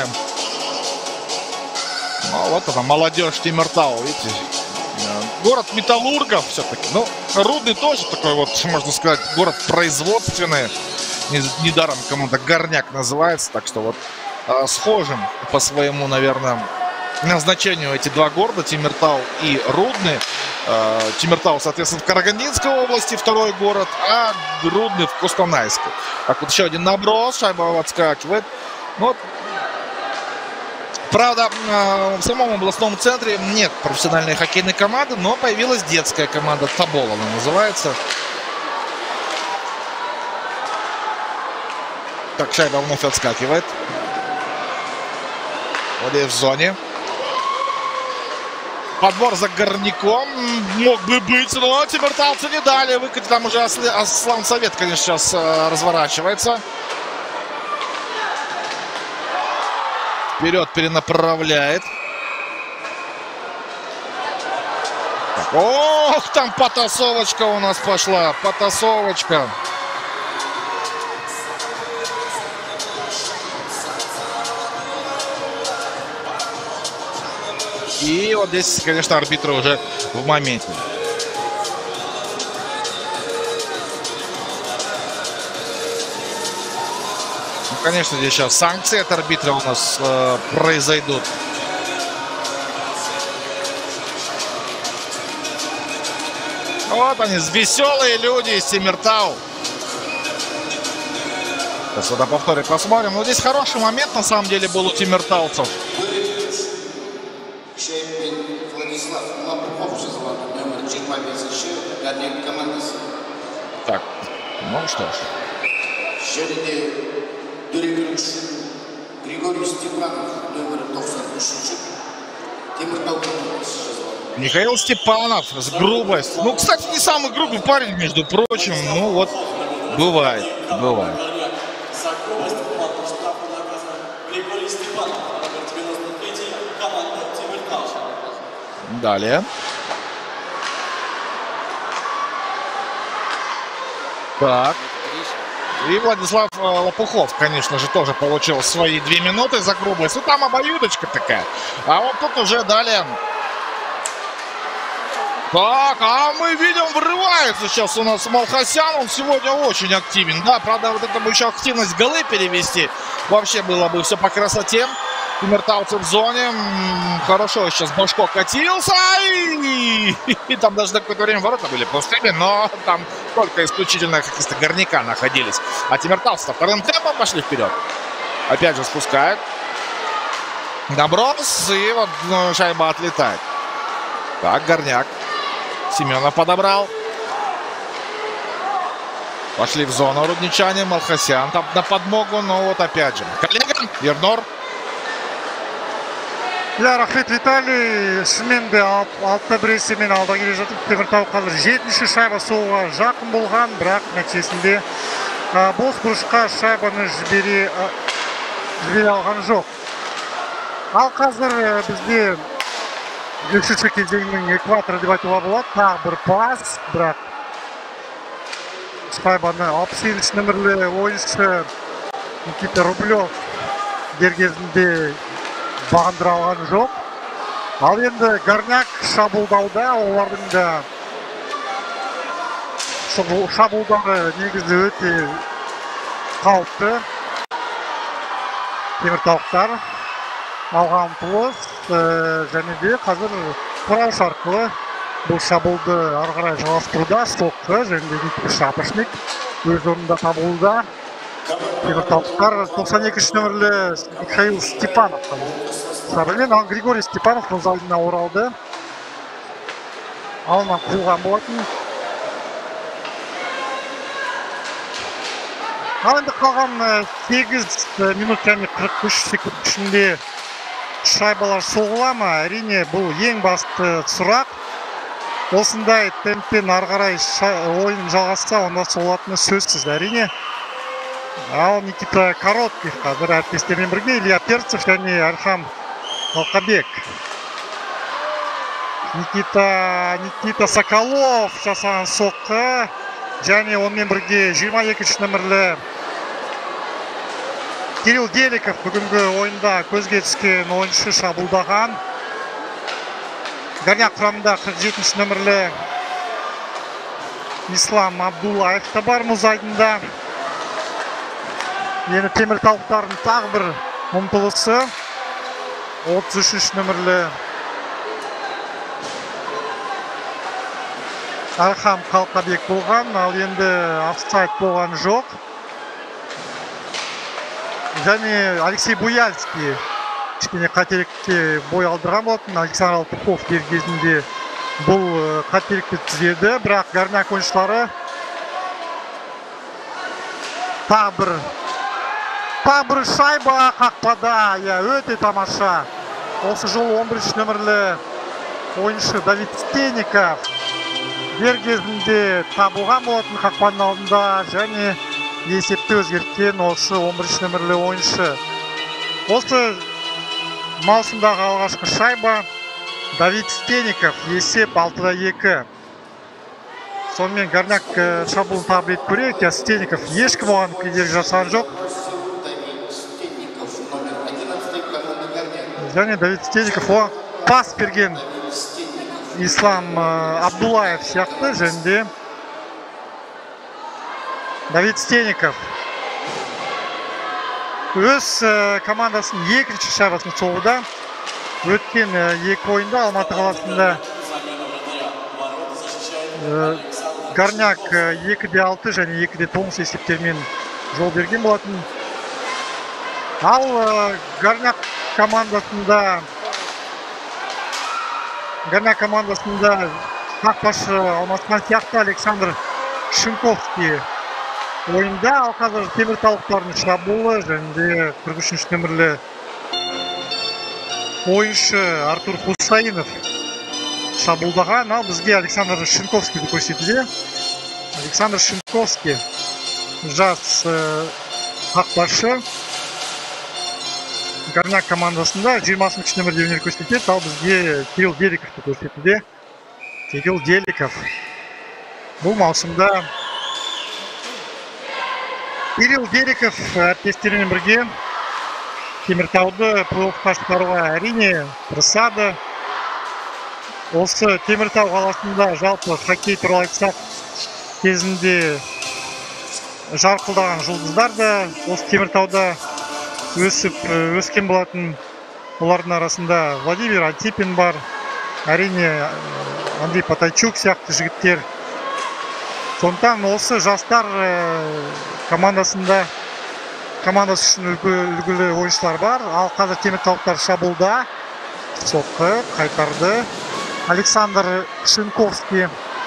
Ну, вот она, молодежь Тимиртау, видите. Город металлургов все-таки. Ну, Рудный тоже такой вот, можно сказать, город производственный. Недаром команда Горняк называется. Так что вот э, схожим по своему, наверное, назначению эти два города, Тимиртау и Рудный. Тимиртау, соответственно, в Карагандинской области, второй город, а Рудный в Костанайской. Так, вот еще один наброс, шайба отскакивает. Вот. Правда, в самом областном центре нет профессиональной хоккейной команды, но появилась детская команда Тобол, она называется. Так, шайба вновь отскакивает. Воли в зоне. Подбор за Горняком мог бы быть, но тимирталцы не дали выкатить. Там уже Аслан Совет, конечно, сейчас разворачивается. Вперед перенаправляет. Так, ох, там потасовочка у нас пошла. Потасовочка. И вот здесь, конечно, арбитры уже в моменте. Ну, конечно, здесь сейчас санкции от арбитра у нас э, произойдут. Вот они, веселые люди из Тимиртау. Сейчас вот на повторе посмотрим. Но здесь хороший момент, на самом деле, был у тимирталцев. Так, ну что ж. Григорий Степанов, номер девяносто три. Михаил Степанов с грубостью. Ну, кстати, не самый грубый парень, между прочим. Ну, вот, бывает, бывает. Далее. Так. И Владислав Лопухов, конечно же, тоже получил свои две минуты за грубость. Ну, там обоюдочка такая. А вот тут уже далее. Так, а мы видим, врывается сейчас у нас Малхасян. Он сегодня очень активен. Да, правда, вот это бы еще активность голы перевести. Вообще было бы все по красоте. Тимирталцы в зоне. Хорошо сейчас Башко катился. И, и там даже на какое-то время ворота были пустыми. Но там только исключительно какие-то Горняка находились. А тимирталцы вторым темпом пошли вперед. Опять же спускают. Доброс. И вот ну, шайба отлетает. Так, Горняк. Семенов подобрал. Пошли в зону рудничане. Малхасян там на подмогу. Но вот опять же. Коллега Ернор. Иә, рахмет Виталий. Шынымен де алтыда бір есемен алда келе жатып, Теміртау қазір жетінші шайба соғуға жақын болған, бірақ нәтижесінде бос бұрышқа шайбаны жібере жібере алған жоқ. Ал қазір бізде үшінші кезеңнің экваторы деп айтуға болады. Тағы бір пас, бірақ шайбаны алпыс сегізінші нөмірлі ойыншы Никита Рублев дер кезінде бағындыра алған жоқ. Ал енді Горняк шабуылдауда, олардың да шабуылдары негізі өте қауіпті. Теміртаулықтар алған ұмтылыс және де қазір құрауыш арқылы бұл шабуылды ары қарай жалғастыруда. Соққы және де Никита Шапошник өз орнында табылуда. Теміртаулықтар тоқсан екінші нөмірлі Михаил Степанов сабырмен, ал Григорий Степанов өз алдына оралды. Алынан қуылған болатын. Ал енді қалған сегіз минут және қырық үш секунд ішінде шайбалар соғыла ма? Әрине, бұл ең басты сұрақ. Осындай темппен ары қарай ойын жалғасса, онда соғылатыны сөзсіз, әрине. Ал Никита Коротких қазір әріптестермен бірге Илья Перцев және Архам Алқабек. Никита, Никита Соколов жасаған соққы. Және онымен бірге жиырма екінші нөмірлі Кирилл Деликов бүгінгі ойында көзге түскен ойыншы шабуылдаған. Горняк құрамында қырық жетінші нөмірлі Ислам Абдуллаев та бар мұз айдында. Енді теміртаулықтардың тағы бір ұмтылысы. отыз үшінші нөмірлі Архам Қалқабек болған, ал енді офсайд болған жоқ. Және Алексей Буяльский кішкене қателікке бой алдырған болатын. Александр Алтухов дер кезінде бұл қателікті түзеді, бірақ Горняк ойыншылары тағы бір тағы бір шайба қақпада. Я, өте тамаша. Осы жолы он бірінші нөмірлі ойыншы Давид Стенников дер кезінде табылған болатын қақпаның алдында, және есепті өзгерткен осы он бірінші нөмірлі ойыншы. Осы маусымдағы алғашқы шайба Давид Стенников, есеп алтыда екі. Сонымен Горняк шабуылын тағы рет көрейік. Стенников ешкім оған кедергі жасаған жоқ. Және Давид Стенников оған пас берген Ислам Абдулаев сияқты. Және де Давид Стенников өз командасын екінші шайбасын соғуда. Өткен екі ойында Алматы қаласында Горняк екіде алты және екіде тоғыз есептермен жол берген болатын. Ал Горняк командасында Горняк командасында қақпашы алмасқан сияқты Александр Шинковский ойында. Ал қазір теміртаулықтардың шабуылы және де қырық үшінші нөмірлі ойыншы Артур Хусайынов шабуылдаған. Ал бізге Александр Шинковскийді көрсетуде. Александр Шинковский жас қақпашы Горняк командасында жиырмасыншы нөмірде өнер көрсетеді. Ал бізге Кирилл Деликовты көрсетуде. Кирилл Деликов бұл маусымда Кирилл Деликов әріптестерімен бірге Теміртауды плей-оффқа шығаруға әрине тырысады. Осы Теміртау қаласында жалпы хоккей туралы айтсақ, кезінде жарқылдаған жұлдыздар да осы Теміртауда өсіп өскен болатын. Олардың арасында Владимир Антипин бар, әрине Андрей Потайчук сияқты жігіттер. Сондықтан осы жастар командасында командасы үшін үлгілі ойыншылар бар. Ал қазір теміртаулықтар шабуылда. Соққы қайтарды Александр Шинковский.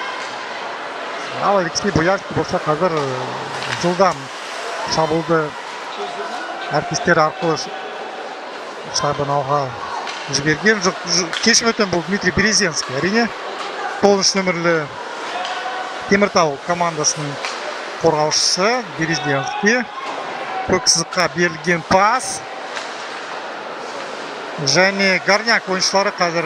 Ал Алексей Буяльский болса қазір жылдам шабуылды әріптестері арқылы шайбаны алға жіберген. Кешім өткен бұл Дмитрий Березенский, әрине тоғызыншы нөмірлі Теміртау командасының қорғаушысы Березенский. Көк сызыққа берілген пас. Және Горняк ойыншылары қазір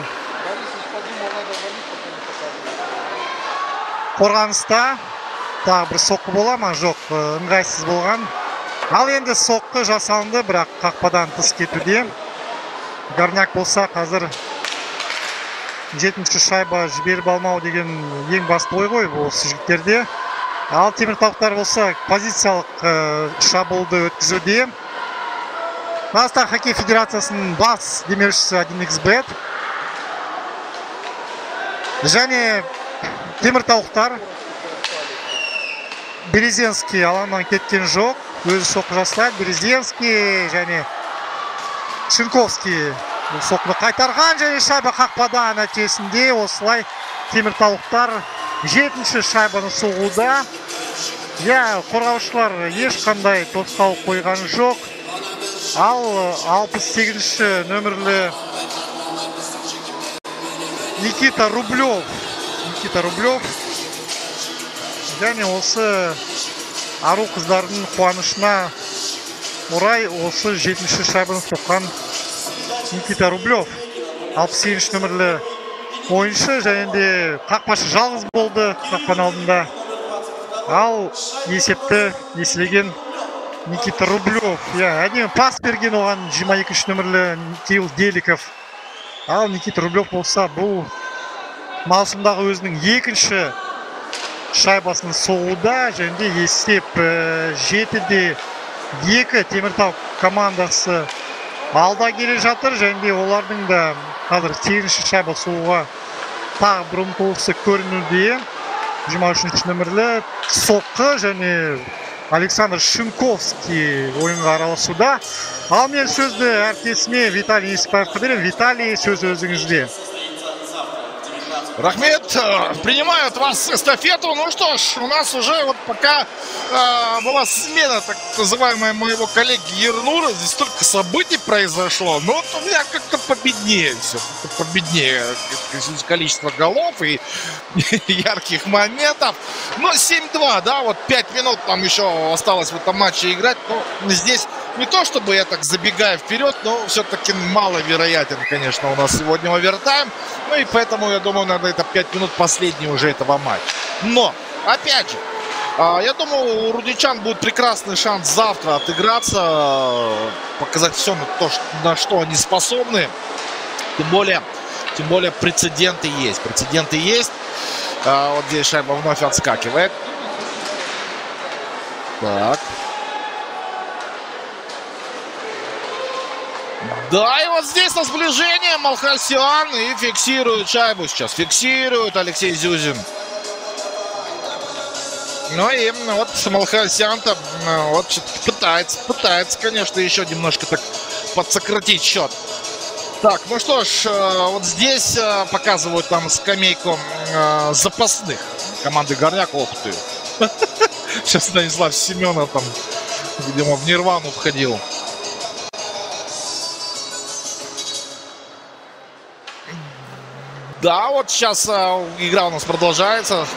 қорғаныста. Тағы бір соққы бола ма? Жоқ, ыңғайсыз болған. Ал енді соққы жасалынды, бірақ қақпадан тыс кетуде. Горняк болса қазір жетінші шайба жіберіп алмау деген ең басты ой ғой осы жігіттерде. Ал теміртаулықтар болса позициялық шабуылды өткізуде. Қазақстан хоккей федерациясының бас демеушісі один икс бет. Және теміртаулықтар Березенский алаңнан кеткен жоқ. Өзі соққы жасайды. Березенский және Шинковский соққыны қайтарған, және шайба қақпада. Нәтижесінде осылай теміртаулықтар жетінші шайбаны соғуда. Я, қорғаушылар ешқандай тосқауыл қойған жоқ. Ал алпыс сегізінші нөмірлі Никита Рублев. Никита Рублев. Және осы ару қыздардың қуанышына орай осы жетінші шайбаны соққан Никита Рублев. алпыс сегізінші нөмірлі ойыншы, және де қақпашы жалғыз болды қақпаның алдында. Ал есепті еселеген Никита Рублев. Әдемі пас берген оған жиырма екінші нөмірлі Кирилл Деликов. Ал Никита Рублев болса бұл маусымдағы өзінің екінші шайбасын соғуда, және де есеп жетіде екі Теміртау командасы алда келе жатыр, және де олардың да қазір сегізінші шайба соғуға тағы бір ұмтылысы көрінуде. жиырма үшінші нөмірлі соққы, және Александр Шунковский ойынға араласуда. Ал мен сөзді әріптесіме Виталий Несипаевқа беремін. Виталий, сөз өзіңізде. Рахмет, принимаю от вас эстафету. Ну что ж, у нас уже вот пока э, была смена, так называемая, моего коллеги Ернура. Здесь столько событий произошло. Но вот у меня как-то победнее все. Как-то победнее количество голов и ярких моментов. Но семь-два, да, вот пять минут там еще осталось в этом матче играть. Но здесь не то, чтобы я так забегаю вперед, но все-таки маловероятен, конечно, у нас сегодня овертайм. Ну и поэтому, я думаю, надо это пять минут последние уже этого матча. Но, опять же, я думаю, у рудничан будет прекрасный шанс завтра отыграться, показать все на то, на что они способны. Тем более, тем более прецеденты есть. Прецеденты есть. Вот здесь шайба вновь отскакивает. Так. Да, и вот здесь на сближение Малхасян и фиксирует шайбу сейчас. Фиксирует Алексей Зюзин. Ну и вот Малхасян-то вот пытается, пытается, конечно, еще немножко так подсократить счет. Так, ну что ж, вот здесь показывают там скамейку запасных команды Горняк. Ох ты. Сейчас Станислав Семенов там, видимо, в нирвану входил. Да, вот сейчас а, игра у нас продолжается.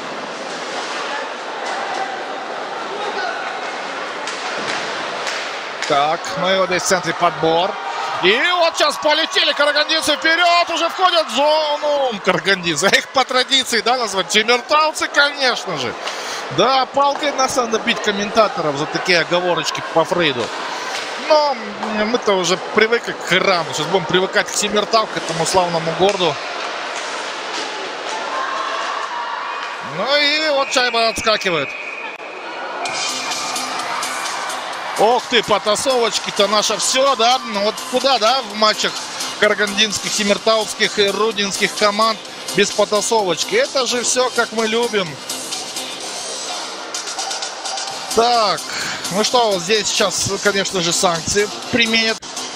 Так, ну и вот здесь в центре подбор. И вот сейчас полетели карагандинцы вперед, уже входят в зону. Карагандинцы, а их по традиции, да, назвать тимиртауцы, конечно же. Да, палкой нас надо бить комментаторов за такие оговорочки по Фрейду. Но мы-то уже привыкли к храму. Сейчас будем привыкать к Тимиртау, к этому славному городу. Ну и вот шайба отскакивает. Ох ты, потасовочки-то наше все, да? Ну вот куда, да, в матчах карагандинских, тимиртаутских и рудинских команд без потасовочки? Это же все, как мы любим. Так, ну что, вот здесь сейчас, конечно же, санкции применят.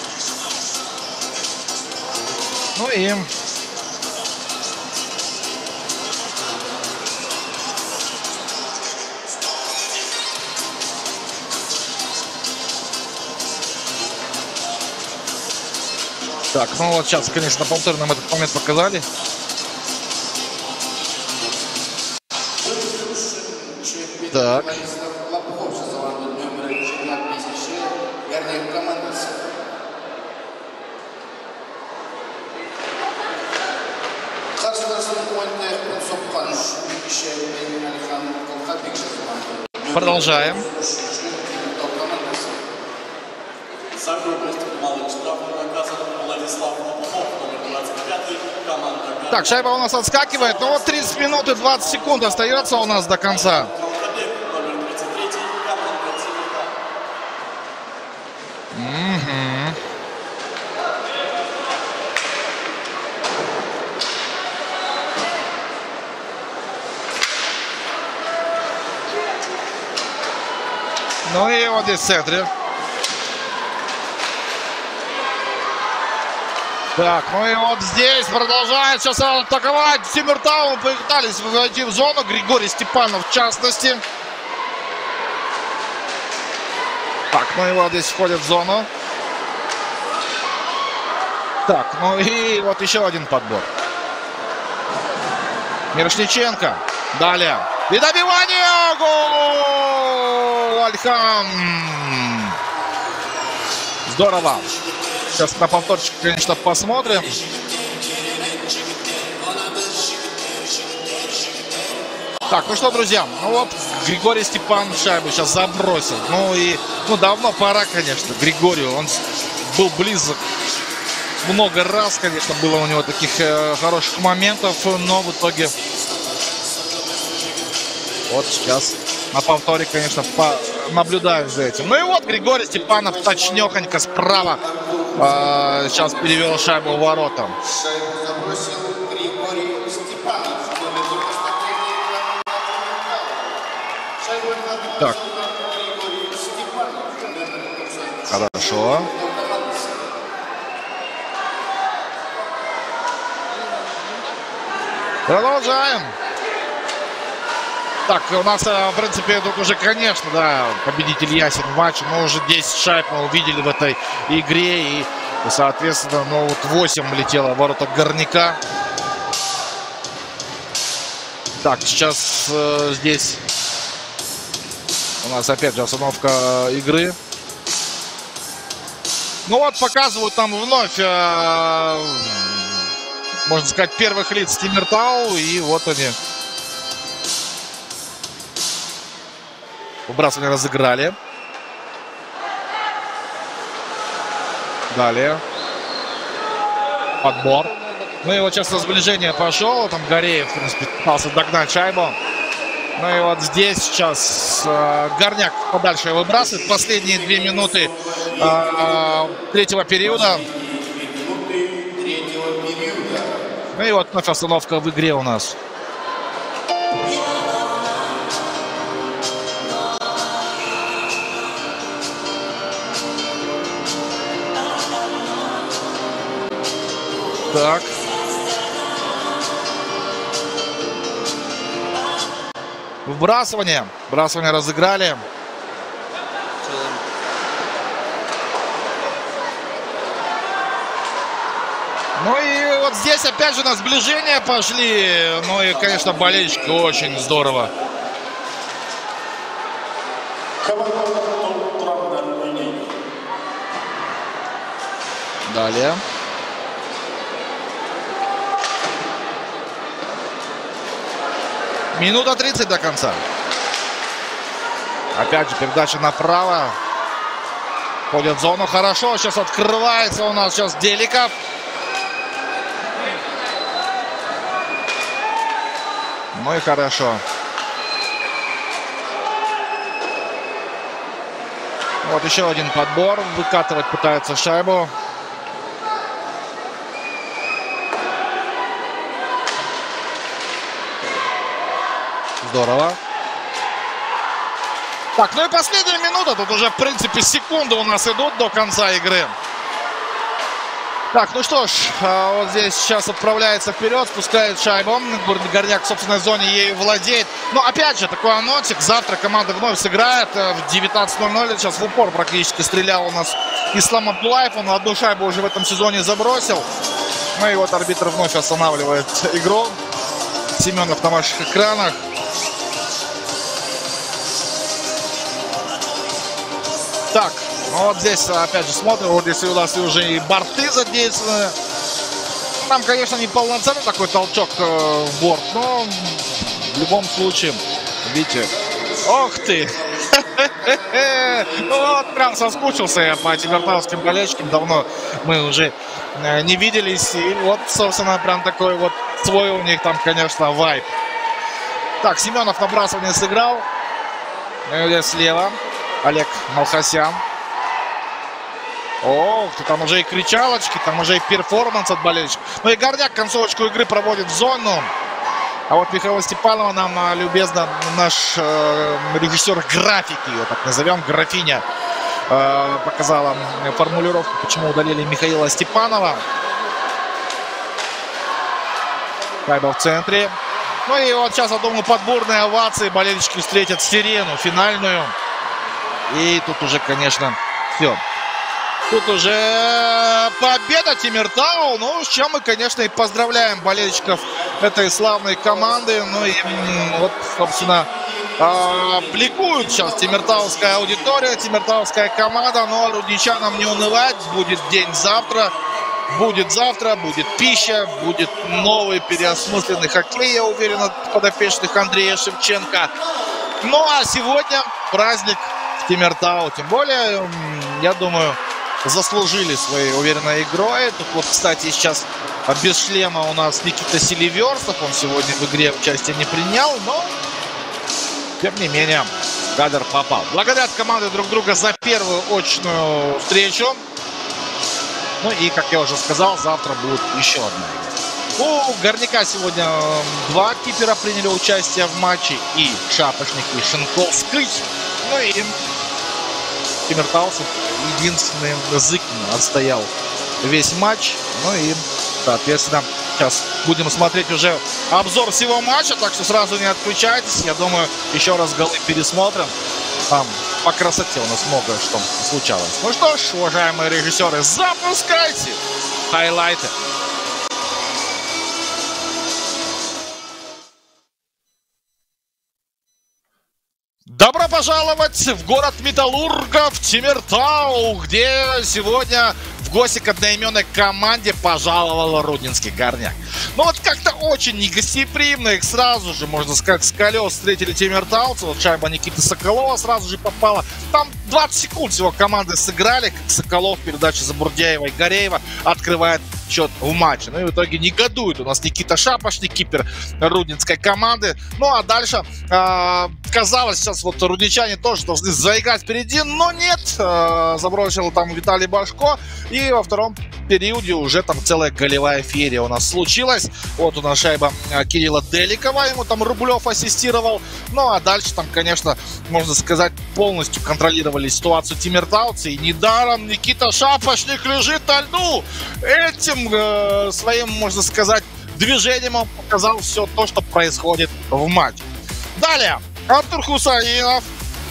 Ну и... Так, ну вот сейчас, конечно, полтора нам этот момент показали. Так. Продолжаем. Так, шайба у нас отскакивает. Ну вот тридцать минут и двадцать секунд остается у нас до конца. Угу. Ну и вот здесь в центре. Так, ну и вот здесь продолжает сейчас атаковать Тимиртау. Пытались войти в зону. Григорий Степанов в частности. Так, ну и вот здесь входит в зону. Так, ну и вот еще один подбор. Мирошниченко. Далее. И добивание! Гол! Альхам! Здорово. Сейчас на повторчик, конечно, посмотрим. Так, ну что, друзья, ну вот Григорий Степан шайбу сейчас забросил. Ну и, ну давно пора, конечно, Григорию. Он был близок много раз, конечно, было у него таких э, хороших моментов, но в итоге вот сейчас на повторе, конечно, по... наблюдаю за этим. Ну и вот Григорий Степанов точнёхонько справа э, сейчас перевел шайбу в ворота. Так. Хорошо. Продолжаем. Так, у нас, в принципе, тут уже, конечно, да, победитель ясен в матче. Но уже десять шайб мы увидели в этой игре. И, соответственно, ну вот восемь летело в ворота Горняка. Так, сейчас э, здесь у нас опять же остановка игры. Ну вот, показывают нам вновь, э, можно сказать, первых лиц Тимиртау. И вот они. Выбрасывание разыграли. Далее. Подбор. Ну и вот сейчас сближение пошел. Там Гореев, в принципе, пытался догнать шайбу. Ну и вот здесь сейчас э, Горняк подальше выбрасывает. Последние две минуты э, третьего периода. Ну и вот вновь остановка в игре у нас. Так. Вбрасывание. Вбрасывание разыграли. Ну и вот здесь опять же на сближение пошли. Ну и, конечно, болельщики очень здорово. Далее. Минута тридцать до конца. Опять же передача направо. Входит в зону. Хорошо. Сейчас открывается у нас сейчас Деликов. Ну и хорошо. Вот еще один подбор. Выкатывать пытается шайбу. Здорово. Так, ну и последняя минута. Тут уже, в принципе, секунды у нас идут до конца игры. Так, ну что ж, вот здесь сейчас отправляется вперед, спускает шайбу. Горняк в собственной зоне ею владеет. Но опять же, такой анонсик. Завтра команда вновь сыграет в девятнадцать ноль ноль. Сейчас в упор практически стрелял у нас Ислам Абдулаев. Он одну шайбу уже в этом сезоне забросил. Ну и вот арбитр вновь останавливает игру. Семенов на ваших экранах. Так, ну вот здесь опять же смотрим, вот здесь у нас уже и борты задействованы. Там, конечно, не полноценный такой толчок э, в борт, но в любом случае, видите, ох ты! Ну вот, прям соскучился я по тимиртауским болельщикам, давно мы уже э, не виделись. И вот, собственно, прям такой вот свой у них там, конечно, вайб. Так, Семенов набрасывание сыграл. Здесь слева Олег Малхасян. Ох, там уже и кричалочки, там уже и перформанс от болельщиков. Ну и Горняк концовочку игры проводит в зону. А вот Михаила Степанова нам любезно наш э, режиссер графики, ее так назовем, графиня, э, показала формулировку, почему удалили Михаила Степанова. Шайба в центре. Ну и вот сейчас, я думаю, подборные овации. Болельщики встретят сирену финальную. И тут уже, конечно, все. Тут уже победа Тимиртау. Ну, с чем мы, конечно, и поздравляем болельщиков этой славной команды. Ну и вот, собственно, бликует сейчас тимиртауская аудитория, тимиртауская команда. Но рудничанам не унывать. Будет день завтра. Будет завтра, будет пища, будет новый переосмысленный хоккей, я уверен, от подопечных Андрея Шевченко. Ну а сегодня праздник в Тимиртау. Тем более, я думаю, заслужили своей уверенной игрой. Тут вот, кстати, сейчас без шлема у нас Никита Селиверстов. Он сегодня в игре участие не принял, но, тем не менее, кадр попал. Благодарят команды друг друга за первую очную встречу. Ну и, как я уже сказал, завтра будет еще одна игра. У Горняка сегодня два кипера приняли участие в матче. И Шапошник, и Шенковский. Ну и тимиртауцы единственный Зыкин отстоял весь матч. Ну и, соответственно, сейчас будем смотреть уже обзор всего матча, так что сразу не отключайтесь. Я думаю, еще раз голы пересмотрим. Там по красоте у нас много что случалось. Ну что ж, уважаемые режиссеры, запускайте хайлайты. Добро пожаловать в город металлургов Темиртау, где сегодня в гости к одноименной команде пожаловал Рудненский Горняк. Ну вот как-то очень негостеприимно их сразу же, можно сказать, с колес встретили темиртауцы. Вот шайба Никиты Соколова сразу же попала. Там двадцать секунд всего команды сыграли, как Соколов, передача Забурдяева и Гореева открывает счет в матче. Ну и в итоге негодует у нас Никита Шапошник, кипер рудненской команды. Ну а дальше, э, казалось, сейчас вот рудничане тоже должны заиграть впереди, но нет. Э, забросил там Виталий Башко. И во втором периоде уже там целая голевая феерия у нас случилась. Вот у нас шайба Кирилла Деликова, ему там Рублев ассистировал. Ну а дальше там, конечно, можно сказать, полностью контролировали ситуацию темиртауцы. И недаром Никита Шапошник лежит на льду. Этим э, своим, можно сказать, движением он показал все то, что происходит в матче. Далее Артур Хусаинов.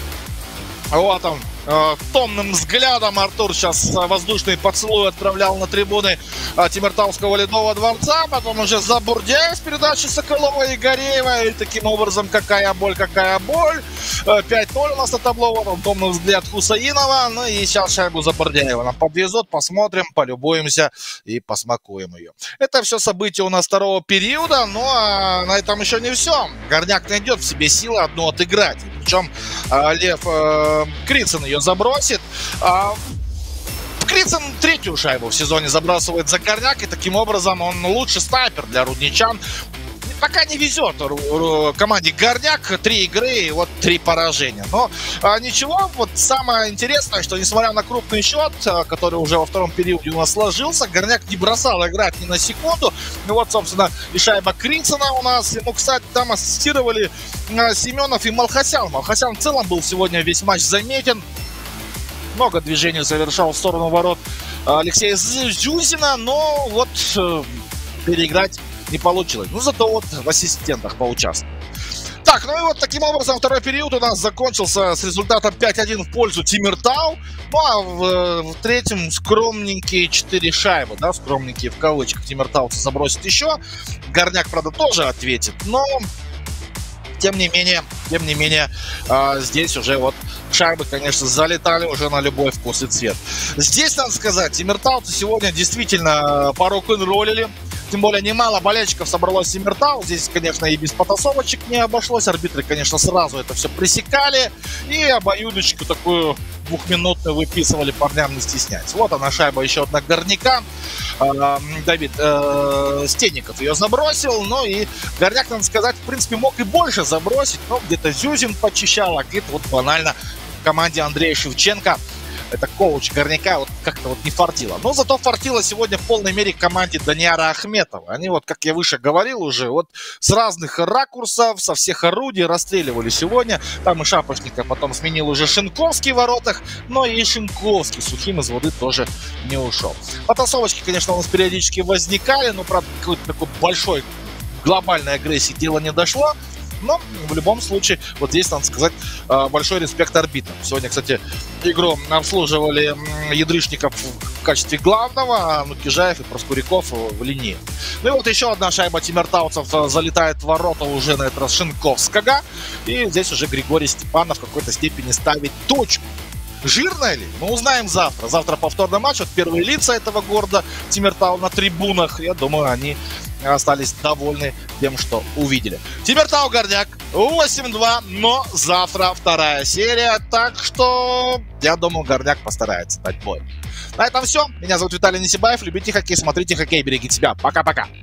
Вот он. Томным взглядом Артур сейчас воздушный поцелуй отправлял на трибуны Темиртауского Ледового дворца. Потом уже Забурдяев с передачи Соколова и Гореева. И таким образом, какая боль, какая боль. пять ноль у нас на табло. Вот он, томный взгляд Хусаинова. Ну и сейчас шайбу Забурдяева нам подвезут. Посмотрим, полюбуемся и посмакуем ее. Это все события у нас второго периода. Ну а на этом еще не все. Горняк найдет в себе силы одну отыграть. Причем э, Лев э, Крицын ее забросит. А, Крицын третью шайбу в сезоне забрасывает за Горняк. И таким образом он лучший снайпер для рудничан. Пока не везет команде Горняк. Три игры и вот три поражения. Но а, ничего, вот самое интересное, что несмотря на крупный счет, который уже во втором периоде у нас сложился, Горняк не бросал играть ни на секунду. И вот, собственно, и шайба Крицына у нас. Ему, кстати, там ассистировали а, Семенов и Малхасян. Малхасян в целом был сегодня весь матч заметен. Много движений совершал в сторону ворот Алексея Зюзина, но вот э, переиграть не получилось. Ну, зато вот в ассистентах поучаствовал. Так, ну и вот таким образом второй период у нас закончился с результатом пять один в пользу Темиртау. Ну, а в, в третьем скромненькие четыре шайбы, да, скромненькие в кавычках темиртауцы забросят еще. Горняк, правда, тоже ответит, но тем не менее, тем не менее, э, здесь уже вот шайбы, конечно, залетали уже на любой вкус и цвет. Здесь, надо сказать, темиртауцы сегодня действительно порок-н-роллили. Тем более немало болельщиков собралось в Темиртау. Здесь, конечно, и без потасовочек не обошлось. Арбитры, конечно, сразу это все пресекали. И обоюдочку такую двухминутную выписывали парням, не стесняясь. Вот она, шайба еще одна Горняка. Давид э, Стенников ее забросил. Ну и Горняк, надо сказать, в принципе, мог и больше забросить. Но где-то Зюзин почищал, а где-то вот банально в команде Андрея Шевченко, это коуч Горняка, вот как-то вот не фартило. Но зато фартило сегодня в полной мере команде Даниара Ахметова. Они вот, как я выше говорил уже, вот с разных ракурсов, со всех орудий расстреливали сегодня. Там и Шапошника потом сменил уже Шинковский в воротах, но и Шинковский сухим из воды тоже не ушел. Потасовочки, конечно, у нас периодически возникали, но, правда, какой-то такой большой глобальной агрессии дело не дошло. Но в любом случае, вот здесь, надо сказать, большой респект арбитрам. Сегодня, кстати, игру обслуживали Ядрышников в качестве главного, а Нукижаев и Проскуряков в линии. Ну и вот еще одна шайба темиртауцев залетает в ворота уже на этот раз Шинковского. И здесь уже Григорий Степанов в какой-то степени ставит точку. Жирно ли? Мы узнаем завтра. Завтра повторный матч. Вот первые лица этого города Темиртау на трибунах. Я думаю, они остались довольны тем, что увидели. Темиртау Горняк восемь два, но завтра вторая серия. Так что, я думаю, Горняк постарается дать бой. На этом все. Меня зовут Виталий Несибаев. Любите хоккей, смотрите хоккей, берегите себя. Пока-пока.